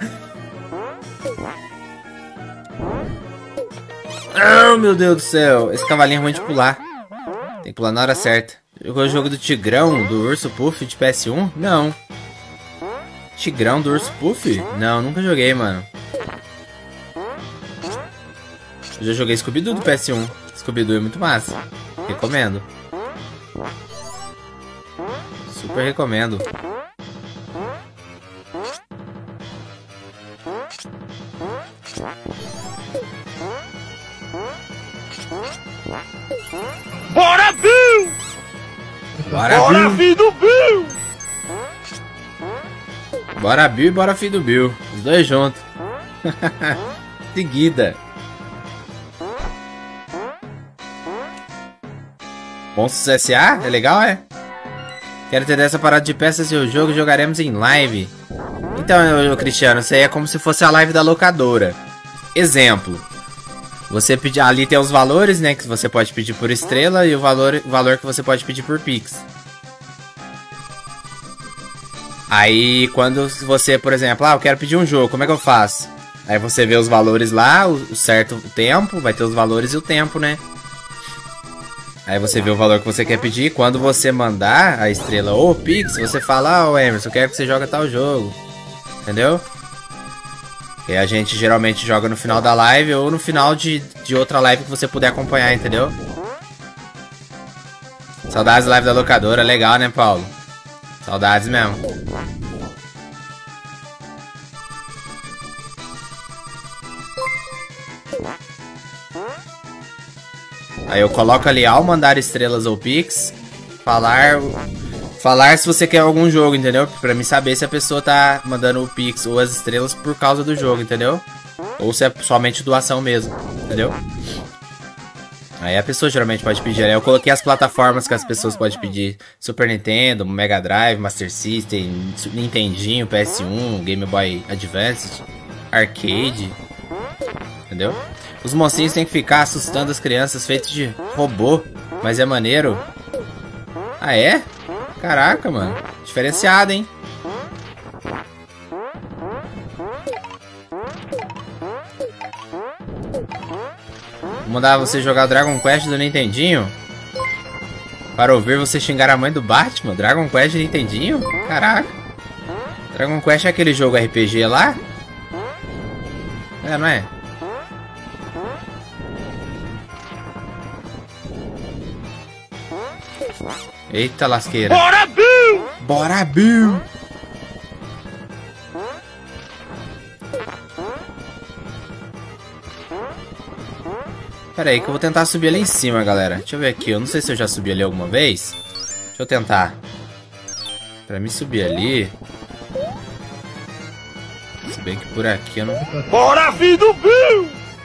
Oh, meu Deus do céu. Esse cavalinho é ruim de pular. Tem que pular na hora certa. Jogou o jogo do Tigrão, do Urso Puff de P S um? Não. Tigrão do Urso Puff? Não, nunca joguei, mano. Eu já joguei Scooby-Doo do P S um. Scooby-Doo é muito massa. Recomendo. Super recomendo. Bora, Bill! Bora, Bora, Bill! filho do Bill! Bora, Bill e bora, filho do Bill. Os dois juntos. Seguida. Monstros S A? É legal, é? Quero ter essa parada de peças e o jogo jogaremos em live. Então, eu, Cristiano, isso aí é como se fosse a live da locadora. Exemplo. Você pedir, ali tem os valores, né, que você pode pedir por estrela e o valor, o valor que você pode pedir por Pix. Aí, quando você, por exemplo, ah, eu quero pedir um jogo, como é que eu faço? Aí você vê os valores lá, o, o certo o tempo, vai ter os valores e o tempo, né? Aí você vê o valor que você quer pedir, quando você mandar a estrela ou o Pix, você fala, ah, oh, Emerson, eu quero que você jogue tal jogo. Entendeu? E a gente geralmente joga no final da live ou no final de, de outra live que você puder acompanhar, entendeu? Saudades da live da locadora, legal, né, Paulo? Saudades mesmo. Aí eu coloco ali, ao mandar estrelas ou Pix, falar... Falar se você quer algum jogo, entendeu? Pra mim saber se a pessoa tá mandando o Pix ou as estrelas por causa do jogo, entendeu? Ou se é somente doação mesmo, entendeu? Aí a pessoa geralmente pode pedir. Aí eu coloquei as plataformas que as pessoas podem pedir. Super Nintendo, Mega Drive, Master System, Nintendinho, P S um, Game Boy Advance, Arcade. Entendeu? Os mocinhos têm que ficar assustando as crianças feitos de robô. Mas é maneiro. Ah, é? Caraca, mano. Diferenciado, hein? Vou mandar você jogar o Dragon Quest do Nintendinho para ouvir você xingar a mãe do Batman. Dragon Quest do Nintendinho? Caraca. Dragon Quest é aquele jogo R P G lá? É, não é? Eita lasqueira. Bora, Bill! Bora, Bill! Pera aí que eu vou tentar subir ali em cima, galera. Deixa eu ver aqui. Eu não sei se eu já subi ali alguma vez. Deixa eu tentar. Pra mim subir ali... Se bem que por aqui eu não... Bora, filho do Bill!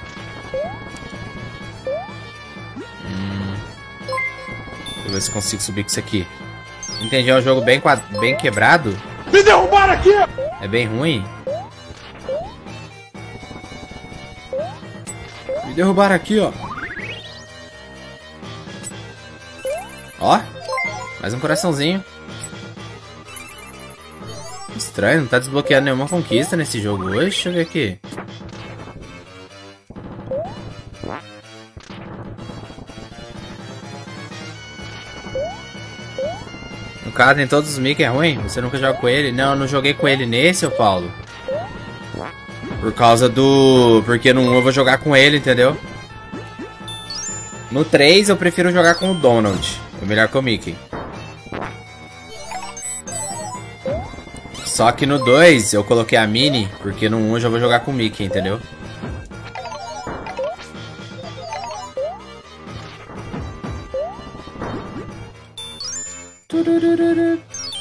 Hum... Deixa eu ver se eu consigo subir com isso aqui. Entendi, é um jogo bem, quad... bem quebrado. Me derrubaram aqui! É bem ruim. Me derrubaram aqui, ó. Ó. Mais um coraçãozinho. Estranho, não tá desbloqueando nenhuma conquista nesse jogo hoje. Deixa eu ver aqui. No caso, em todos os Mickey é ruim? Você nunca joga com ele? Não, eu não joguei com ele nesse, ô Paulo. Por causa do... Porque no um eu vou jogar com ele, entendeu? No três eu prefiro jogar com o Donald. É melhor que o Mickey. Só que no dois eu coloquei a Minnie, porque no um eu já vou jogar com o Mickey, entendeu? Turururu.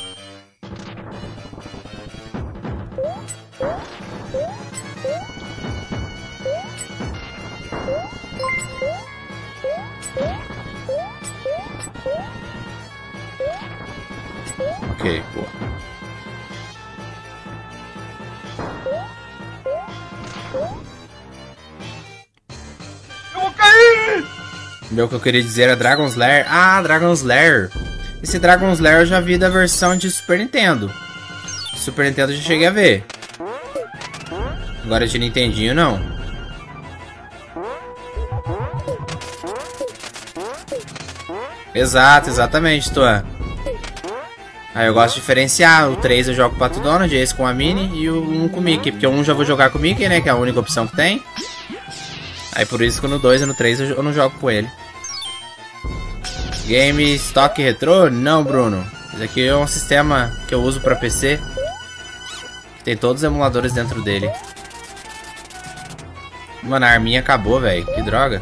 Ok, boa. Eu vou cair! Meu que eu queria dizer era Dragon's Lair. Ah, Dragon's Lair. Esse Dragon's Lair eu já vi da versão de Super Nintendo. Super Nintendo eu já cheguei a ver. Agora de Nintendinho não. Exato, exatamente, Tuan. Aí eu gosto de diferenciar. O três eu jogo com o Pato Donald, esse com a Minnie e o um com o Mickey. Porque o um já vou jogar com o Mickey, né? Que é a única opção que tem. Aí por isso que no dois e no três eu não jogo com ele. Game Stock Retro? Não, Bruno. Esse aqui é um sistema que eu uso pra P C. Que tem todos os emuladores dentro dele. Mano, a arminha acabou, velho. Que droga.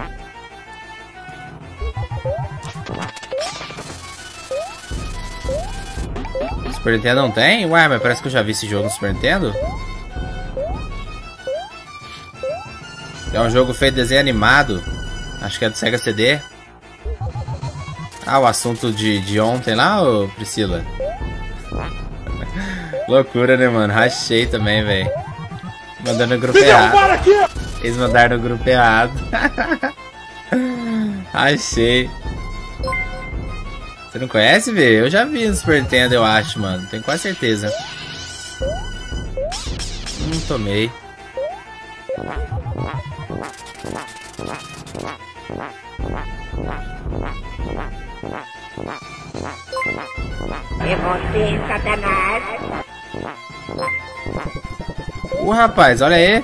Super Nintendo não tem? Ué, mas parece que eu já vi esse jogo no Super Nintendo. É um jogo feito desenho animado. Acho que é do Sega C D. Ah, o assunto de, de ontem lá, ô Priscila? Loucura, né, mano? Rachei também, velho. Mandando no grupo errado. Aqui. Eles mandaram no grupo errado. Rachei. Você não conhece, velho? Eu já vi no Super Nintendo, eu acho, mano. Tenho quase certeza. Hum, tomei. É você, Satanás. Uh, rapaz, olha aí.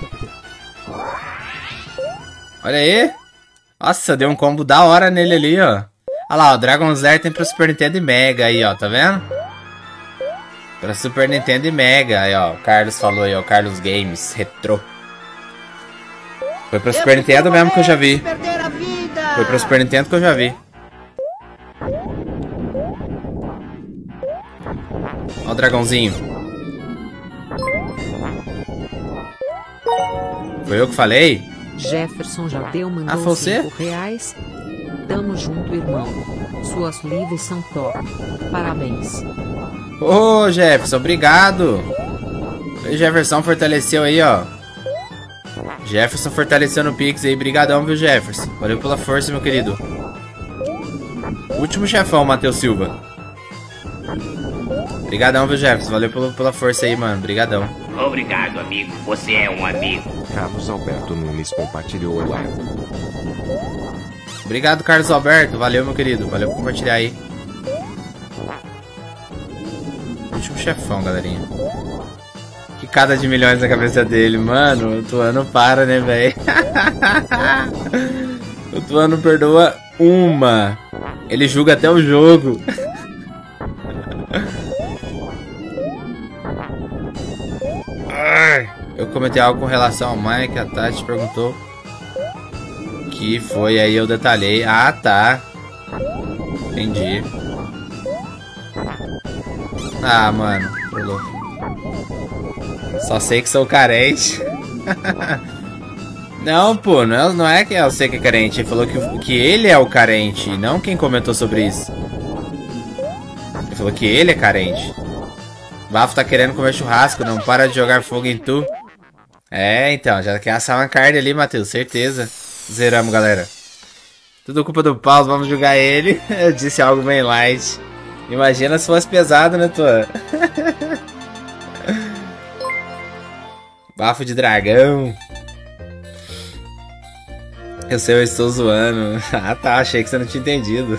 Olha aí. Nossa, deu um combo da hora nele ali, ó. Olha lá, o Dragon's Lair tem pra Super Nintendo e Mega aí, ó. Tá vendo? Pra Super Nintendo e Mega. Aí, ó. O Carlos falou aí, ó. Carlos Games. Retro. Foi pra Super Nintendo mesmo que eu já vi. Foi pra Super Nintendo que eu já vi. Ó o dragãozinho. Foi eu que falei? Jefferson Jadeu Ah, mandou foi você? cinco reais. Tamo junto, irmão. Suas lives são top. Parabéns. Ô, Jefferson, obrigado. O Jefferson fortaleceu aí, ó. Jefferson fortalecendo o Pix aí. Brigadão, viu, Jefferson? Valeu pela força, meu querido. Último chefão, Matheus Silva. Brigadão, viu, Jefferson? Valeu pela, pela força aí, mano. Brigadão. Obrigado, amigo. Você é um amigo. Carlos Alberto Nunes compartilhou a live. Obrigado, Carlos Alberto. Valeu, meu querido. Valeu por compartilhar aí. Último chefão, galerinha. Que cada de milhões na cabeça dele. Mano, o Tuano para, né, velho? O Tuano perdoa uma. Ele julga até o jogo. Eu comentei algo com relação ao Mike. A Tati perguntou que foi, aí eu detalhei. Ah, tá. Entendi. Ah, mano. Pulou. Só sei que sou carente. Não, pô. Não é, não é que eu sei que é carente. Ele falou que, que ele é o carente. Não quem comentou sobre isso. Ele falou que ele é carente. Bafo tá querendo comer churrasco. Não para de jogar fogo em tu. É, então. Já quer assar uma carne ali, Matheus. Certeza. Zeramos, galera. Tudo culpa do Paulo, vamos julgar ele. Eu disse algo bem light. Imagina se fosse pesado, né, tua? Bafo de dragão. Eu sei, eu estou zoando. Ah, tá, achei que você não tinha entendido.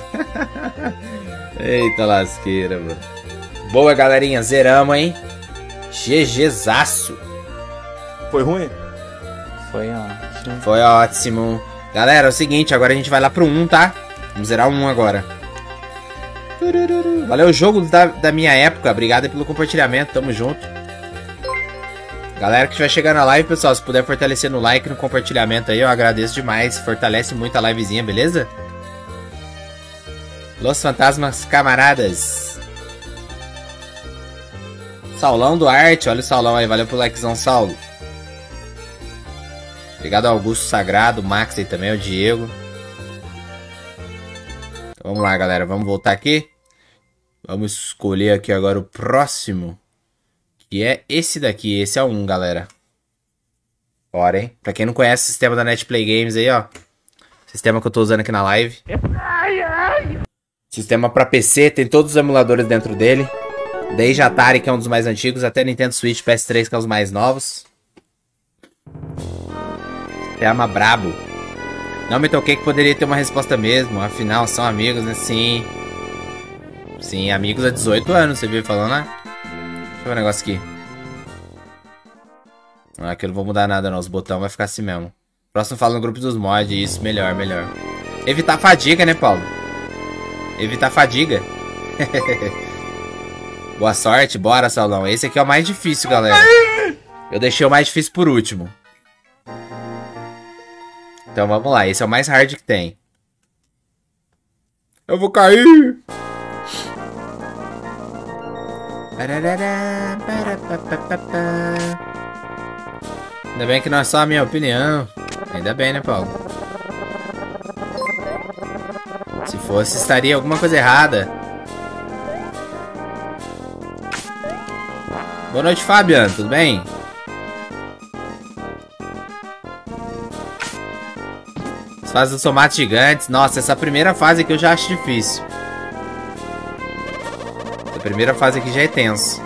Eita lasqueira, mano. Boa, galerinha, zeramos, hein? GGzaço. Foi ruim? Foi ótimo. Foi ótimo. Galera, é o seguinte, agora a gente vai lá pro um, tá? Vamos zerar o um agora. Valeu, jogo da, da minha época. Obrigado pelo compartilhamento, tamo junto. Galera que estiver chegando na live, pessoal, se puder fortalecer no like e no compartilhamento aí, eu agradeço demais. Fortalece muito a livezinha, beleza? Los Fantasmas Camaradas. Saulão Duarte, olha o Saulão aí, valeu pelo likezão, Saulo. Obrigado ao Augusto Sagrado, o Max aí também, o Diego. Então, vamos lá, galera, vamos voltar aqui. Vamos escolher aqui agora o próximo. Que é esse daqui, esse é o um, galera. Bora, hein? Pra quem não conhece o sistema da Netplay Games aí, ó. Sistema que eu tô usando aqui na live. Sistema pra P C, tem todos os emuladores dentro dele. Desde Atari, que é um dos mais antigos, até Nintendo Switch, P S três, que é os mais novos. Sistema brabo. Não me toquei que poderia ter uma resposta mesmo. Afinal, são amigos, né? Sim. Sim, amigos há dezoito anos, você viu falando, né? Deixa eu ver um negócio aqui. Ah, aqui eu não vou mudar nada não, os botões vai ficar assim mesmo. Próximo fala no grupo dos mods, isso, melhor, melhor. Evitar fadiga, né, Paulo? Evitar fadiga. Boa sorte, bora, Saulão. Esse aqui é o mais difícil, galera. Eu deixei o mais difícil por último. Então vamos lá, esse é o mais hard que tem. Eu vou cair! Ainda bem que não é só a minha opinião. Ainda bem, né, Paulo? Se fosse, estaria alguma coisa errada. Boa noite, Fabiano. Tudo bem? As fases dos tomates gigantes. Nossa, essa primeira fase aqui eu já acho difícil. A primeira fase aqui já é tenso.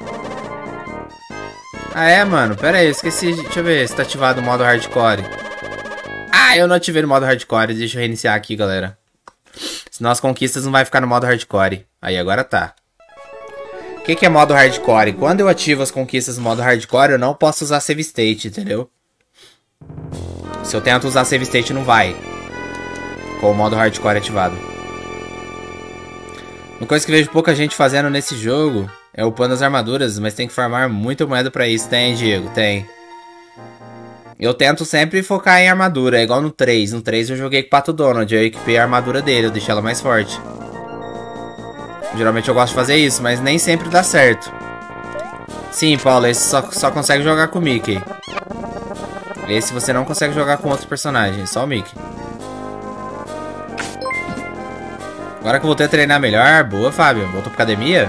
Ah, é, mano? Pera aí, eu esqueci. Deixa eu ver se tá ativado o modo hardcore. Ah, eu não ativei no modo hardcore. Deixa eu reiniciar aqui, galera. Senão as conquistas não vai ficar no modo hardcore. Aí, agora tá. O que, que é modo hardcore? Quando eu ativo as conquistas no modo hardcore, eu não posso usar save state, entendeu? Se eu tento usar save state, não vai. Com o modo hardcore ativado. Uma coisa que vejo pouca gente fazendo nesse jogo é upando as armaduras, mas tem que farmar muita moeda pra isso. Tem, Diego? Tem. Eu tento sempre focar em armadura, é igual no três. No três eu joguei com o Pato Donald, eu equipei a armadura dele, eu deixei ela mais forte. Geralmente eu gosto de fazer isso, mas nem sempre dá certo. Sim, Paulo, esse só, só consegue jogar com o Mickey. Esse você não consegue jogar com outros personagens, só o Mickey. Agora que eu voltei a treinar melhor, boa, Fábio. Voltou pra academia?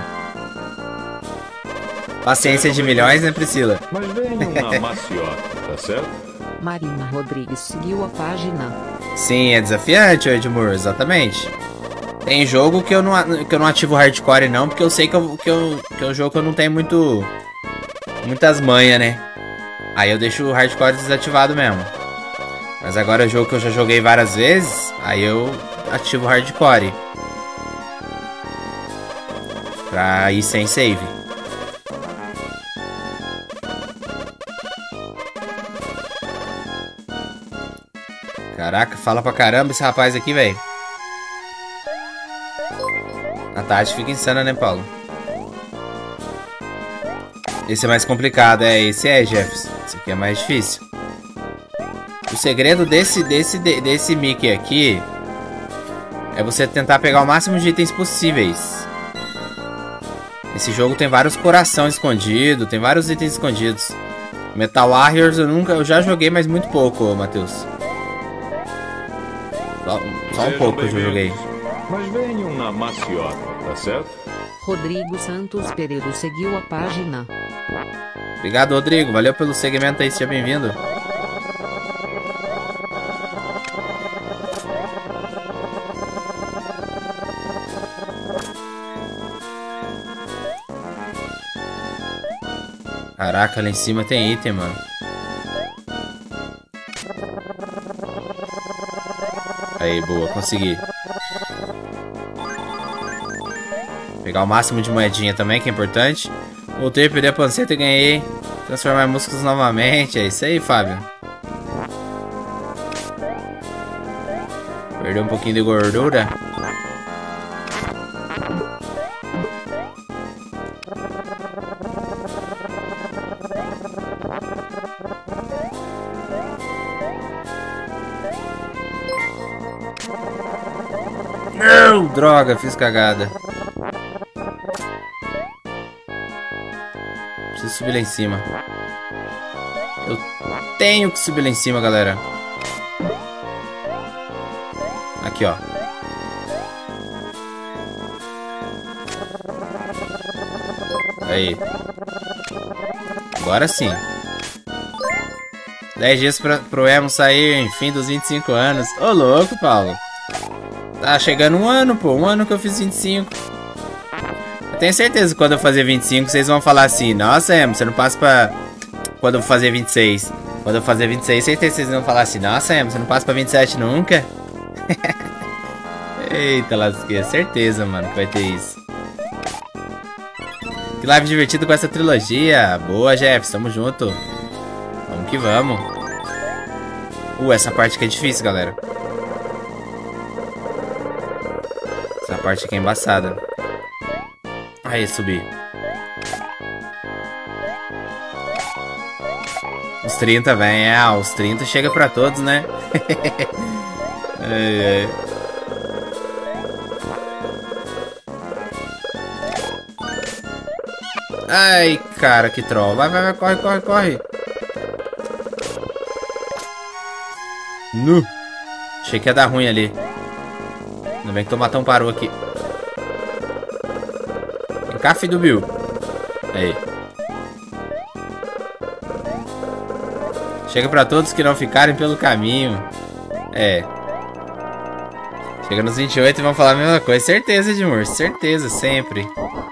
Paciência de milhões, né, Priscila? Mas venham na maciota, tá certo? Marina Rodrigues seguiu a página. Sim, é desafiante, Edmur, exatamente. Tem jogo que eu não, que eu não ativo hardcore não, porque eu sei que, eu, que, eu, que é um jogo que eu não tenho muito... muitas manhas, né? Aí eu deixo o hardcore desativado mesmo. Mas agora é um jogo que eu já joguei várias vezes, aí eu ativo o hardcore. Pra ir sem save. Caraca, fala pra caramba esse rapaz aqui, velho. A Tati fica insana, né, Paulo? Esse é mais complicado, é. Esse é, Jefferson. Esse aqui é mais difícil. O segredo desse, desse, desse Mickey aqui é você tentar pegar o máximo de itens possíveis. Esse jogo tem vários corações escondidos, tem vários itens escondidos. Metal Warriors eu nunca, eu já joguei, mas muito pouco, Matheus. Só, só um pouco eu já joguei. Mas venham na maciota, tá certo? Rodrigo Santos Pereira seguiu a página. Obrigado, Rodrigo. Valeu pelo segmento aí, seja bem-vindo. Caraca, lá em cima tem item, mano. Aí, boa, consegui. Pegar o máximo de moedinha também, que é importante. Voltei a perder a panceta e ganhei. Transformar músculos novamente. É isso aí, Fábio. Perdeu um pouquinho de gordura. Não, droga, fiz cagada. Preciso subir lá em cima. Eu tenho que subir lá em cima, galera. Aqui, ó. Aí. Agora sim. dez dias pra, pro Emo sair, enfim, dos vinte e cinco anos. Ô, louco, Paulo. Tá chegando um ano, pô. Um ano que eu fiz vinte e cinco. Eu tenho certeza que quando eu fazer vinte e cinco, vocês vão falar assim: nossa, Emo, você não passa pra... Quando eu fazer vinte e seis. Quando eu fazer vinte e seis, certeza que vocês vão falar assim: nossa, Emo, você não passa pra vinte e sete nunca? Eita, lasqueira. Certeza, mano, que vai ter isso. Que live divertido com essa trilogia. Boa, Jeff, tamo junto. Vamos que vamos. Uh, essa parte aqui é difícil, galera. Essa parte aqui é embaçada. Aí, subi. Os trinta, vem. É, os trinta chega pra todos, né? Ai, ai. Ai, cara, que troll. Vai, vai, vai, corre, corre, corre. Nu. Achei que ia dar ruim ali. Ainda bem que o Tomatão parou aqui. Vem cá, filho do Bill. Aí. Chega pra todos que não ficarem pelo caminho. É. Chega nos vinte e oito e vão falar a mesma coisa. Certeza, Edmur. Certeza, sempre.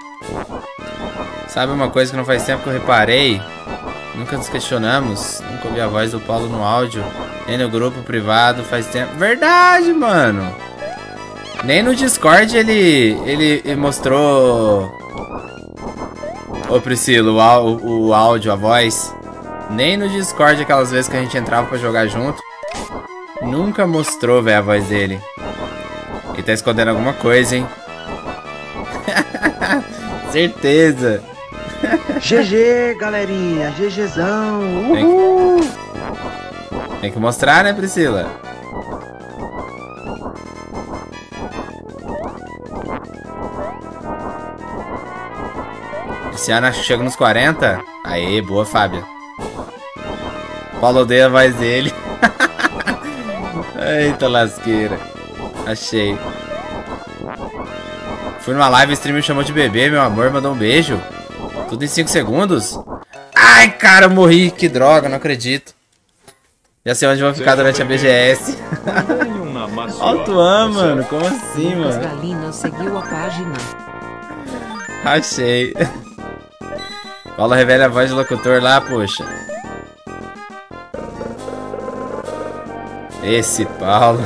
Sabe uma coisa que não faz tempo que eu reparei? Nunca nos questionamos. Nunca ouvi a voz do Paulo no áudio. Nem no grupo privado faz tempo. Verdade, mano. Nem no Discord ele, ele, ele mostrou... Ô, Priscila, o, o, o áudio, a voz. Nem no Discord, aquelas vezes que a gente entrava pra jogar junto. Nunca mostrou, velho, a voz dele. Ele tá escondendo alguma coisa, hein? Certeza. G G, galerinha. GGzão. Uhul. Tem que, tem que mostrar, né, Priscila? Esse ano acho que chega nos quarenta. Aê, boa, Fábio. Paulo odeia a voz dele. Eita lasqueira. Achei. Fui numa live, o streamer me chamou de bebê, meu amor, mandou um beijo. Tudo em cinco segundos. Ai, cara, eu morri. Que droga, não acredito. Já sei onde vou ficar durante a B G S. Ó o Tuan, mano. Como assim, mano? Galina seguiu a página. Achei. Paulo revela a voz do locutor lá, poxa. Esse Paulo.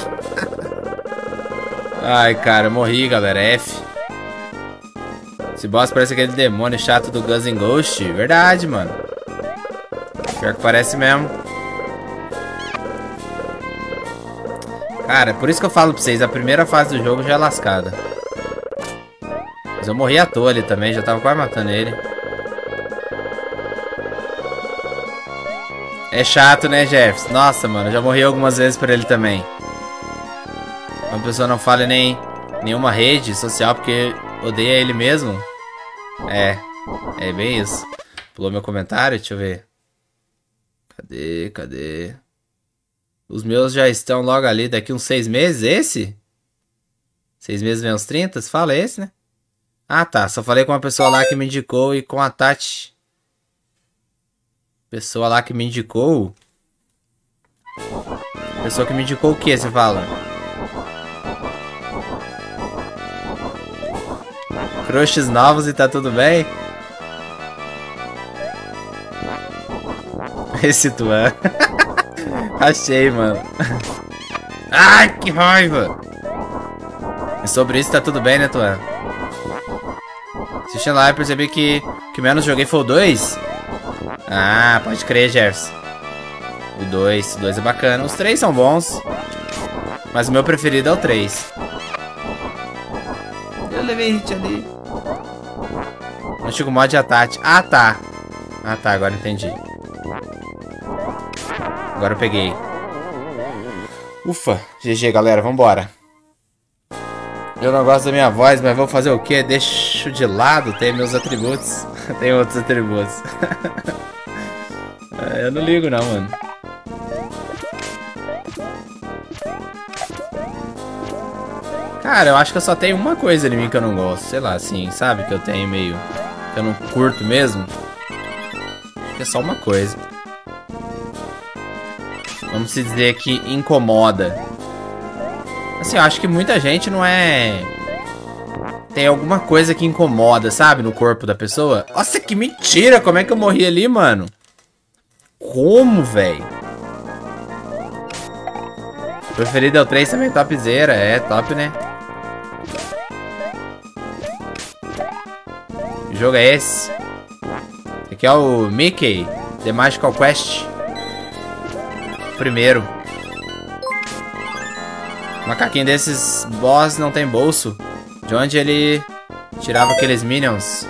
Ai, cara, eu morri, galera. F. Esse boss parece aquele demônio chato do Guns N' Ghost. Verdade, mano. Pior que parece mesmo. Cara, por isso que eu falo pra vocês, a primeira fase do jogo já é lascada. Mas eu morri à toa ali também, já tava quase matando ele. É chato, né, Jeffs? Nossa, mano, já morri algumas vezes por ele também. Uma pessoa não fala nem nenhuma rede social porque odeia ele mesmo. É, é bem isso. Pulou meu comentário, deixa eu ver. Cadê, cadê? Os meus já estão logo ali, daqui uns seis meses, esse? Seis meses vem uns trinta, você fala esse, né? Ah, tá, só falei com uma pessoa lá que me indicou e com a Tati. Pessoa lá que me indicou? Pessoa que me indicou o que, você fala? Crushes novos e tá tudo bem? Esse Tuan. Achei, mano. Ai, que raiva. E sobre isso tá tudo bem, né, Tuan? Assistindo lá e percebi que o que menos joguei foi o dois. Ah, pode crer, Jefferson. O dois, o dois é bacana. Os três são bons. Mas o meu preferido é o três. Eu levei hit ali. Antigo mod a Tati. Ah, tá. Ah, tá, agora entendi. Agora eu peguei. Ufa, G G, galera, vambora. Eu não gosto da minha voz, mas vou fazer o quê? Deixo de lado, tem meus atributos. Tem outros atributos. Eu não ligo não, mano. Cara, eu acho que eu só tenho uma coisa em mim que eu não gosto. Sei lá, assim, sabe? Que eu tenho meio... que eu não curto mesmo. Acho que é só uma coisa. Vamos se dizer que incomoda. Assim, eu acho que muita gente não é... tem alguma coisa que incomoda, sabe? No corpo da pessoa. Nossa, que mentira! Como é que eu morri ali, mano? Como, velho? Preferido é o três também, topzera. É, top, né? Que jogo é esse? Esse aqui é o Mickey The Magical Quest. Primeiro. Macaquinho desses boss não tem bolso. De onde ele tirava aqueles minions?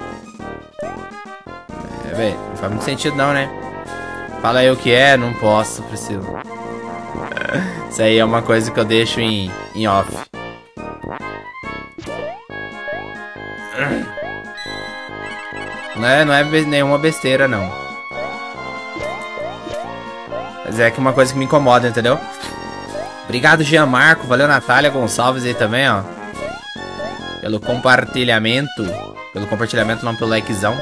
É, velho, não faz muito sentido não, né? Fala aí o que é, não posso, Priscila. Isso aí é uma coisa que eu deixo em, em off. Não é, não é be- nenhuma besteira, não. Mas é que uma coisa que me incomoda, entendeu? Obrigado, Jean Marco. Valeu, Natália Gonçalves aí também, ó. Pelo compartilhamento. Pelo compartilhamento, não pelo likezão.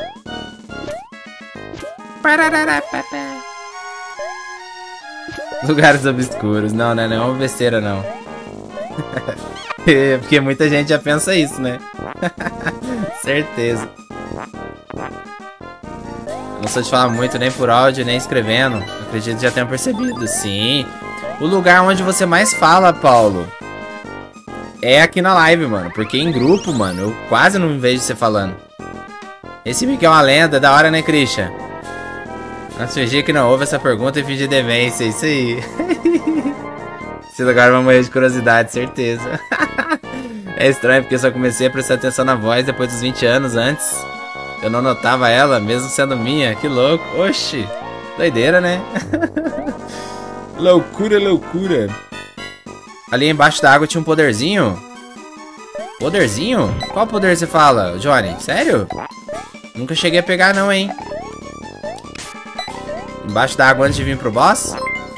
Lugares obscuros. Não, não é nenhuma besteira, não. Porque muita gente já pensa isso, né? Certeza. Não sou de falar muito nem por áudio, nem escrevendo. Acredito que já tenham percebido. Sim. O lugar onde você mais fala, Paulo, é aqui na live, mano. Porque em grupo, mano, eu quase não vejo você falando. Esse Mickey é uma lenda. Da hora, né, Christian? Vamos fingir que não houve essa pergunta e fingir demência. Isso aí. Esse lugar vai morrer de curiosidade, certeza. É estranho porque eu só comecei a prestar atenção na voz depois dos vinte anos. Antes eu não notava ela, mesmo sendo minha. Que louco. Oxi. Doideira, né? Loucura, loucura. Ali embaixo da água tinha um poderzinho. Poderzinho? Qual poder você fala, Johnny? Sério? Nunca cheguei a pegar não, hein? Embaixo da água antes de vir pro boss?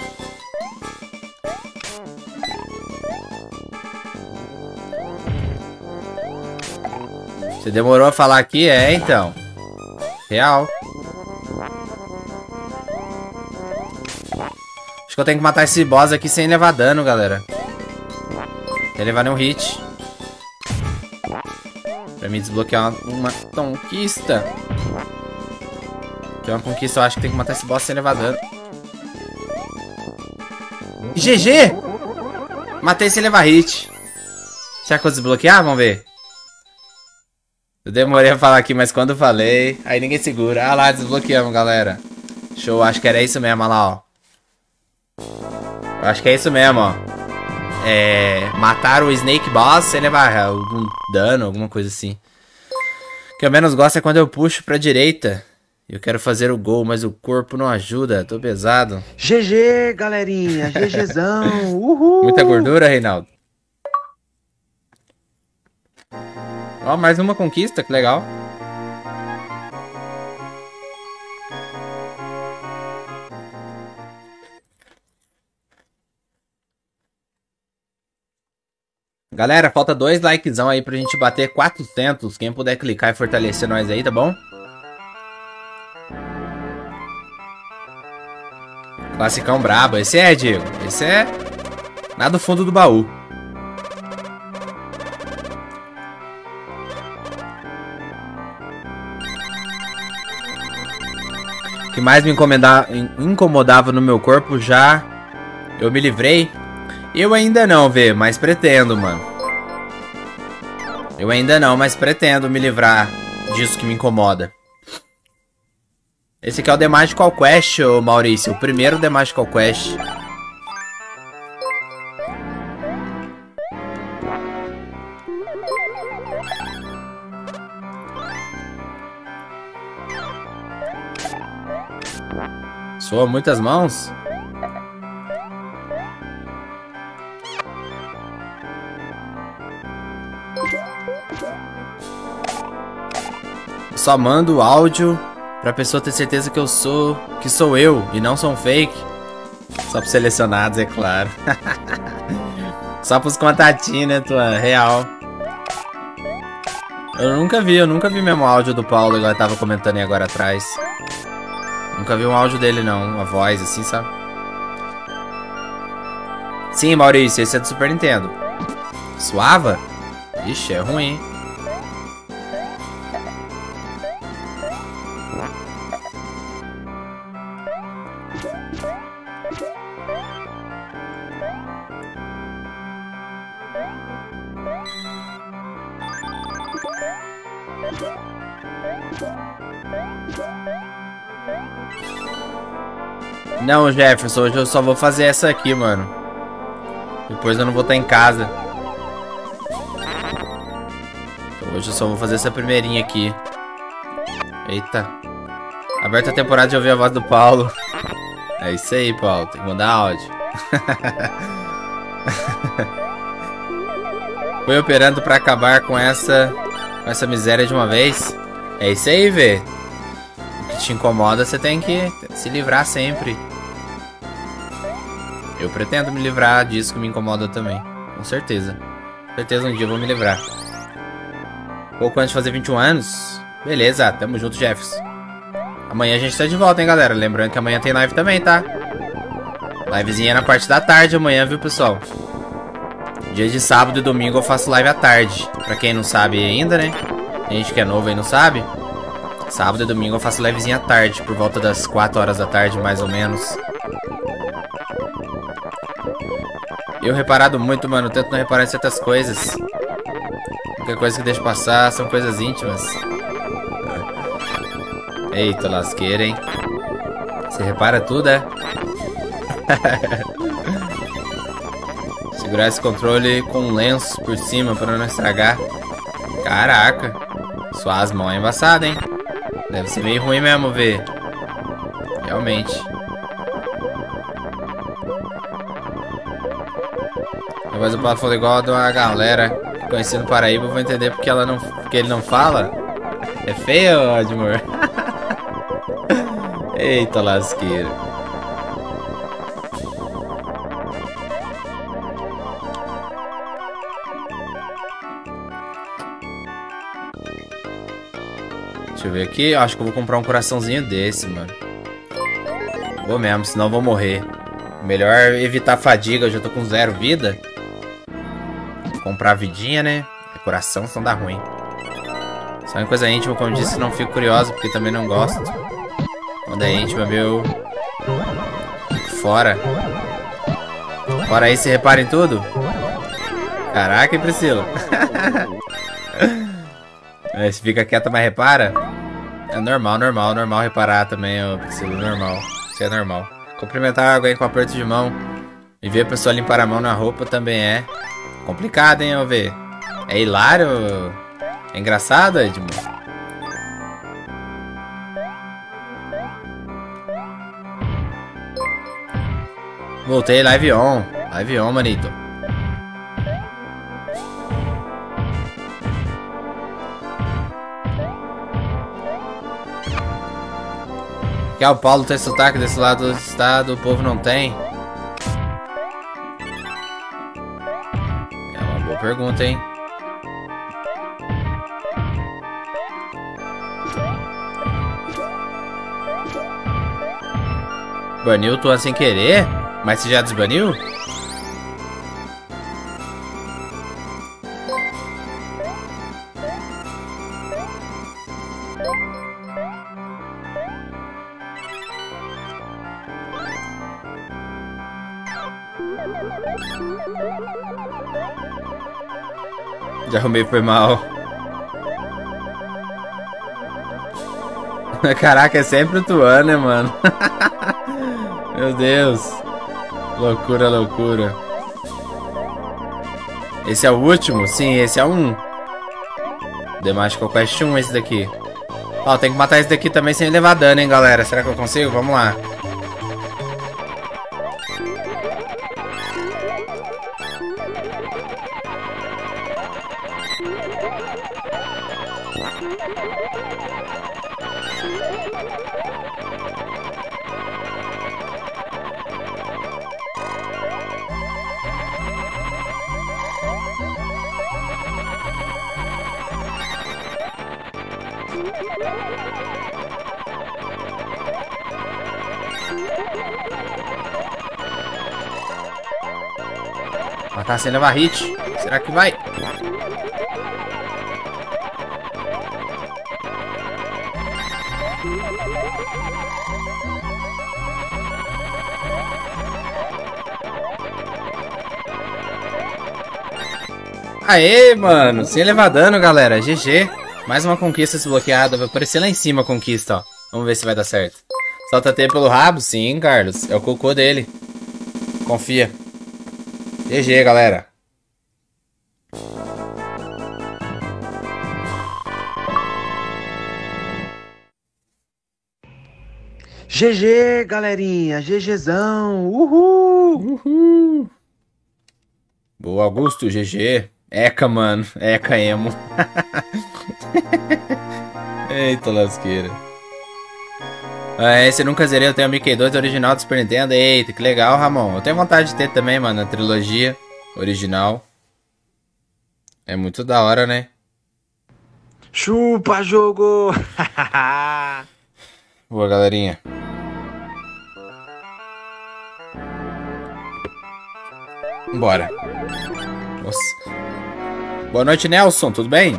Você demorou a falar aqui? É, então. Real. Acho que eu tenho que matar esse boss aqui sem levar dano, galera. Sem levar nenhum hit. Pra me desbloquear uma, uma conquista. Que é uma conquista, eu acho que tem que matar esse boss sem levar dano. G G! Matei sem levar hit. Será que eu desbloquear? Vamos ver. Eu demorei a falar aqui, mas quando eu falei... Aí ninguém segura. Ah lá, desbloqueamos, galera. Show, acho que era isso mesmo, olha lá, ó. Eu acho que é isso mesmo, ó. É... Matar o Snake Boss sem levar algum dano, alguma coisa assim. O que eu menos gosto é quando eu puxo pra direita. Eu quero fazer o gol, mas o corpo não ajuda. Tô pesado. G G, galerinha. GGzão. Uhul. Muita gordura, Reinaldo. Ó, mais uma conquista, que legal. Galera, falta dois likezão aí pra gente bater quatrocentos. Quem puder clicar e fortalecer nós aí, tá bom? Classicão brabo. Esse é, Diego. Esse é lá do fundo do baú. O que mais me incomodava, incomodava no meu corpo já eu me livrei. Eu ainda não, vê, mas pretendo, mano. Eu ainda não, mas pretendo me livrar disso que me incomoda. Esse aqui é o The Magical Quest, ô Maurício. O primeiro The Magical Quest. Soa muitas mãos? Só mando o áudio pra pessoa ter certeza que eu sou, que sou eu e não sou um fake. Só pros selecionados, é claro. Só pros contatinhos, né, tua real. Eu nunca vi, eu nunca vi mesmo o áudio do Paulo, igual eu tava comentando aí agora atrás. Nunca vi um áudio dele não, uma voz assim, sabe? Sim, Maurício, esse é do Super Nintendo. Suava? Ixi, é ruim, hein? Não, Jefferson, hoje eu só vou fazer essa aqui, mano. Depois eu não vou estar em casa. Então hoje eu só vou fazer essa primeirinha aqui. Eita. Aberta a temporada de ouvir a voz do Paulo. É isso aí, Paulo. Tem que mandar áudio. Fui operando pra acabar com essa, com essa miséria de uma vez. É isso aí, Vê. O que te incomoda, você tem que se livrar sempre. Eu pretendo me livrar disso que me incomoda também. Com certeza. Com certeza um dia eu vou me livrar. Pouco antes de fazer vinte e um anos. Beleza, tamo junto, Jefferson. Amanhã a gente tá de volta, hein, galera. Lembrando que amanhã tem live também, tá? Livezinha na parte da tarde amanhã, viu, pessoal? Dia de sábado e domingo eu faço live à tarde. Pra quem não sabe ainda, né? Tem gente que é novo aí não sabe. Sábado e domingo eu faço livezinha à tarde. Por volta das quatro horas da tarde, mais ou menos. Eu reparado muito, mano. Tento não reparar em certas coisas. Qualquer coisa que deixa passar são coisas íntimas. Eita, lasqueira, hein? Você repara tudo, é? Segurar esse controle com um lenço por cima para não estragar. Caraca. Suas mãos é embaçada, hein? Deve ser meio ruim mesmo, ver. Realmente. Mas o Paulo falou igual a de uma galera conhecida no Paraíba. Eu vou entender porque, ela não, porque ele não fala. É feio, Admor? Eita, lasqueira. Deixa eu ver aqui. Eu acho que eu vou comprar um coraçãozinho desse, mano. Vou mesmo, senão eu vou morrer. Melhor evitar fadiga, eu já tô com zero vida. Comprar vidinha, né? É coração, senão dá ruim. Só em coisa íntima, como eu disse, não fico curiosa, porque também não gosto. Quando é íntima, meu... Fora. Fora aí, se repara em tudo. Caraca, hein, Priscila? Se fica quieta, mas repara. É normal, normal, normal reparar também, ó, Priscila, normal. Isso é normal. Cumprimentar alguém com aperto de mão e ver a pessoa limpar a mão na roupa também é complicado, hein, eu ver. É hilário? É engraçado, Edmund? Voltei, live on. Live on, manito. Que o Paulo tem sotaque desse lado do estado, o povo não tem? É uma boa pergunta, hein? Baniu Tuan sem querer? Mas você já desbaniu? Já arrumei, foi mal. Caraca, é sempre o Tuan, né, mano? Meu Deus. Loucura, loucura. Esse é o último? Sim, esse é um. The Magical Quest um, esse daqui. Ó, tem que matar esse daqui também sem levar dano, hein, galera. Será que eu consigo? Vamos lá. Matar sem levar hit. Será que vai? Aê, mano. Sem levar dano, galera. G G. Mais uma conquista desbloqueada. Vai aparecer lá em cima a conquista, ó. Vamos ver se vai dar certo. Solta T pelo rabo? Sim, Carlos. É o cocô dele. Confia. G G, galera. G G, galerinha. GGzão. Uhul. Uhul. Boa, Augusto. G G. Eca, mano. Eca, emo. Eita, lasqueira. Ah, esse eu nunca zerei, eu tenho o Mickey dois original do Super Nintendo. Eita, que legal, Ramon. Eu tenho vontade de ter também, mano, a trilogia original. É muito da hora, né? Chupa, jogo! Boa, galerinha. Bora. Nossa. Boa noite, Nelson. Tudo bem?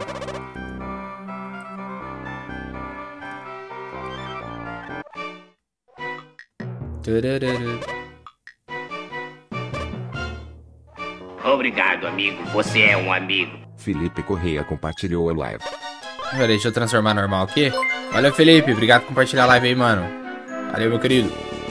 Obrigado, amigo. Você é um amigo. Felipe Correia compartilhou a live. Peraí, deixa eu transformar normal aqui. Valeu, Felipe. Obrigado por compartilhar a live aí, mano. Valeu, meu querido.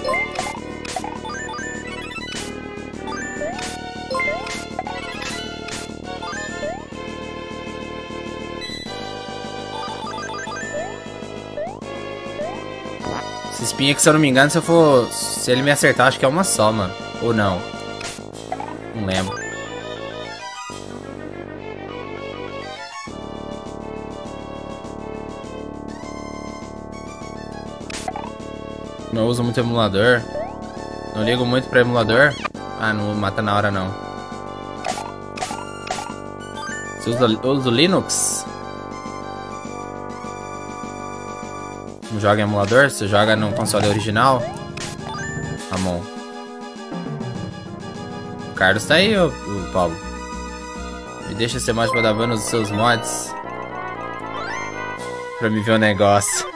Esse espinho aqui, se eu não me engano, se eu for... Se ele me acertar, acho que é uma só, mano. Ou não. Não lembro. Não uso muito emulador. Não ligo muito pra emulador. Ah, não mata na hora, não. Você usa, usa o Linux? Não joga em emulador? Você joga no console original? Ramon. O Carlos tá aí, ô, o Paulo. Me deixa ser mod pra dar ban nos seus mods. Pra me ver o negócio.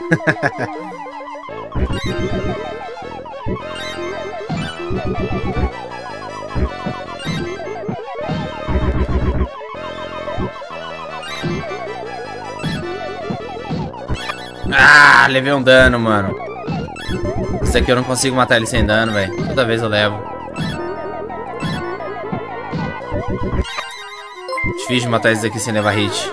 Ah, levei um dano, mano. Isso aqui eu não consigo matar ele sem dano, velho. Toda vez eu levo. Difícil de matar esses aqui sem levar hit.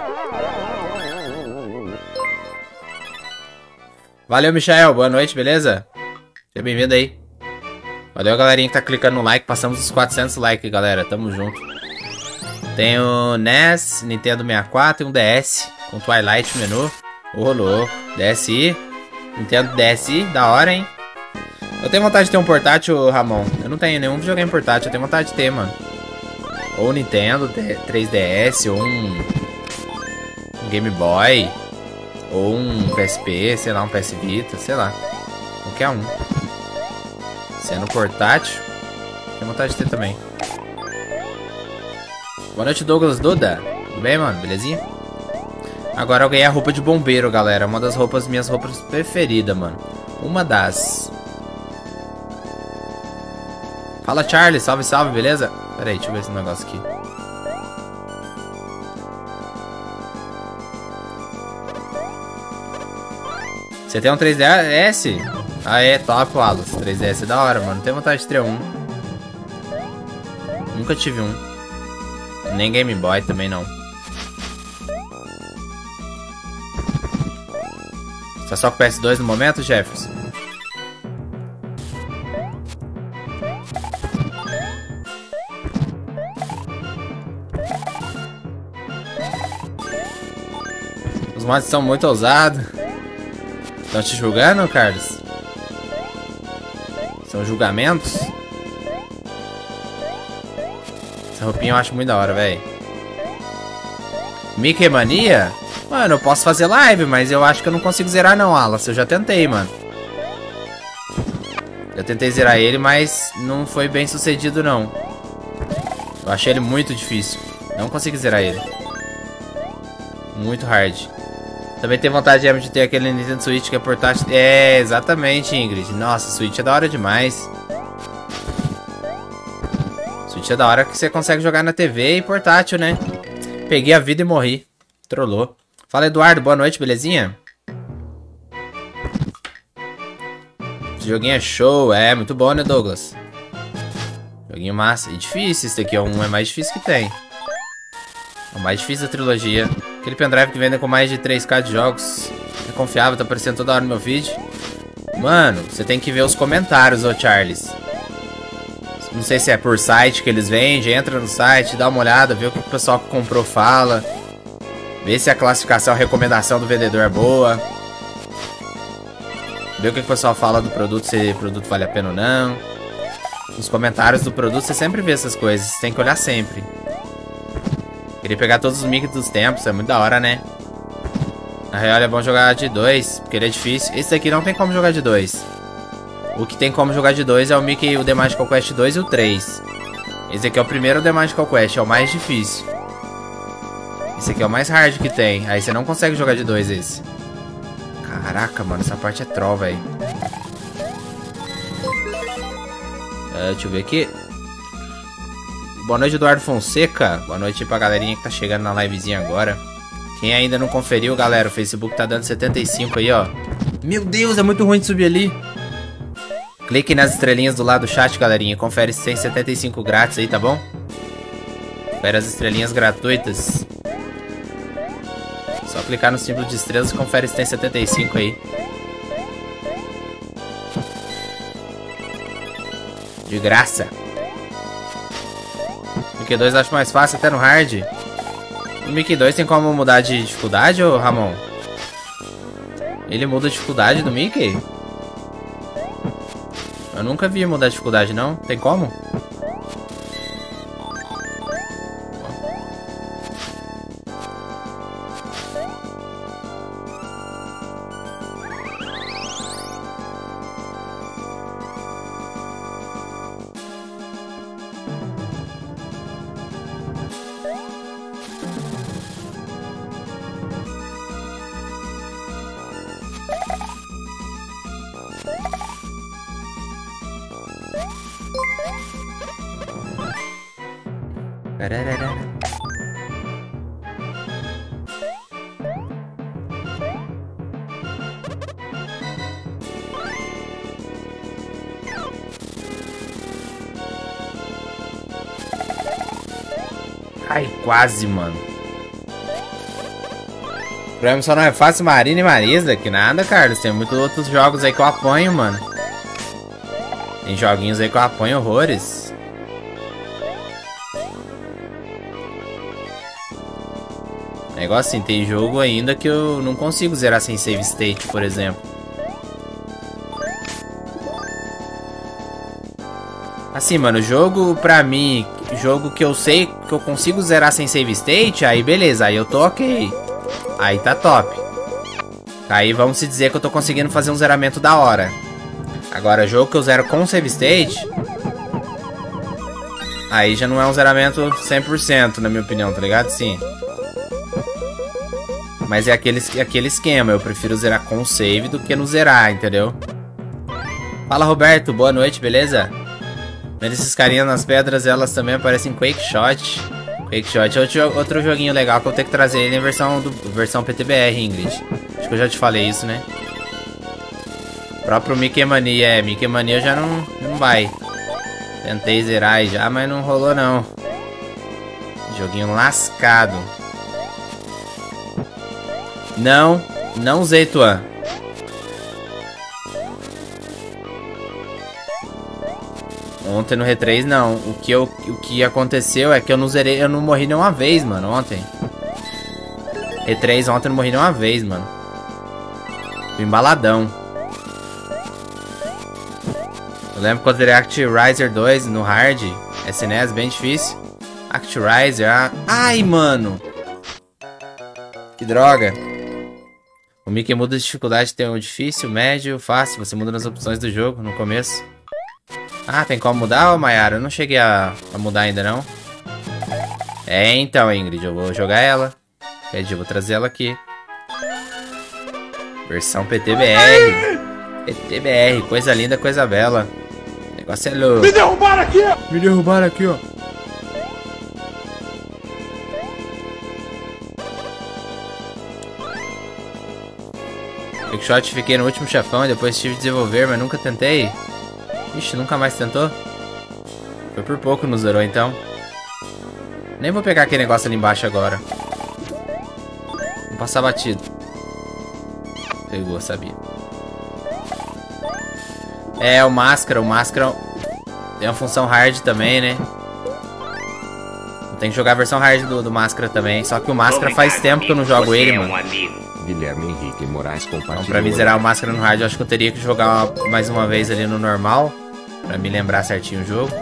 Valeu, Michael. Boa noite, beleza? Seja bem-vindo aí. Valeu, galerinha que tá clicando no like. Passamos os quatrocentos likes, galera. Tamo junto. Tem o N E S, Nintendo sessenta e quatro e um D S com Twilight menu. Ô, louco. D S I. Nintendo D S I. Da hora, hein? Eu tenho vontade de ter um portátil, Ramon. Eu não tenho nenhum videogame portátil. Eu tenho vontade de ter, mano. Ou Nintendo três D S, ou um, um Game Boy, ou um P S P, sei lá, um P S Vita, sei lá. Qualquer um. Sendo portátil, tenho vontade de ter também. Boa noite, Douglas Duda. Tudo bem, mano? Belezinha? Agora eu ganhei a roupa de bombeiro, galera. Uma das roupas, minhas roupas preferidas, mano. Uma das. Fala, Charlie. Salve, salve, beleza? Pera aí, deixa eu ver esse negócio aqui. Você tem um três D S? Ah, é, top, Wallace. três D S é da hora, mano. Não tenho vontade de ter um. Nunca tive um. Nem Game Boy também não. Tá só com o P S dois no momento, Jefferson? Os mods são muito ousados. Estão te julgando, Carlos? São julgamentos? Essa roupinha eu acho muito da hora, velho. Mickey Mania? Mano, eu posso fazer live, mas eu acho que eu não consigo zerar não, Alas. Eu já tentei, mano. Eu tentei zerar ele, mas não foi bem sucedido, não. Eu achei ele muito difícil. Não consegui zerar ele. Muito hard. Também tenho vontade de ter aquele Nintendo Switch que é portátil. É, exatamente, Ingrid. Nossa, Switch é da hora demais. Switch é da hora que você consegue jogar na T V e portátil, né? Peguei a vida e morri. Trollou. Fala, Eduardo. Boa noite, belezinha? Esse joguinho é show. É, muito bom, né, Douglas? Joguinho massa. E difícil. Esse aqui é um é mais difícil que tem. É o mais difícil da trilogia. Aquele pendrive que vende com mais de três K de jogos. É confiável, tá aparecendo toda hora no meu vídeo. Mano, você tem que ver os comentários, ô Charles. Não sei se é por site que eles vendem. Entra no site, dá uma olhada, vê o que o pessoal que comprou fala. Vê se a classificação, a recomendação do vendedor é boa. Vê o que o pessoal fala do produto, se o produto vale a pena ou não. Nos comentários do produto você sempre vê essas coisas. Você tem que olhar sempre. Queria pegar todos os Mickey dos tempos, é muito da hora, né? Na real é bom jogar de dois, porque ele é difícil. Esse aqui não tem como jogar de dois. O que tem como jogar de dois é o Mickey, o The Magical Quest dois e o três. Esse aqui é o primeiro The Magical Quest, é o mais difícil. Esse aqui é o mais hard que tem. Aí você não consegue jogar de dois esse. Caraca, mano, essa parte é troll, velho. Uh, deixa eu ver aqui. Boa noite, Eduardo Fonseca. Boa noite pra galerinha que tá chegando na livezinha agora. Quem ainda não conferiu, galera, o Facebook tá dando setenta e cinco aí, ó. Meu Deus, é muito ruim de subir ali. Clique nas estrelinhas do lado do chat, galerinha. Confere se tem setenta e cinco grátis aí, tá bom? Confere as estrelinhas gratuitas. Só clicar no símbolo de estrelas e confere se tem setenta e cinco aí. De graça. Mickey dois acho mais fácil até no hard. O Mickey dois tem como mudar de dificuldade, ô Ramon? Ele muda a dificuldade do Mickey? Eu nunca vi mudar a dificuldade, não. Tem como? Ai, quase, mano. O problema só não é fácil Marina e Marisa. Que nada, Carlos. Tem muitos outros jogos aí que eu apanho, mano. Tem joguinhos aí que eu apanho horrores. Negócio assim, tem jogo ainda que eu não consigo zerar sem save state, por exemplo. Assim, mano, jogo pra mim, jogo que eu sei que eu consigo zerar sem save state, aí beleza, aí eu tô ok. Aí tá top. Aí vamos se dizer que eu tô conseguindo fazer um zeramento da hora. Agora, jogo que eu zero com save state, aí já não é um zeramento cem por cento, na minha opinião, tá ligado? Sim. Mas é aquele, aquele esquema, eu prefiro zerar com save do que no zerar, entendeu? Fala, Roberto, boa noite, beleza? Vendo esses carinhas nas pedras, elas também aparecem em Quake Shot. Quake Shot é outro, outro joguinho legal que eu tenho que trazer ele em versão, do, versão P T B R, Ingrid. Acho que eu já te falei isso, né? O próprio Mickey Mania, é, Mickey Mania já não, não vai. Tentei zerar aí já, mas não rolou não. Joguinho lascado. Não, não usei Tuan. Ontem no R três não. O que, eu, o que aconteceu é que eu não zerei, eu não morri nenhuma vez, mano, ontem. R três ontem eu não morri nenhuma vez, mano. Fui embaladão. Eu lembro quando eu zerei ActRaiser dois no hard, S N E S, bem difícil. ActRaiser, ah... ai, mano. Que droga. O Mickey muda de dificuldade, tem o difícil, médio, fácil. Você muda nas opções do jogo no começo. Ah, tem como mudar, ô Mayara? Eu não cheguei a, a mudar ainda, não. É, então, Ingrid, eu vou jogar ela. Quer dizer, eu vou trazer ela aqui. Versão P T B R. P T B R, coisa linda, coisa bela. O negócio é louco. Me derrubaram aqui! Me derrubaram aqui, ó. Quickshot, fiquei no último chefão e depois tive de desenvolver, mas nunca tentei. Ixi, nunca mais tentou? Foi por pouco não zerou, então. Nem vou pegar aquele negócio ali embaixo agora. Vou passar batido. Pegou, sabia. É, o Máscara. O Máscara tem uma função hard também, né? Tem que jogar a versão hard do, do Máscara também. Só que o Máscara faz tempo que eu não jogo ele, mano. Guilherme Henrique Moraes compartilhou. Então, pra me zerar o Máscara no hard, eu acho que eu teria que jogar mais uma vez ali no normal. Pra me lembrar certinho o jogo.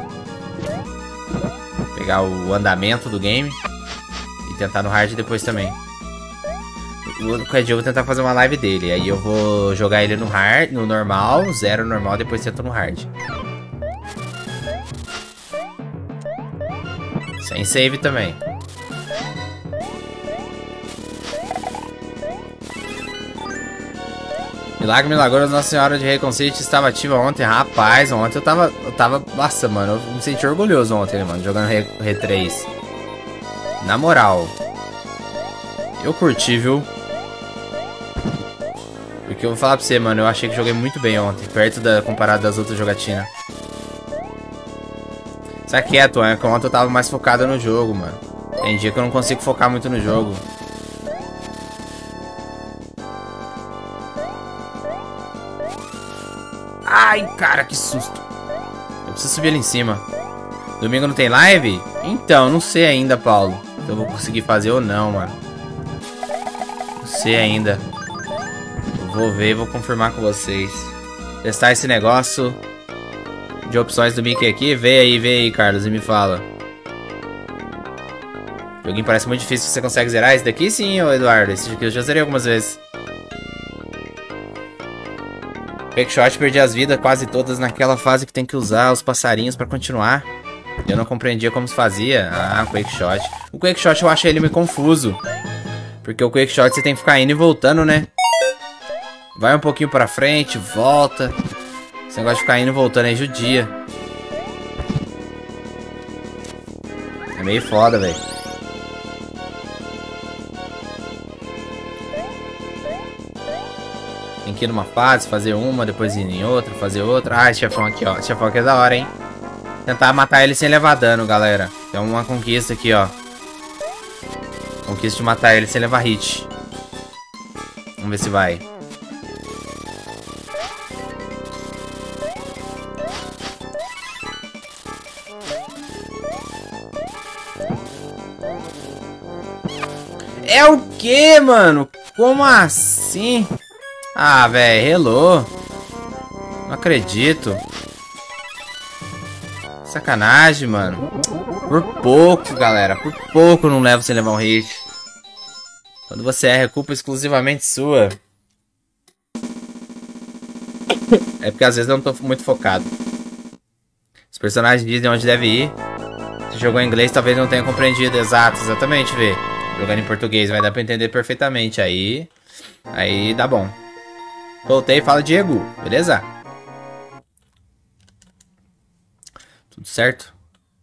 Pegar o andamento do game. E tentar no hard depois também. Qualquer dia eu vou tentar fazer uma live dele. Aí eu vou jogar ele no hard, no normal, zero normal, depois tento no hard. Sem save também. Milagre Milagroso, Nossa Senhora de Reconcilio estava ativa ontem. Rapaz, ontem eu tava, eu tava... Nossa, mano, eu me senti orgulhoso ontem, mano, jogando R três. Na moral. Eu curti, viu? Porque eu vou falar pra você, mano, eu achei que joguei muito bem ontem, perto da... comparado das outras jogatinas. Sabe quieto, é que ontem eu tava mais focado no jogo, mano. Tem dia que eu não consigo focar muito no jogo. Ai, cara, que susto. Eu preciso subir ali em cima. Domingo não tem live? Então, não sei ainda, Paulo. Se eu vou conseguir fazer ou não, mano. Não sei ainda. Eu vou ver e vou confirmar com vocês. Testar esse negócio de opções do Mickey aqui. Vê aí, vê aí, Carlos, e me fala. O joguinho parece muito difícil. Você consegue zerar esse daqui? Sim, ô Eduardo. Esse aqui eu já zerei algumas vezes. Quickshot, perdi as vidas quase todas naquela fase que tem que usar os passarinhos pra continuar. Eu não compreendia como se fazia. Ah, Quickshot. O Quickshot eu achei ele meio confuso. Porque o Quickshot você tem que ficar indo e voltando, né? Vai um pouquinho pra frente, volta. Esse negócio de ficar indo e voltando aí judia. É meio foda, velho. Tem que ir numa fase, fazer uma, depois ir em outra, fazer outra. Ah, esse chefão aqui, ó. Esse chefão aqui é da hora, hein? Tentar matar ele sem levar dano, galera. Tem uma conquista aqui, ó. Conquista de matar ele sem levar hit. Vamos ver se vai. É o que, mano? Como assim? Ah, velho, hello. Não acredito. Sacanagem, mano. Por pouco, galera. Por pouco não levo sem levar um hit. Quando você erra, é culpa exclusivamente sua. É porque às vezes eu não tô muito focado. Os personagens dizem onde deve ir. Se jogou em inglês, talvez não tenha compreendido. Exato, exatamente, vê. Jogando em português vai dar pra entender perfeitamente. Aí, aí dá bom. Voltei e fala Diego, beleza? Tudo certo?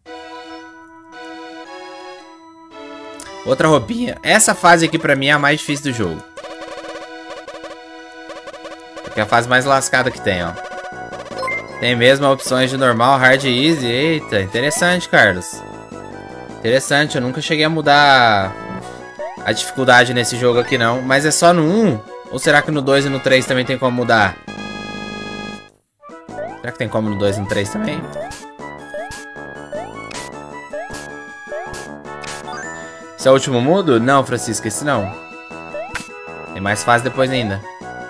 Outra roupinha. Essa fase aqui pra mim é a mais difícil do jogo. Porque é a fase mais lascada que tem, ó. Tem mesmo opções de normal, hard e easy. Eita, interessante, Carlos. Interessante, eu nunca cheguei a mudar a dificuldade nesse jogo aqui não. Mas é só no um? Ou será que no dois e no três também tem como mudar? Será que tem como no dois e no três também? Esse é o último mundo? Não, Francisco, esse não. Tem mais fase depois ainda.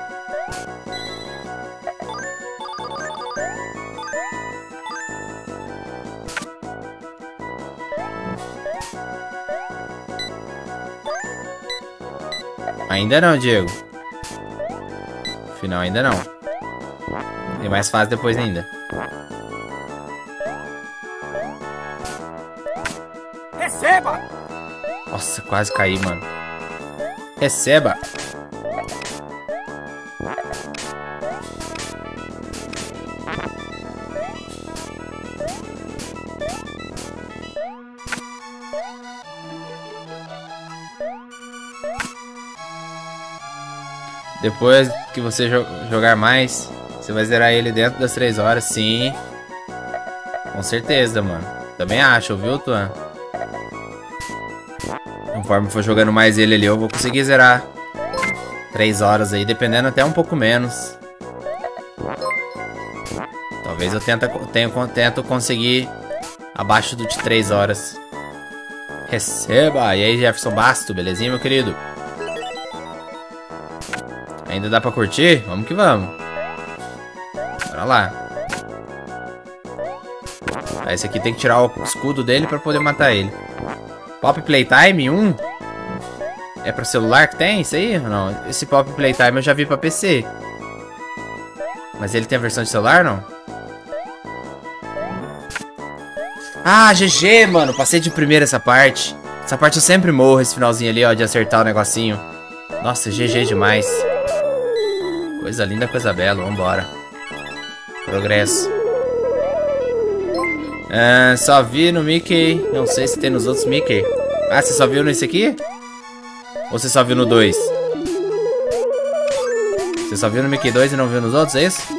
Ainda não, Diego. Final ainda não. Tem mais fase depois ainda. Receba! Nossa, quase caí, mano. Receba! Depois que você jo jogar mais, você vai zerar ele dentro das três horas, sim. Com certeza, mano. Também acho, viu, Tuan? Conforme for jogando mais ele ali, eu vou conseguir zerar três horas aí, dependendo até um pouco menos. Talvez eu tenta, tenha, tento conseguir abaixo do de três horas. Receba! E aí, Jefferson Basto, belezinha, meu querido? Ainda dá pra curtir? Vamos que vamos. Bora lá. Ah, esse aqui tem que tirar o escudo dele pra poder matar ele. Pop Playtime um? É pra celular que tem isso aí? Não, esse Pop Playtime eu já vi pra P C. Mas ele tem a versão de celular, não? Ah, G G, mano. Passei de primeira essa parte. Essa parte eu sempre morro, esse finalzinho ali, ó, de acertar o negocinho. Nossa, G G demais. Coisa linda, coisa bela, vambora. Progresso. Ah, só vi no Mickey. Não sei se tem nos outros Mickey. Ah, você só viu nesse aqui? Ou você só viu no dois? Você só viu no Mickey dois e não viu nos outros, é isso?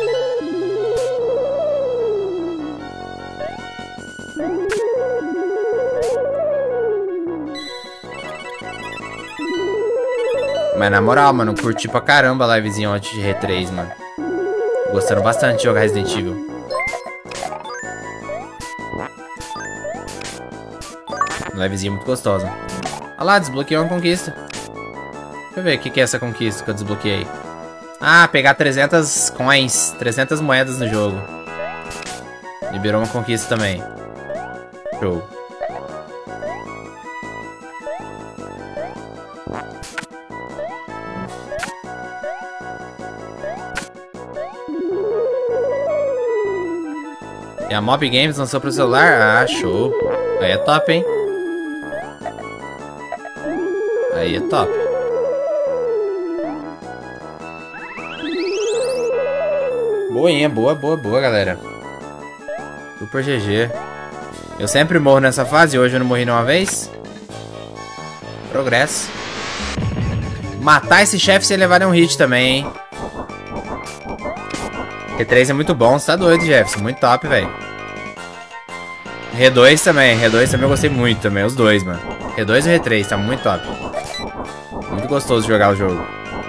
Mas na moral, mano, curti pra caramba a livezinha ontem de R três, mano. Gostando bastante de jogar Resident Evil. Livezinha muito gostosa. Olha lá, desbloqueou uma conquista. Deixa eu ver o que, que é essa conquista que eu desbloqueei. Ah, pegar trezentas coins, trezentas moedas no jogo. Liberou uma conquista também. Show. E a Mob Games lançou pro celular? Ah, show. Aí é top, hein? Aí é top. Boinha, boa, boa, boa, galera. Super G G. Eu sempre morro nessa fase, hoje eu não morri nenhuma vez. Progresso. Matar esse chefe sem levar nenhum hit também, hein? R três é muito bom, você tá doido, Jefferson. Muito top, velho. R dois também, R dois também eu gostei muito também, os dois, mano. R dois e R três, tá muito top. Muito gostoso de jogar o jogo.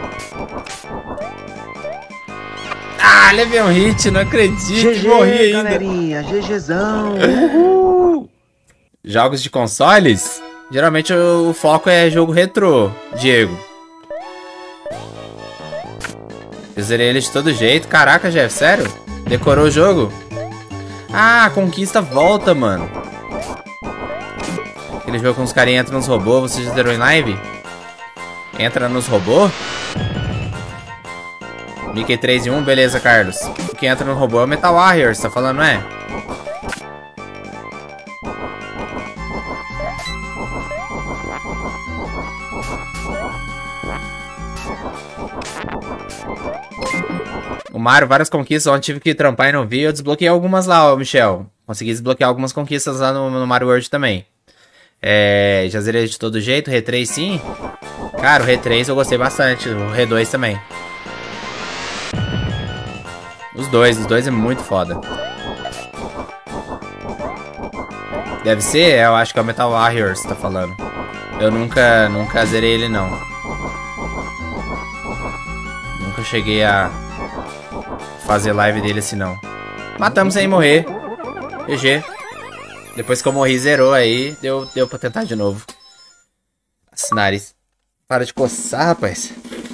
Ah, levei um hit, não acredito, G G, morri ainda. galerinha, GGzão, uhul. Jogos de consoles? Geralmente o foco é jogo retrô, Diego. Eu zerei ele de todo jeito. Caraca, Jeff, sério? Decorou o jogo? Ah, a conquista volta, mano. Aquele jogo com os carinhas entram nos robôs. Você já zerou em live? Entra nos robôs? Mickey três e um, beleza, Carlos. O que entra no robô é o Metal Warriors, tá falando, não é? O Mario, várias conquistas, ontem tive que trampar e não vi. Eu desbloqueei algumas lá, ó, Michel. Consegui desbloquear algumas conquistas lá no, no Mario World também. É, já zerei de todo jeito, R três sim. Cara, o R três eu gostei bastante, o R dois também. Os dois, os dois é muito foda. Deve ser? É, eu acho que é o Metal Warriors, tá falando. Eu nunca, nunca zerei ele, não. Nunca cheguei a fazer live dele assim, não. Matamos sem morrer. G G. Depois que eu morri, zerou aí. Deu, deu pra tentar de novo. Esse nariz. Para de coçar, rapaz.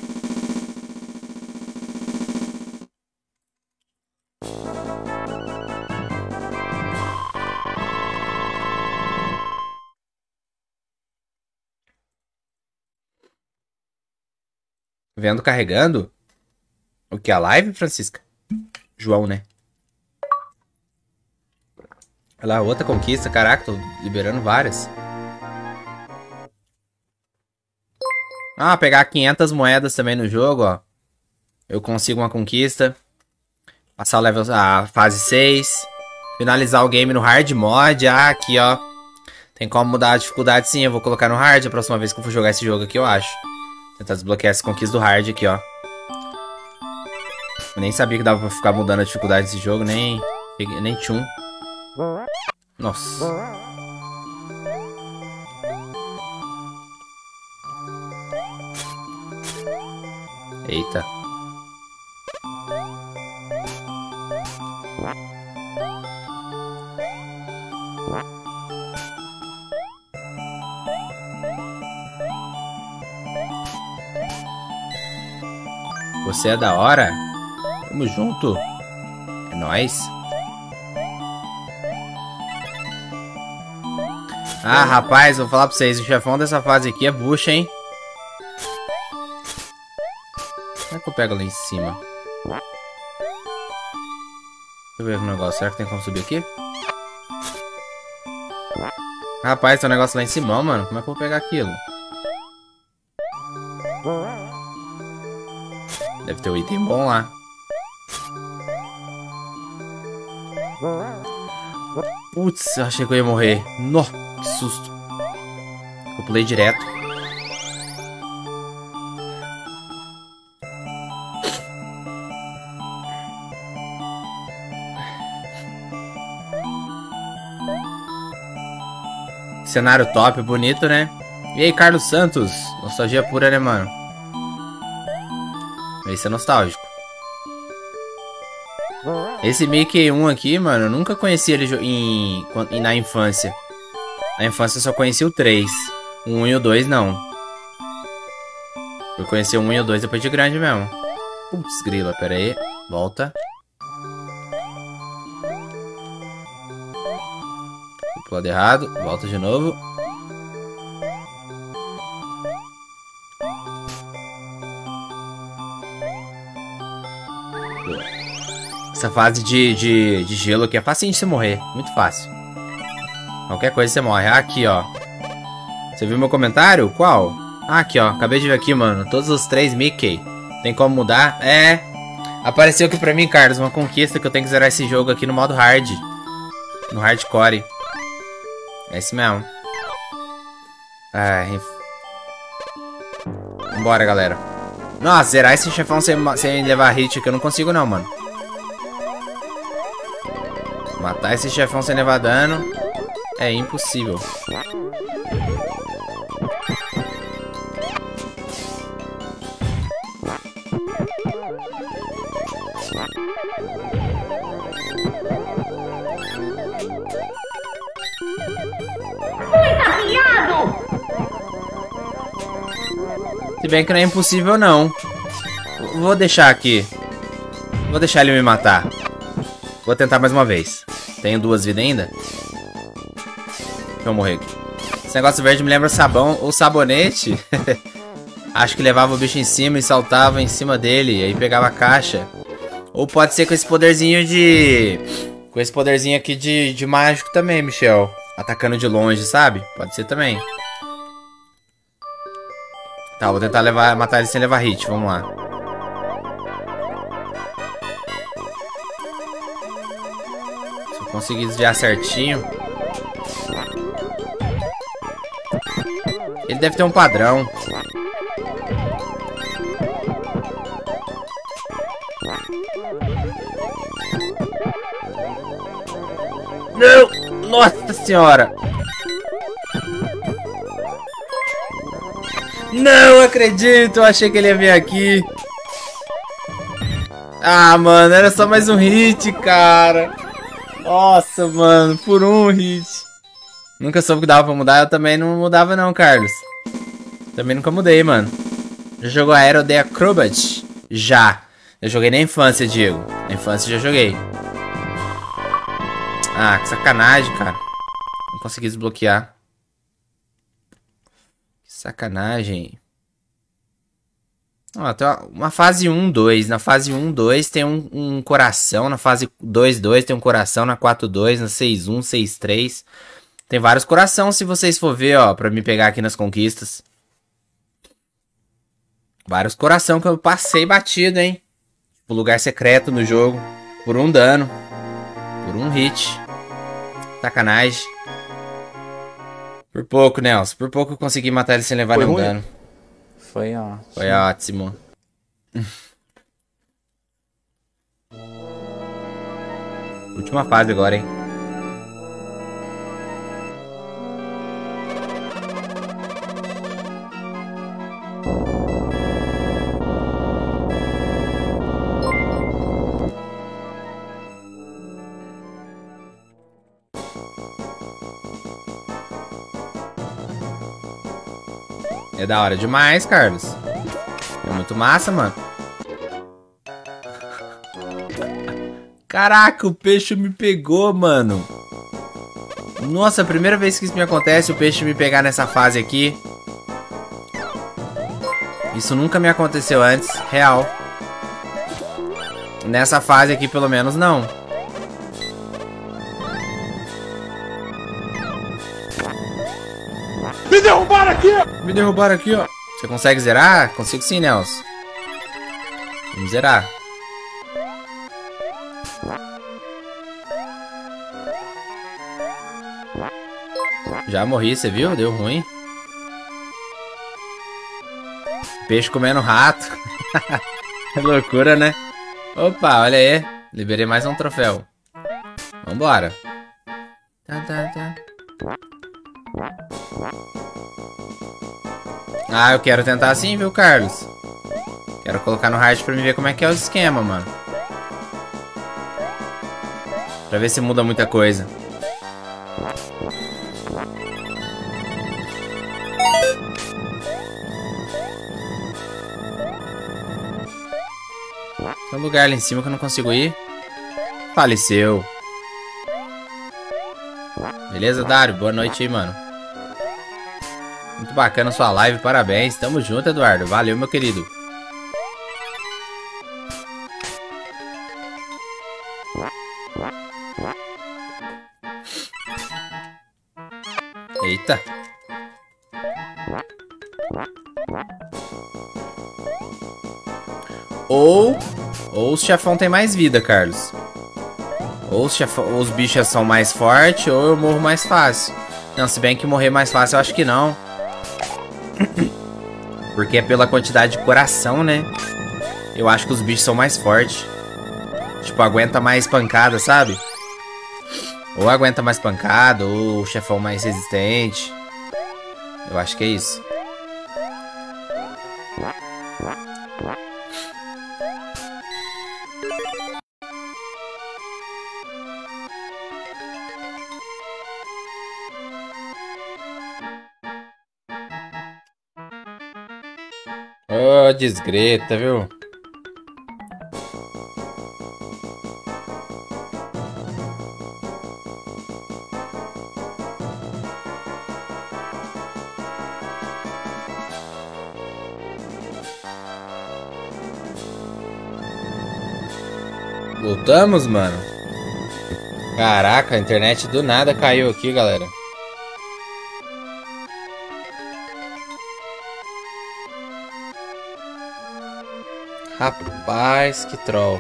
Vendo carregando? O que? A live, Francisca? João, né? Olha lá, outra conquista. Caraca, tô liberando várias. Ah, pegar quinhentas moedas também no jogo, ó. Eu consigo uma conquista. Passar o level, a fase seis. Finalizar o game no hard mod. Ah, aqui, ó. Tem como mudar a dificuldade, sim. Eu vou colocar no hard a próxima vez que eu for jogar esse jogo aqui, eu acho. Tentar desbloquear essa conquista do hard aqui, ó. Eu nem sabia que dava pra ficar mudando a dificuldade desse jogo, nem... Nem tchum. Nossa. Eita. Você é da hora? Tamo junto. É nóis. Ah, rapaz, vou falar pra vocês. O chefão dessa fase aqui é bucha, hein? Como é que eu pego lá em cima? Deixa eu ver o negócio. Será que tem como subir aqui? Rapaz, tem um negócio lá em cima, mano. Como é que eu vou pegar aquilo? Deve ter um item bom lá. Putz, eu achei que eu ia morrer. Nó, que susto. Eu pulei direto. Cenário top, bonito, né? E aí, Carlos Santos? Nostalgia pura, né, mano? Esse é nostálgico. Esse Mickey um aqui, mano, eu nunca conheci ele em, em, na infância. Na infância eu só conheci o três. O um e o dois não. Eu conheci o um e o dois depois de grande mesmo. Putz, grila, pera aí. Volta. Fui pro lado errado. Volta de novo. Essa fase de, de, de gelo aqui é facinho de você morrer. Muito fácil. Qualquer coisa você morre. Ah, aqui, ó. Você viu meu comentário? Qual? Ah, aqui, ó. Acabei de ver aqui, mano. Todos os três Mickey. Tem como mudar? É. Apareceu aqui pra mim, Carlos, uma conquista que eu tenho que zerar esse jogo aqui no modo hard. No hardcore. É isso mesmo. Ai. Vambora, galera. Nossa, zerar esse chefão sem, sem levar hit aqui eu não consigo não, mano. Matar esse chefão sem levar dano é impossível. Se bem que não é impossível, não. Vou deixar aqui. Vou deixar ele me matar. Vou tentar mais uma vez. Tenho duas vidas ainda. Deixa eu morrer aqui. Esse negócio verde me lembra sabão ou sabonete. Acho que levava o bicho em cima e saltava em cima dele. E aí pegava a caixa. Ou pode ser com esse poderzinho de... Com esse poderzinho aqui de, de mágico também, Michel. Atacando de longe, sabe? Pode ser também. Tá, vou tentar levar, matar ele sem levar hit. Vamos lá. Se eu conseguir desviar certinho. Ele deve ter um padrão. Não! Nossa senhora! Não acredito! Eu achei que ele ia vir aqui. Ah, mano, era só mais um hit, cara. Nossa, mano, por um hit. Nunca soube que dava pra mudar. Eu também não mudava não, Carlos. Também nunca mudei, mano. Já jogou Aero The Acrobat? Já. Eu joguei na infância, Diego. Na infância já joguei. Ah, que sacanagem, cara. Não consegui desbloquear. Que sacanagem. Ó, tem uma, uma fase um, dois. Na fase um, dois tem um, um coração. Na fase dois, dois tem um coração. Na quatro, dois. Na seis, um, seis, três. Tem vários corações se vocês for ver, ó. Pra me pegar aqui nas conquistas. Vários coração que eu passei batido, hein. Tipo, lugar secreto no jogo. Por um dano. Por um hit. Sacanagem. Por pouco, Nelson. Por pouco eu consegui matar ele sem levar nenhum dano. Foi ótimo. Foi ótimo. Última fase agora, hein. É da hora demais, Carlos. É muito massa, mano. Caraca, o peixe me pegou, mano. Nossa, a primeira vez que isso me acontece, o peixe me pegar nessa fase aqui. Isso nunca me aconteceu antes, real. Nessa fase aqui, pelo menos, não. Me derrubaram aqui! Me derrubaram aqui, ó. Você consegue zerar? Consigo sim, Nelson. Vamos zerar. Já morri, você viu? Deu ruim. Peixe comendo rato. É loucura, né? Opa, olha aí. Liberei mais um troféu. Vambora. Tá, tá, tá. Ah, eu quero tentar assim, viu, Carlos? Quero colocar no hard pra me ver como é que é o esquema, mano. Pra ver se muda muita coisa. Tem um lugar ali em cima que eu não consigo ir. Faleceu. Beleza, Dário? Boa noite aí, mano. Muito bacana a sua live, parabéns. Tamo junto, Eduardo. Valeu, meu querido. Eita. Ou... Ou os chefão tem mais vida, Carlos. Ou os, chefão, ou os bichos são mais fortes, ou eu morro mais fácil. Não, se bem que morrer mais fácil, eu acho que não. Porque é pela quantidade de coração, né? Eu acho que os bichos são mais fortes. Tipo, aguenta mais pancada, sabe? Ou aguenta mais pancada, ou o chefão mais resistente. Eu acho que é isso. Ô, oh, desgreta, viu? Voltamos, mano. Caraca, a internet do nada caiu aqui, galera. Rapaz, que troll.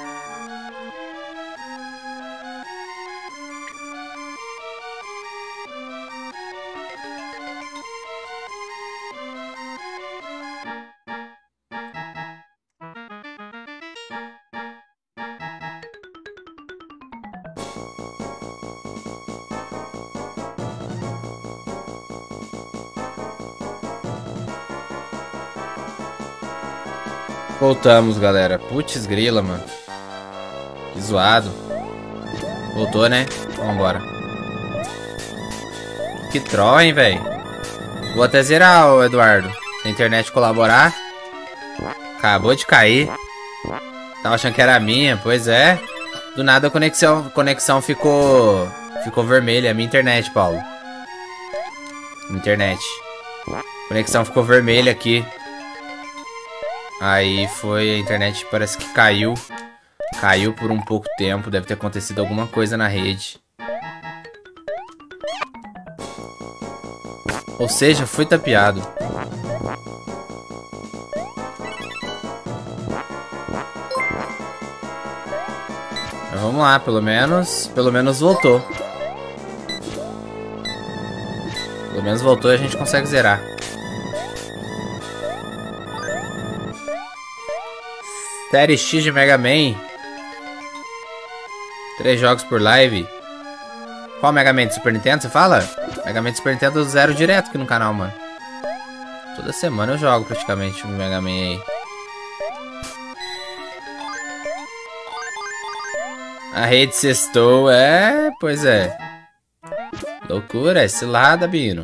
Voltamos, galera. Putz grila, mano. Que zoado. Voltou, né? Vambora. Que troll, hein, velho. Vou até zerar, ô Eduardo. Se a internet colaborar. Acabou de cair. Tava achando que era minha. Pois é. Do nada a conexão, conexão ficou... Ficou vermelha. É minha internet, Paulo. Internet. A conexão ficou vermelha aqui. Aí foi, a internet parece que caiu. Caiu por um pouco tempo. Deve ter acontecido alguma coisa na rede. Ou seja, fui tapeado. Mas vamos lá, pelo menos. Pelo menos voltou. Pelo menos voltou e a gente consegue zerar. Série X de Mega Man. Três jogos por live. Qual Mega Man de Super Nintendo, você fala? Mega Man de Super Nintendo eu zero direto aqui no canal, mano. Toda semana eu jogo praticamente o Mega Man aí. A rede sextou, é... Pois é. Loucura, é cilada, Bino.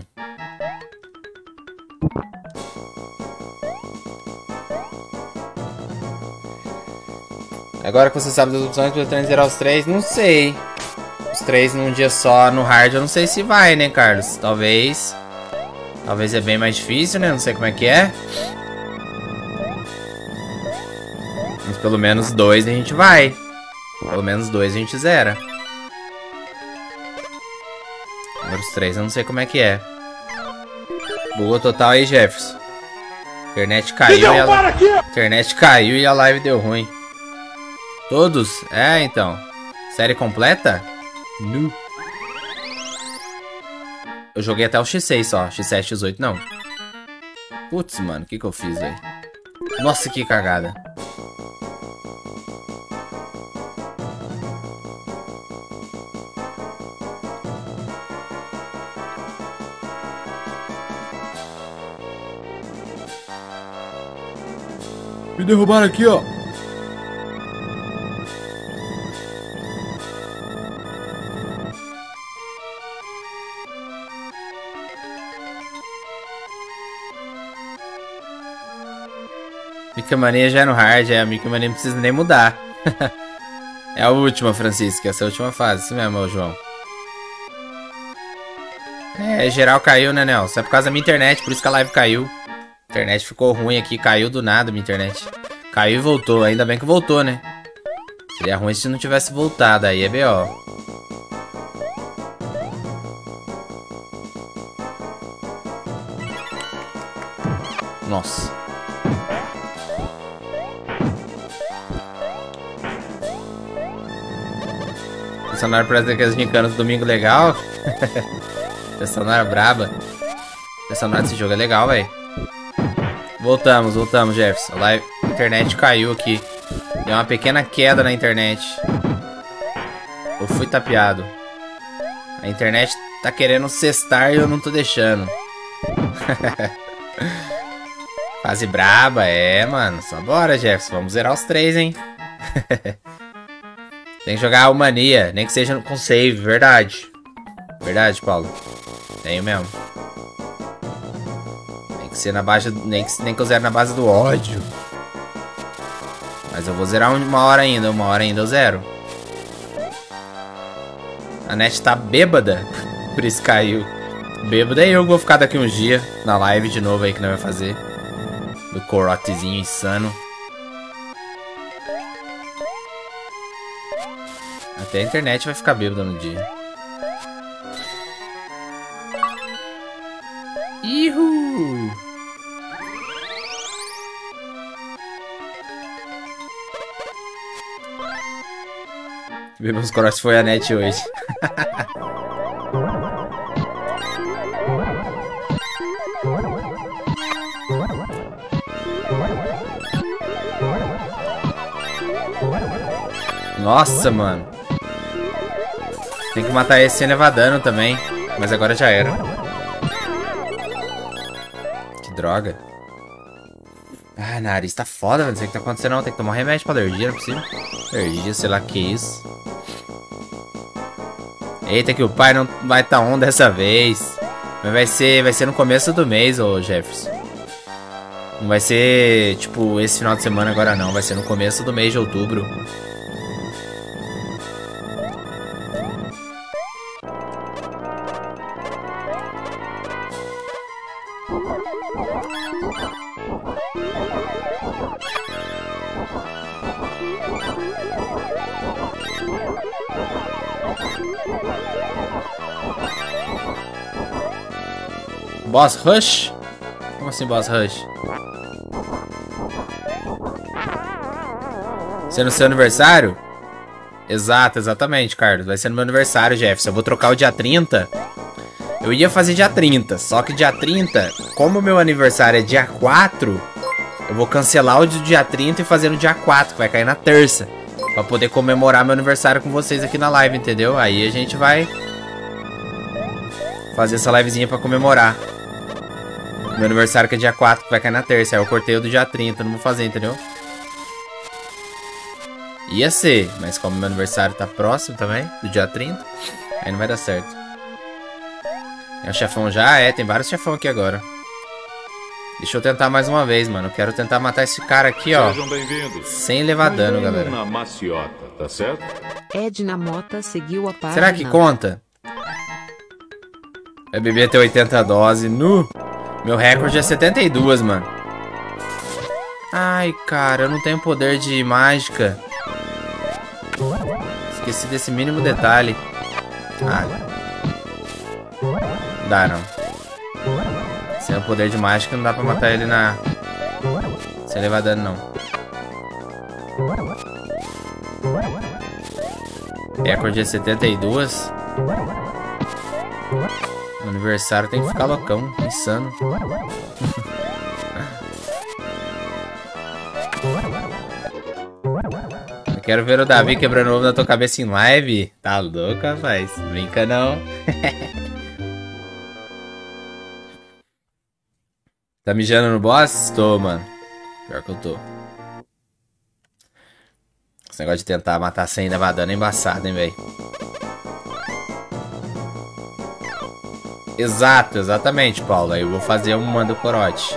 Agora que você sabe das opções, pretende zerar os três? Não sei. Os três num dia só no hard, eu não sei se vai, né, Carlos? Talvez. Talvez é bem mais difícil, né? Não sei como é que é. Mas pelo menos dois a gente vai. Pelo menos dois a gente zera. Agora os três eu não sei como é que é. Bugou total aí, Jefferson. Internet caiu e a... Internet caiu e a live deu ruim. Todos? É, então. Série completa? Nu. Eu joguei até o X seis só. X sete, X oito não. Putz, mano. O que que eu fiz, velho? Nossa, que cagada. Me derrubaram aqui, ó. Mickey Mania já é no hard, é, a Mickey Mania não precisa nem mudar. É a última, Francisco, essa é a última fase, isso mesmo, João. É, geral caiu, né, Nelson? É por causa da minha internet, por isso que a live caiu. A internet ficou ruim aqui, caiu do nada a minha internet. Caiu e voltou, ainda bem que voltou, né? Seria ruim se não tivesse voltado, aí é B O. Nossa. Funcionário parece daqueles gincanas do domingo legal. Trilha sonora braba. Trilha sonora desse jogo é legal, velho. Voltamos, voltamos, Jefferson. A live... a internet caiu aqui. Deu uma pequena queda na internet. Eu fui tapeado. A internet tá querendo cestar e eu não tô deixando. Fase braba, é, mano. Só bora, Jefferson. Vamos zerar os três, hein? Tem que jogar a Mania, nem que seja com save, verdade. Verdade, Paulo. Tenho mesmo. Tem que ser na base. Nem que, nem que eu zero na base do ódio. Mas eu vou zerar uma hora ainda. Uma hora ainda eu zero. A net tá bêbada. Por isso caiu. Bêbada e eu vou ficar daqui uns dias na live de novo aí que nós vamos fazer. Do corotezinho insano. Até a internet vai ficar bêbada no dia. Ihu! Bebemos corotes foi a net hoje. Nossa, mano. Tem que matar esse sem levar dano também. Mas agora já era. Que droga. Ah, nariz tá foda, velho. Não sei o que tá acontecendo não. Tem que tomar remédio pra alergia, não é possível. Alergia, sei lá que é isso. Eita, que o pai não vai tá on dessa vez. Mas vai ser, vai ser no começo do mês, ô Jefferson. Não vai ser, tipo, esse final de semana agora não. Vai ser no começo do mês de outubro. Boss Rush? Como assim Boss Rush? Ser no seu aniversário? Exato, exatamente, Carlos. Vai ser no meu aniversário, Jefferson. Eu vou trocar o dia trinta. Eu ia fazer dia trinta, só que dia trinta, como o meu aniversário é dia quatro, eu vou cancelar o dia trinta e fazer no dia quatro, que vai cair na terça. Pra poder comemorar meu aniversário com vocês aqui na live, entendeu? Aí a gente vai fazer essa livezinha pra comemorar. Meu aniversário que é dia quatro, que vai cair na terça. Aí eu cortei o do dia trinta, não vou fazer, entendeu? Ia ser, mas como meu aniversário tá próximo também, do dia trinta, aí não vai dar certo. É o chefão já? É, tem vários chefão aqui agora. Deixa eu tentar mais uma vez, mano. Eu quero tentar matar esse cara aqui, ó. Sejam bem-vindos. Sem levar dano, galera. Na maciota, tá certo? Edna Mota seguiu a página. Será que conta? Vai beber até oitenta doses. Nu! Meu recorde é setenta e dois, mano. Ai, cara, eu não tenho poder de mágica. Esqueci desse mínimo detalhe. Ah. Não dá, não. Sem o poder de mágica não dá pra matar ele na... sem levar dano, não. Recorde é setenta e dois. No aniversário tem que ficar loucão, insano. Eu quero ver o Davi quebrando o ovo na tua cabeça em live. Tá louco, rapaz? Brinca não. Tá mijando no boss? Tô, mano. Pior que eu tô. Esse negócio de tentar matar sem levar dano é embaçado, hein, velho. Exato, exatamente, Paulo. Aí eu vou fazer um mando corote.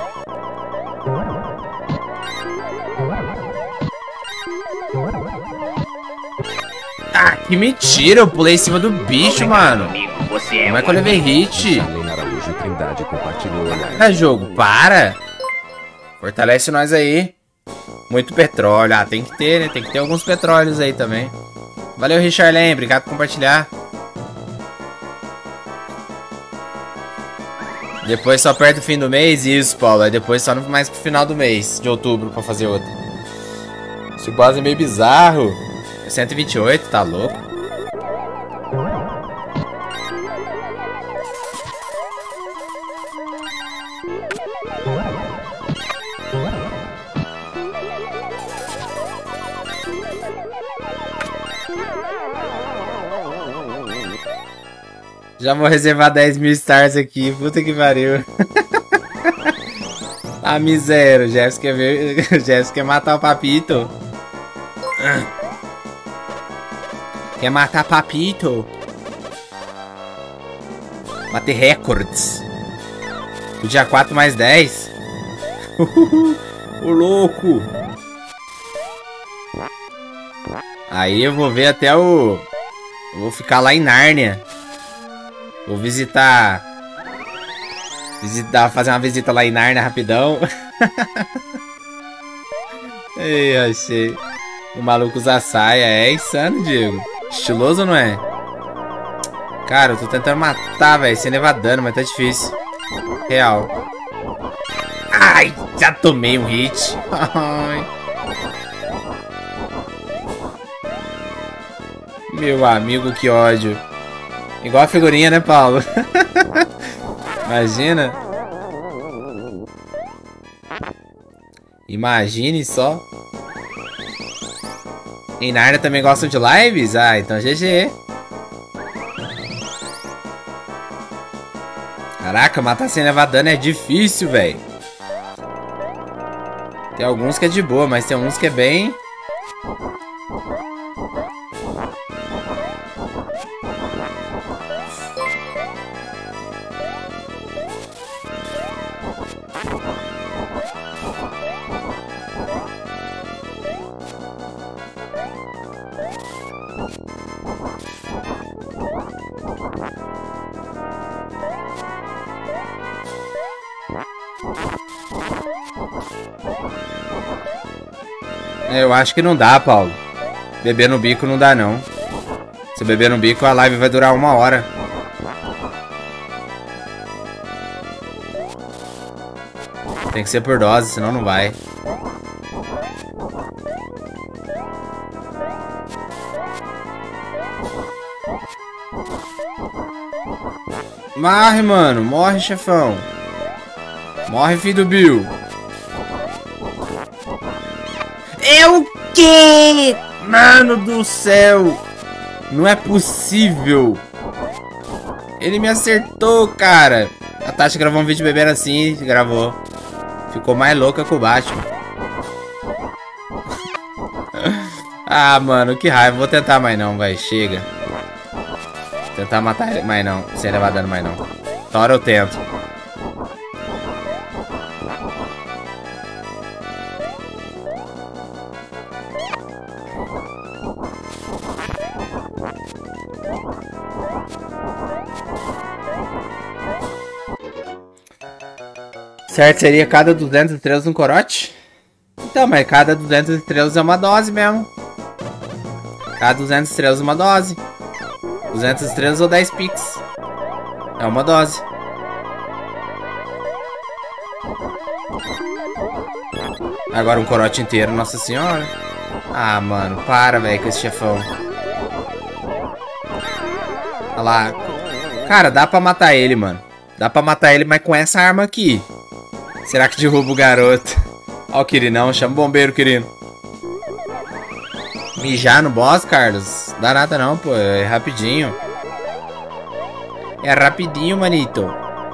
Ah, que mentira! Eu pulei em cima do bicho, mano. Como é que eu levei hit? É jogo, para! Fortalece nós aí. Muito petróleo. Ah, tem que ter, né? Tem que ter alguns petróleos aí também. Valeu, Richarlem. Obrigado por compartilhar. Depois só perto do fim do mês? Isso, Paulo. Aí depois só no, mais pro final do mês, de outubro, pra fazer outra. Esse boss é meio bizarro. cento e vinte e oito, tá louco? Já vou reservar dez mil stars aqui. Puta que pariu. A miséria. O Jefferson quer ver. O Jefferson quer matar o Papito. Quer matar Papito. Bater recordes. O dia quatro mais dez. O louco. Aí eu vou ver até o... Eu vou ficar lá em Nárnia. Vou visitar... Visitar, fazer uma visita lá em Nárnia rapidão. Ei, achei. O maluco usa saia. É insano, Diego. Estiloso ou não é? Cara, eu tô tentando matar, velho. Sem levar dano, mas tá difícil. Real. Ai, já tomei um hit. Ai. Meu amigo, que ódio. Igual a figurinha, né, Paulo? Imagina. Imagine só. Em Nárnia também gostam de lives? Ah, então G G. Caraca, matar sem levar dano é difícil, velho. Tem alguns que é de boa, mas tem uns que é bem... Eu acho que não dá, Paulo. Beber no bico não dá, não. Se beber no bico, a live vai durar uma hora. Tem que ser por dose, senão não vai. Morre, mano. Morre, chefão. Morre, filho do Bill. É o quê? Mano do céu. Não é possível. Ele me acertou, cara. A Tati gravou um vídeo bebendo assim. Gravou. Ficou mais louca que o Batman. Ah, mano, que raiva. Vou tentar mais não, vai. Chega. Vou tentar matar ele mais não. Sem levar dano mais não. Tora eu tento. Certo, seria cada duzentas estrelas no corote? Então, mas cada duzentas estrelas é uma dose mesmo. Cada duzentas estrelas é uma dose. duzentas estrelas ou dez pix. É uma dose. Agora um corote inteiro, nossa senhora. Ah, mano, para, velho, com esse chefão. Olha lá. Cara, dá pra matar ele, mano. Dá pra matar ele, mas com essa arma aqui. Será que derruba o garoto? Ó o Quirinão, chama o bombeiro, Quirino. Mijar no boss, Carlos? Dá nada não, pô, é rapidinho. É rapidinho, manito.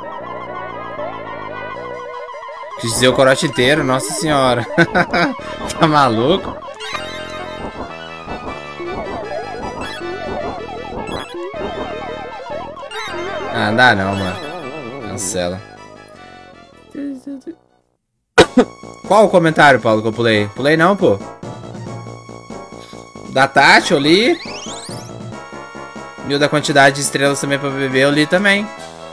Quis dizer o corote inteiro, nossa senhora. Tá maluco? Ah, não dá não, mano. Cancela. Qual o comentário, Paulo, que eu pulei? Pulei não, pô. Da Tati, eu li. E o da quantidade de estrelas também pra beber, eu li também.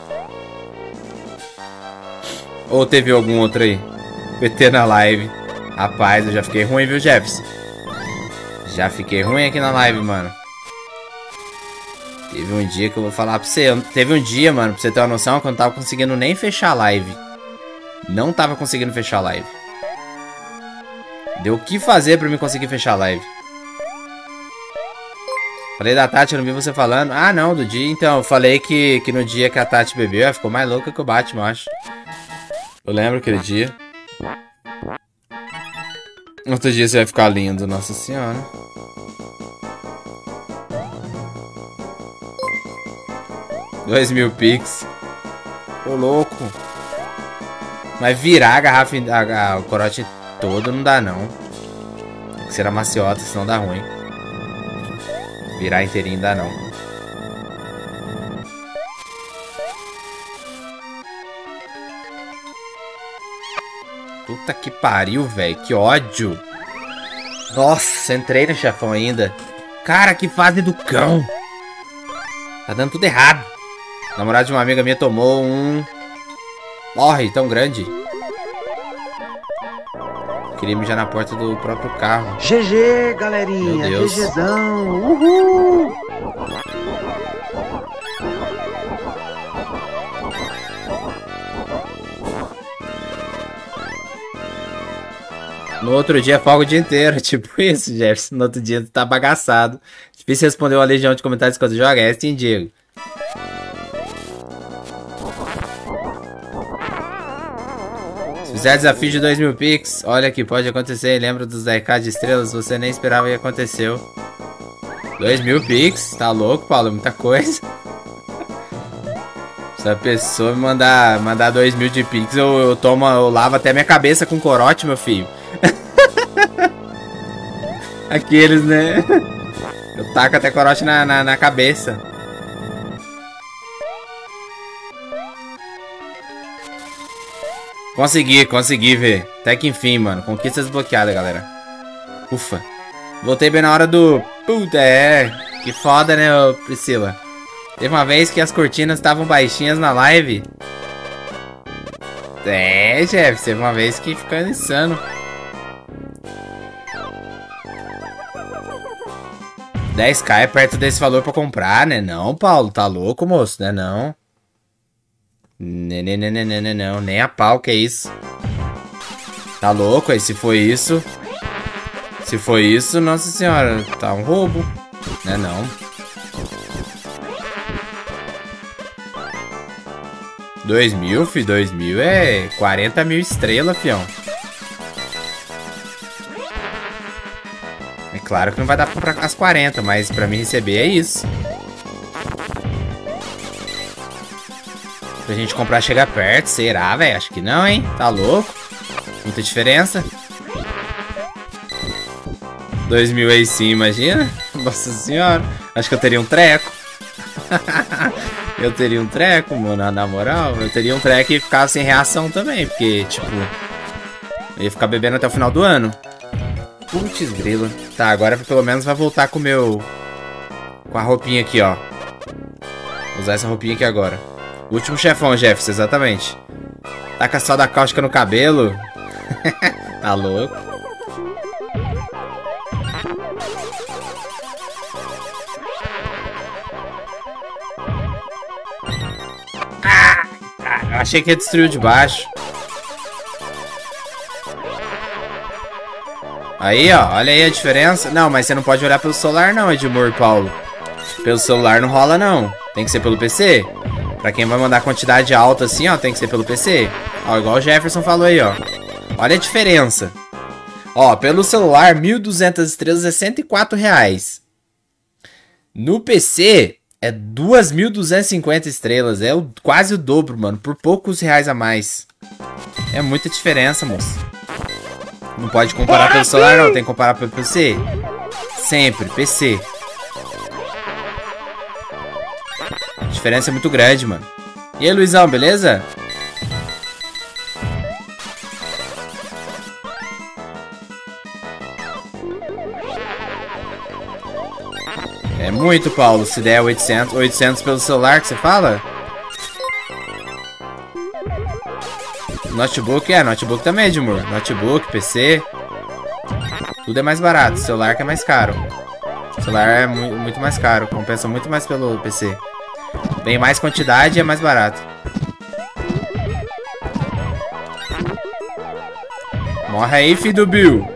Ou teve algum outro aí? P T na live. Rapaz, eu já fiquei ruim, viu, Jefferson? Já fiquei ruim aqui na live, mano. Teve um dia que eu vou falar pra você. Teve um dia, mano, pra você ter uma noção, que eu não tava conseguindo nem fechar a live. Não tava conseguindo fechar a live. Deu o que fazer pra mim conseguir fechar a live. Falei da Tati, eu não vi você falando. Ah, não, do dia. Então, eu falei que, que no dia que a Tati bebeu, ela ficou mais louca que o Batman, eu acho. Eu lembro aquele dia. Outro dia você vai ficar lindo, nossa senhora. dois mil pix. Ô, louco. Mas virar a garrafa, a, a, o corote todo não dá, não. Tem que ser a maciota, senão dá ruim. Virar inteirinho dá, não. Puta que pariu, velho. Que ódio. Nossa, entrei no chefão ainda. Cara, que fase do cão. Tá dando tudo errado. A namorada de uma amiga minha tomou um... Morre, tão grande. Queria mijar na porta do próprio carro. G G, galerinha. Meu Deus. GGzão. Uhul. No outro dia folga o dia inteiro. Tipo isso, Jefferson. No outro dia tá bagaçado. Difícil responder uma legião de comentários quando joga. É assim, Diego. Se fizer desafio de dois mil pix, olha que pode acontecer. Lembra dos dez k de estrelas? Você nem esperava e aconteceu. dois mil pix? Tá louco, Paulo? Muita coisa. Se a pessoa me mandar, mandar dois mil de pix, eu, eu tomo, eu lavo até minha cabeça com corote, meu filho. Aqueles, né? Eu taco até corote na, na, na cabeça. Consegui, consegui ver. Até que enfim, mano. Conquista desbloqueada, galera. Ufa. Voltei bem na hora do... Puta, é. Que foda, né, Priscila? Teve uma vez que as cortinas estavam baixinhas na live. É, Jeff. Teve uma vez que ficou insano. dez k é perto desse valor pra comprar, né? Não, Paulo. Tá louco, moço, né? Não. Né, né, né, né, né, não. Nem a pau, que é isso. Tá louco aí? Se foi isso... Se foi isso, nossa senhora. Tá um roubo. Né, não. dois mil, fi. dois mil é quarenta mil estrelas, fião. É claro que não vai dar pra comprar as quarenta, mas pra mim receber é isso. Pra gente comprar chegar perto, será, velho? Acho que não, hein? Tá louco? Muita diferença. dois mil aí sim, imagina? Nossa senhora. Acho que eu teria um treco. Eu teria um treco, mano, na moral. Eu teria um treco e ficava sem reação também. Porque, tipo, eu ia ficar bebendo até o final do ano. Putz, grila. Tá, agora pelo menos vai voltar com o meu... Com a roupinha aqui, ó. Vou usar essa roupinha aqui agora. O último chefão, Jefferson, exatamente. Tá com a soda cáustica no cabelo. Tá louco. Ah! Eu achei que ia destruir de baixo. Aí, ó, olha aí a diferença. Não, mas você não pode olhar pelo celular não, Edmur Paulo. Pelo celular não rola não. Tem que ser pelo P C. Pra quem vai mandar quantidade alta assim, ó, tem que ser pelo P C. Ó, igual o Jefferson falou aí, ó. Olha a diferença. Ó, pelo celular, mil e duzentas estrelas é cento e quatro reais. No P C, é duas mil duzentas e cinquenta estrelas. É o, quase o dobro, mano. Por poucos reais a mais. É muita diferença, moço. Não pode comparar pelo celular, não. Tem que comparar pelo P C. Sempre, P C. A diferença é muito grande, mano. E aí, Luizão, beleza? É muito, Paulo. Se der oitocentos, oitocentos pelo celular que você fala? Notebook, é, notebook também, Edmur. Notebook, P C. Tudo é mais barato. Celular que é mais caro. Celular é mu muito mais caro. Compensa muito mais pelo P C. Tem mais quantidade e é mais barato. Morre aí, filho do Bill.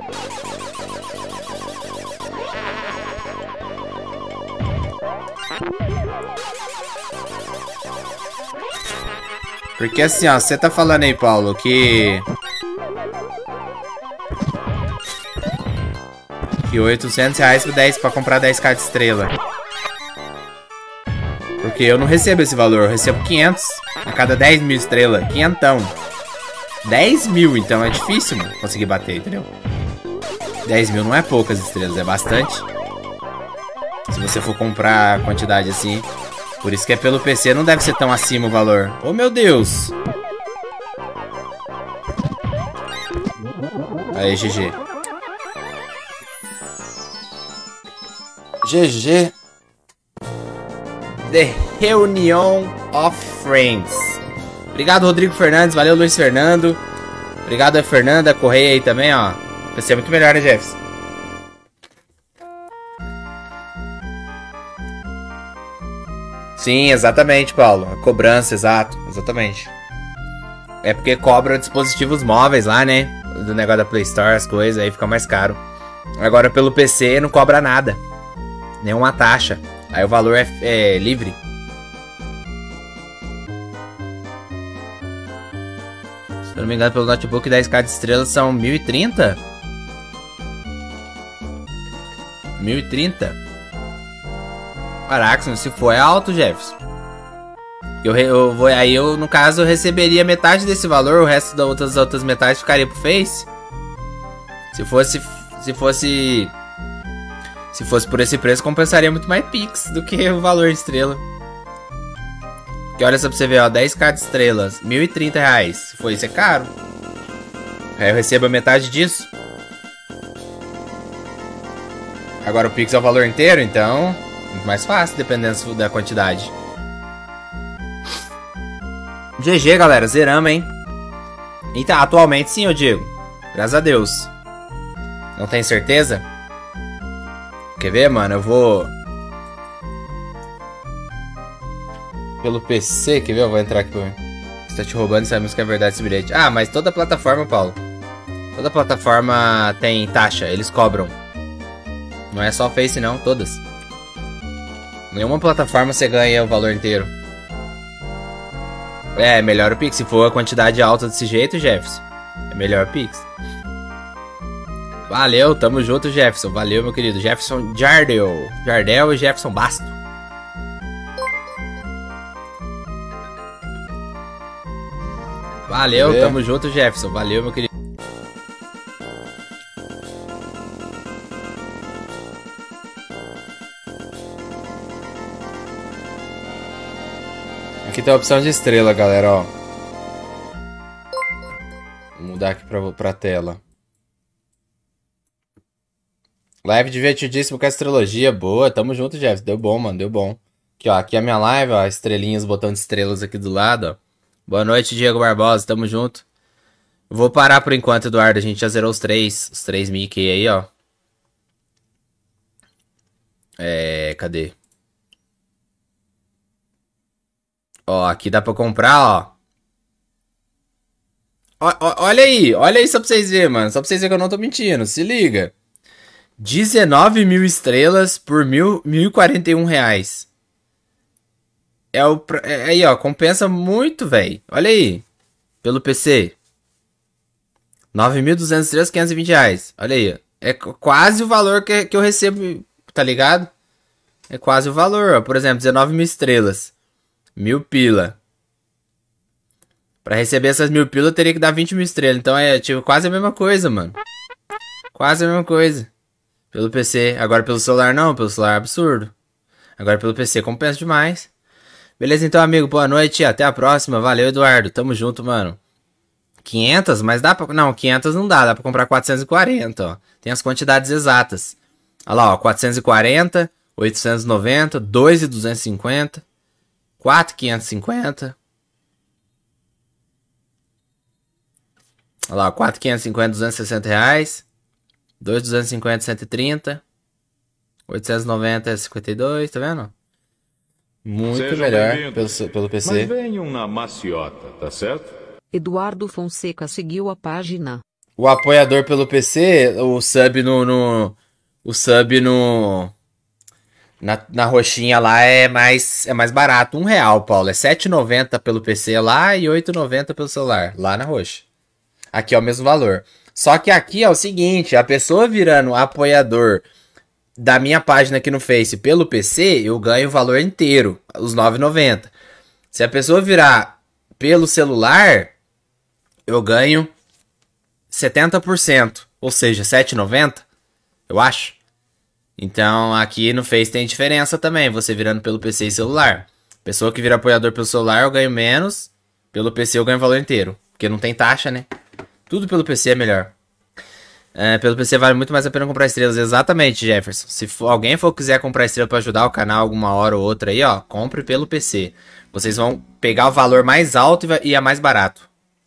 Porque assim, ó, você tá falando aí, Paulo, que... Que oitocentos reais por dez, pra comprar dez k de estrela. Porque eu não recebo esse valor, eu recebo quinhentos a cada dez mil estrelas. Quinhentão. dez mil, então é difícil, mano, conseguir bater, entendeu? dez mil não é poucas estrelas, é bastante. Se você for comprar a quantidade assim. Por isso que é pelo P C, não deve ser tão acima o valor. Oh, meu Deus. Aí, G G. G G. The Reunion of Friends. Obrigado, Rodrigo Fernandes. Valeu, Luiz Fernando. Obrigado a Fernanda Correia aí também, ó. Vai ser muito melhor, né, Jefferson? Sim, exatamente, Paulo. A cobrança, exato. Exatamente. É porque cobra dispositivos móveis lá, né? Do negócio da Play Store, as coisas, aí fica mais caro. Agora, pelo P C, não cobra nada. Nenhuma taxa. Aí o valor é, é livre. Se eu não me engano, pelo notebook, dez K de estrelas são mil e trinta? mil e trinta? Caraca, se for é alto, Jefferson. Eu, eu vou, aí eu, no caso, eu receberia metade desse valor, o resto das outras, outras metades ficaria pro Face. Se fosse... Se fosse... Se fosse por esse preço, compensaria muito mais Pix do que o valor de estrela. Porque olha só pra você ver, ó, dez K de estrelas, mil e trinta reais. Se for isso, é caro. Aí eu recebo a metade disso. Agora o Pix é o valor inteiro, então... Muito mais fácil, dependendo da quantidade. G G, galera. Zeramos, hein? Então, atualmente sim, eu digo. Graças a Deus. Não tem certeza? Quer ver, mano? Eu vou... Pelo P C, quer ver? Eu vou entrar aqui pra mim. Você tá te roubando, sabemos que é verdade esse bilhete. Ah, mas toda plataforma, Paulo. Toda plataforma tem taxa, eles cobram. Não é só o Face, não. Todas. Nenhuma plataforma você ganha o valor inteiro. É, melhor o Pix. Se for a quantidade alta desse jeito, Jefferson, é melhor o Pix. Valeu, tamo junto, Jefferson. Valeu, meu querido. Jefferson Jardel. Jardel e Jefferson Basto. Valeu, tamo junto, Jefferson. Valeu, meu querido. Aqui tem a opção de estrela, galera, ó. Vou mudar aqui pra, pra tela. Live divertidíssimo com a astrologia. Boa, tamo junto, Jeff. Deu bom, mano, deu bom. Aqui, ó, aqui é a minha live, ó. Estrelinhas, botão de estrelas aqui do lado, ó. Boa noite, Diego Barbosa, tamo junto. Eu vou parar por enquanto, Eduardo. A gente já zerou os três, os três Mickey aí, ó. É, cadê? Ó, aqui dá pra comprar, ó. ó, ó olha aí, olha aí só pra vocês verem, mano. Só pra vocês verem que eu não tô mentindo, se liga. dezenove mil estrelas por mil e quarenta e um reais. É o... É, aí, ó, compensa muito, velho. Olha aí, pelo P C. nove mil e duzentas estrelas, quinhentos e vinte reais. Olha aí, é quase o valor que, que eu recebo, tá ligado? É quase o valor, ó. Por exemplo, dezenove mil estrelas. Mil pila. Pra receber essas mil pila eu teria que dar vinte mil estrelas. Então é tipo quase a mesma coisa, mano. Quase a mesma coisa. Pelo P C. Agora pelo celular não. Pelo celular é absurdo. Agora pelo P C compensa demais. Beleza então, amigo. Boa noite. Até a próxima. Valeu, Eduardo. Tamo junto, mano. quinhentas? Mas dá pra... Não, quinhentas não dá. Dá pra comprar quatrocentos e quarenta, ó. Tem as quantidades exatas. Olha lá, ó. quatrocentos e quarenta. oitocentos e noventa. dois mil duzentos e cinquenta. quatro mil quinhentos e cinquenta. Olha lá, quatro mil quinhentos e cinquenta, duzentos e sessenta reais. dois mil duzentos e cinquenta, cento e trinta. oitocentos e noventa, cinquenta e dois, tá vendo? Muito Sejam melhor pelo, pelo P C. Mas venham na maciota, tá certo? Eduardo Fonseca seguiu a página. O apoiador pelo P C, o sub no... no o sub no... Na, na roxinha lá é mais, é mais barato. Um real, Paulo. É sete reais e noventa centavos pelo P C lá e oito reais e noventa centavos pelo celular. Lá na roxa. Aqui é o mesmo valor. Só que aqui é o seguinte. A pessoa virando apoiador da minha página aqui no Face pelo P C, eu ganho o valor inteiro, os nove reais e noventa centavos. Se a pessoa virar pelo celular, eu ganho setenta por cento, ou seja, sete reais e noventa centavos, eu acho. Então aqui no Face tem diferença também, você virando pelo P C e celular. Pessoa que vira apoiador pelo celular eu ganho menos, pelo P C eu ganho o valor inteiro, porque não tem taxa, né? Tudo pelo P C é melhor. É, pelo P C vale muito mais a pena comprar estrelas, exatamente, Jefferson. Se for, alguém for quiser comprar estrela pra ajudar o canal alguma hora ou outra aí, ó, compre pelo P C. Vocês vão pegar o valor mais alto e, vai, e é mais barato.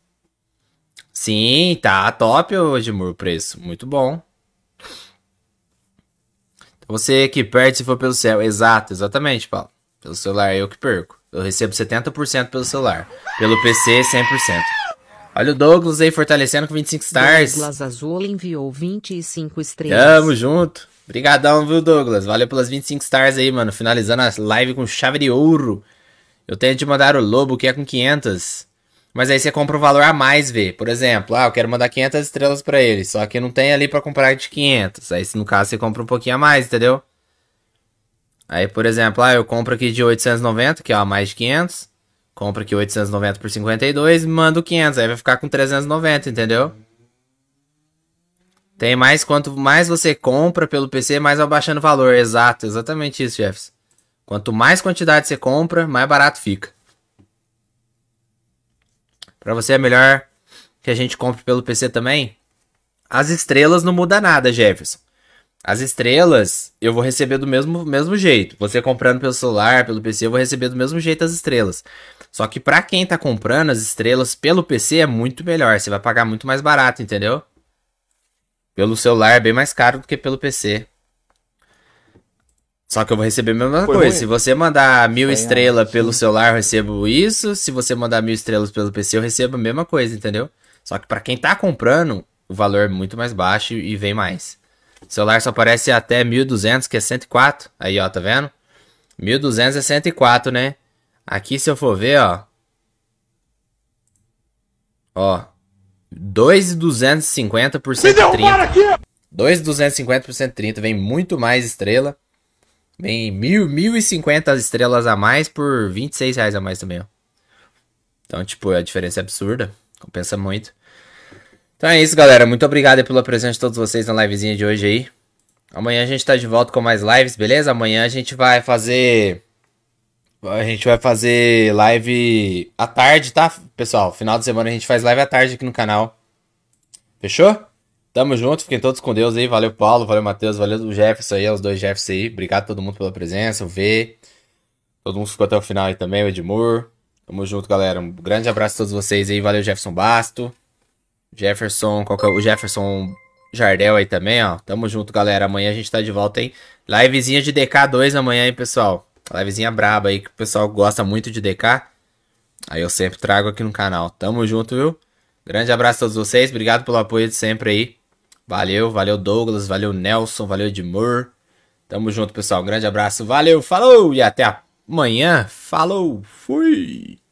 Sim, tá top, Edmur, o preço, muito bom. Você que perde se for pelo céu, exato, exatamente, Paulo. Pelo celular eu que perco. Eu recebo setenta por cento pelo celular. Pelo P C, cem por cento. Olha o Douglas aí fortalecendo com vinte e cinco stars. Douglas Azul enviou vinte e cinco estrelas. Tamo junto. Obrigadão, viu, Douglas? Valeu pelas vinte e cinco stars aí, mano. Finalizando a live com chave de ouro. Eu tenho de mandar o Lobo, que é com quinhentas. Mas aí você compra o valor a mais, vê. Por exemplo, ah, eu quero mandar quinhentas estrelas pra ele. Só que não tem ali pra comprar de quinhentas. Aí, no caso, você compra um pouquinho a mais, entendeu? Aí, por exemplo, ah, eu compro aqui de oitocentos e noventa, que é a mais de quinhentos. Compro aqui oitocentos e noventa por cinquenta e dois e mando quinhentos. Aí vai ficar com trezentos e noventa, entendeu? Tem mais, quanto mais você compra pelo P C, mais vai baixando o valor. Exato, exatamente isso, Jefferson. Quanto mais quantidade você compra, mais barato fica. Pra você é melhor que a gente compre pelo P C também. As estrelas não muda nada, Jefferson. As estrelas eu vou receber do mesmo, mesmo jeito. Você comprando pelo celular, pelo P C, eu vou receber do mesmo jeito as estrelas. Só que pra quem tá comprando as estrelas pelo P C é muito melhor. Você vai pagar muito mais barato, entendeu? Pelo celular é bem mais caro do que pelo P C. Só que eu vou receber a mesma Foi coisa. ruim. Se você mandar mil Foi estrelas ótimo. pelo celular, eu recebo isso. Se você mandar mil estrelas pelo P C, eu recebo a mesma coisa, entendeu? Só que pra quem tá comprando, o valor é muito mais baixo e vem mais. O celular só aparece até mil e duzentos, que é cento e quatro. Aí, ó, tá vendo? mil e duzentos é cento e quatro, né? Aqui, se eu for ver, ó. Ó. dois mil duzentos e cinquenta por cento e trinta. dois mil duzentos e cinquenta por cento e trinta. Vem muito mais estrela. Vem mil, mil e cinquenta estrelas a mais por vinte e seis reais a mais também, ó. Então, tipo, a diferença é absurda. Compensa muito. Então é isso, galera. Muito obrigado aí pela presença de todos vocês na livezinha de hoje aí. Amanhã a gente tá de volta com mais lives, beleza? Amanhã a gente vai fazer... A gente vai fazer live à tarde, tá, pessoal? Final de semana a gente faz live à tarde aqui no canal. Fechou? Tamo junto, fiquem todos com Deus aí. Valeu, Paulo, valeu, Matheus, valeu o Jefferson aí, os dois Jefferson aí. Obrigado a todo mundo pela presença, o V. Todo mundo ficou até o final aí também, o Edmur. Tamo junto, galera. Um grande abraço a todos vocês aí. Valeu, Jefferson Basto. Jefferson, qual que é? O Jefferson Jardel aí também, ó. Tamo junto, galera. Amanhã a gente tá de volta, hein? Livezinha de D K dois amanhã, hein, pessoal? Livezinha braba aí, que o pessoal gosta muito de D K. Aí eu sempre trago aqui no canal. Tamo junto, viu? Grande abraço a todos vocês. Obrigado pelo apoio de sempre aí. Valeu, valeu Douglas, valeu Nelson, valeu Edmur. Tamo junto, pessoal. Grande abraço, valeu, falou e até amanhã. Falou, fui!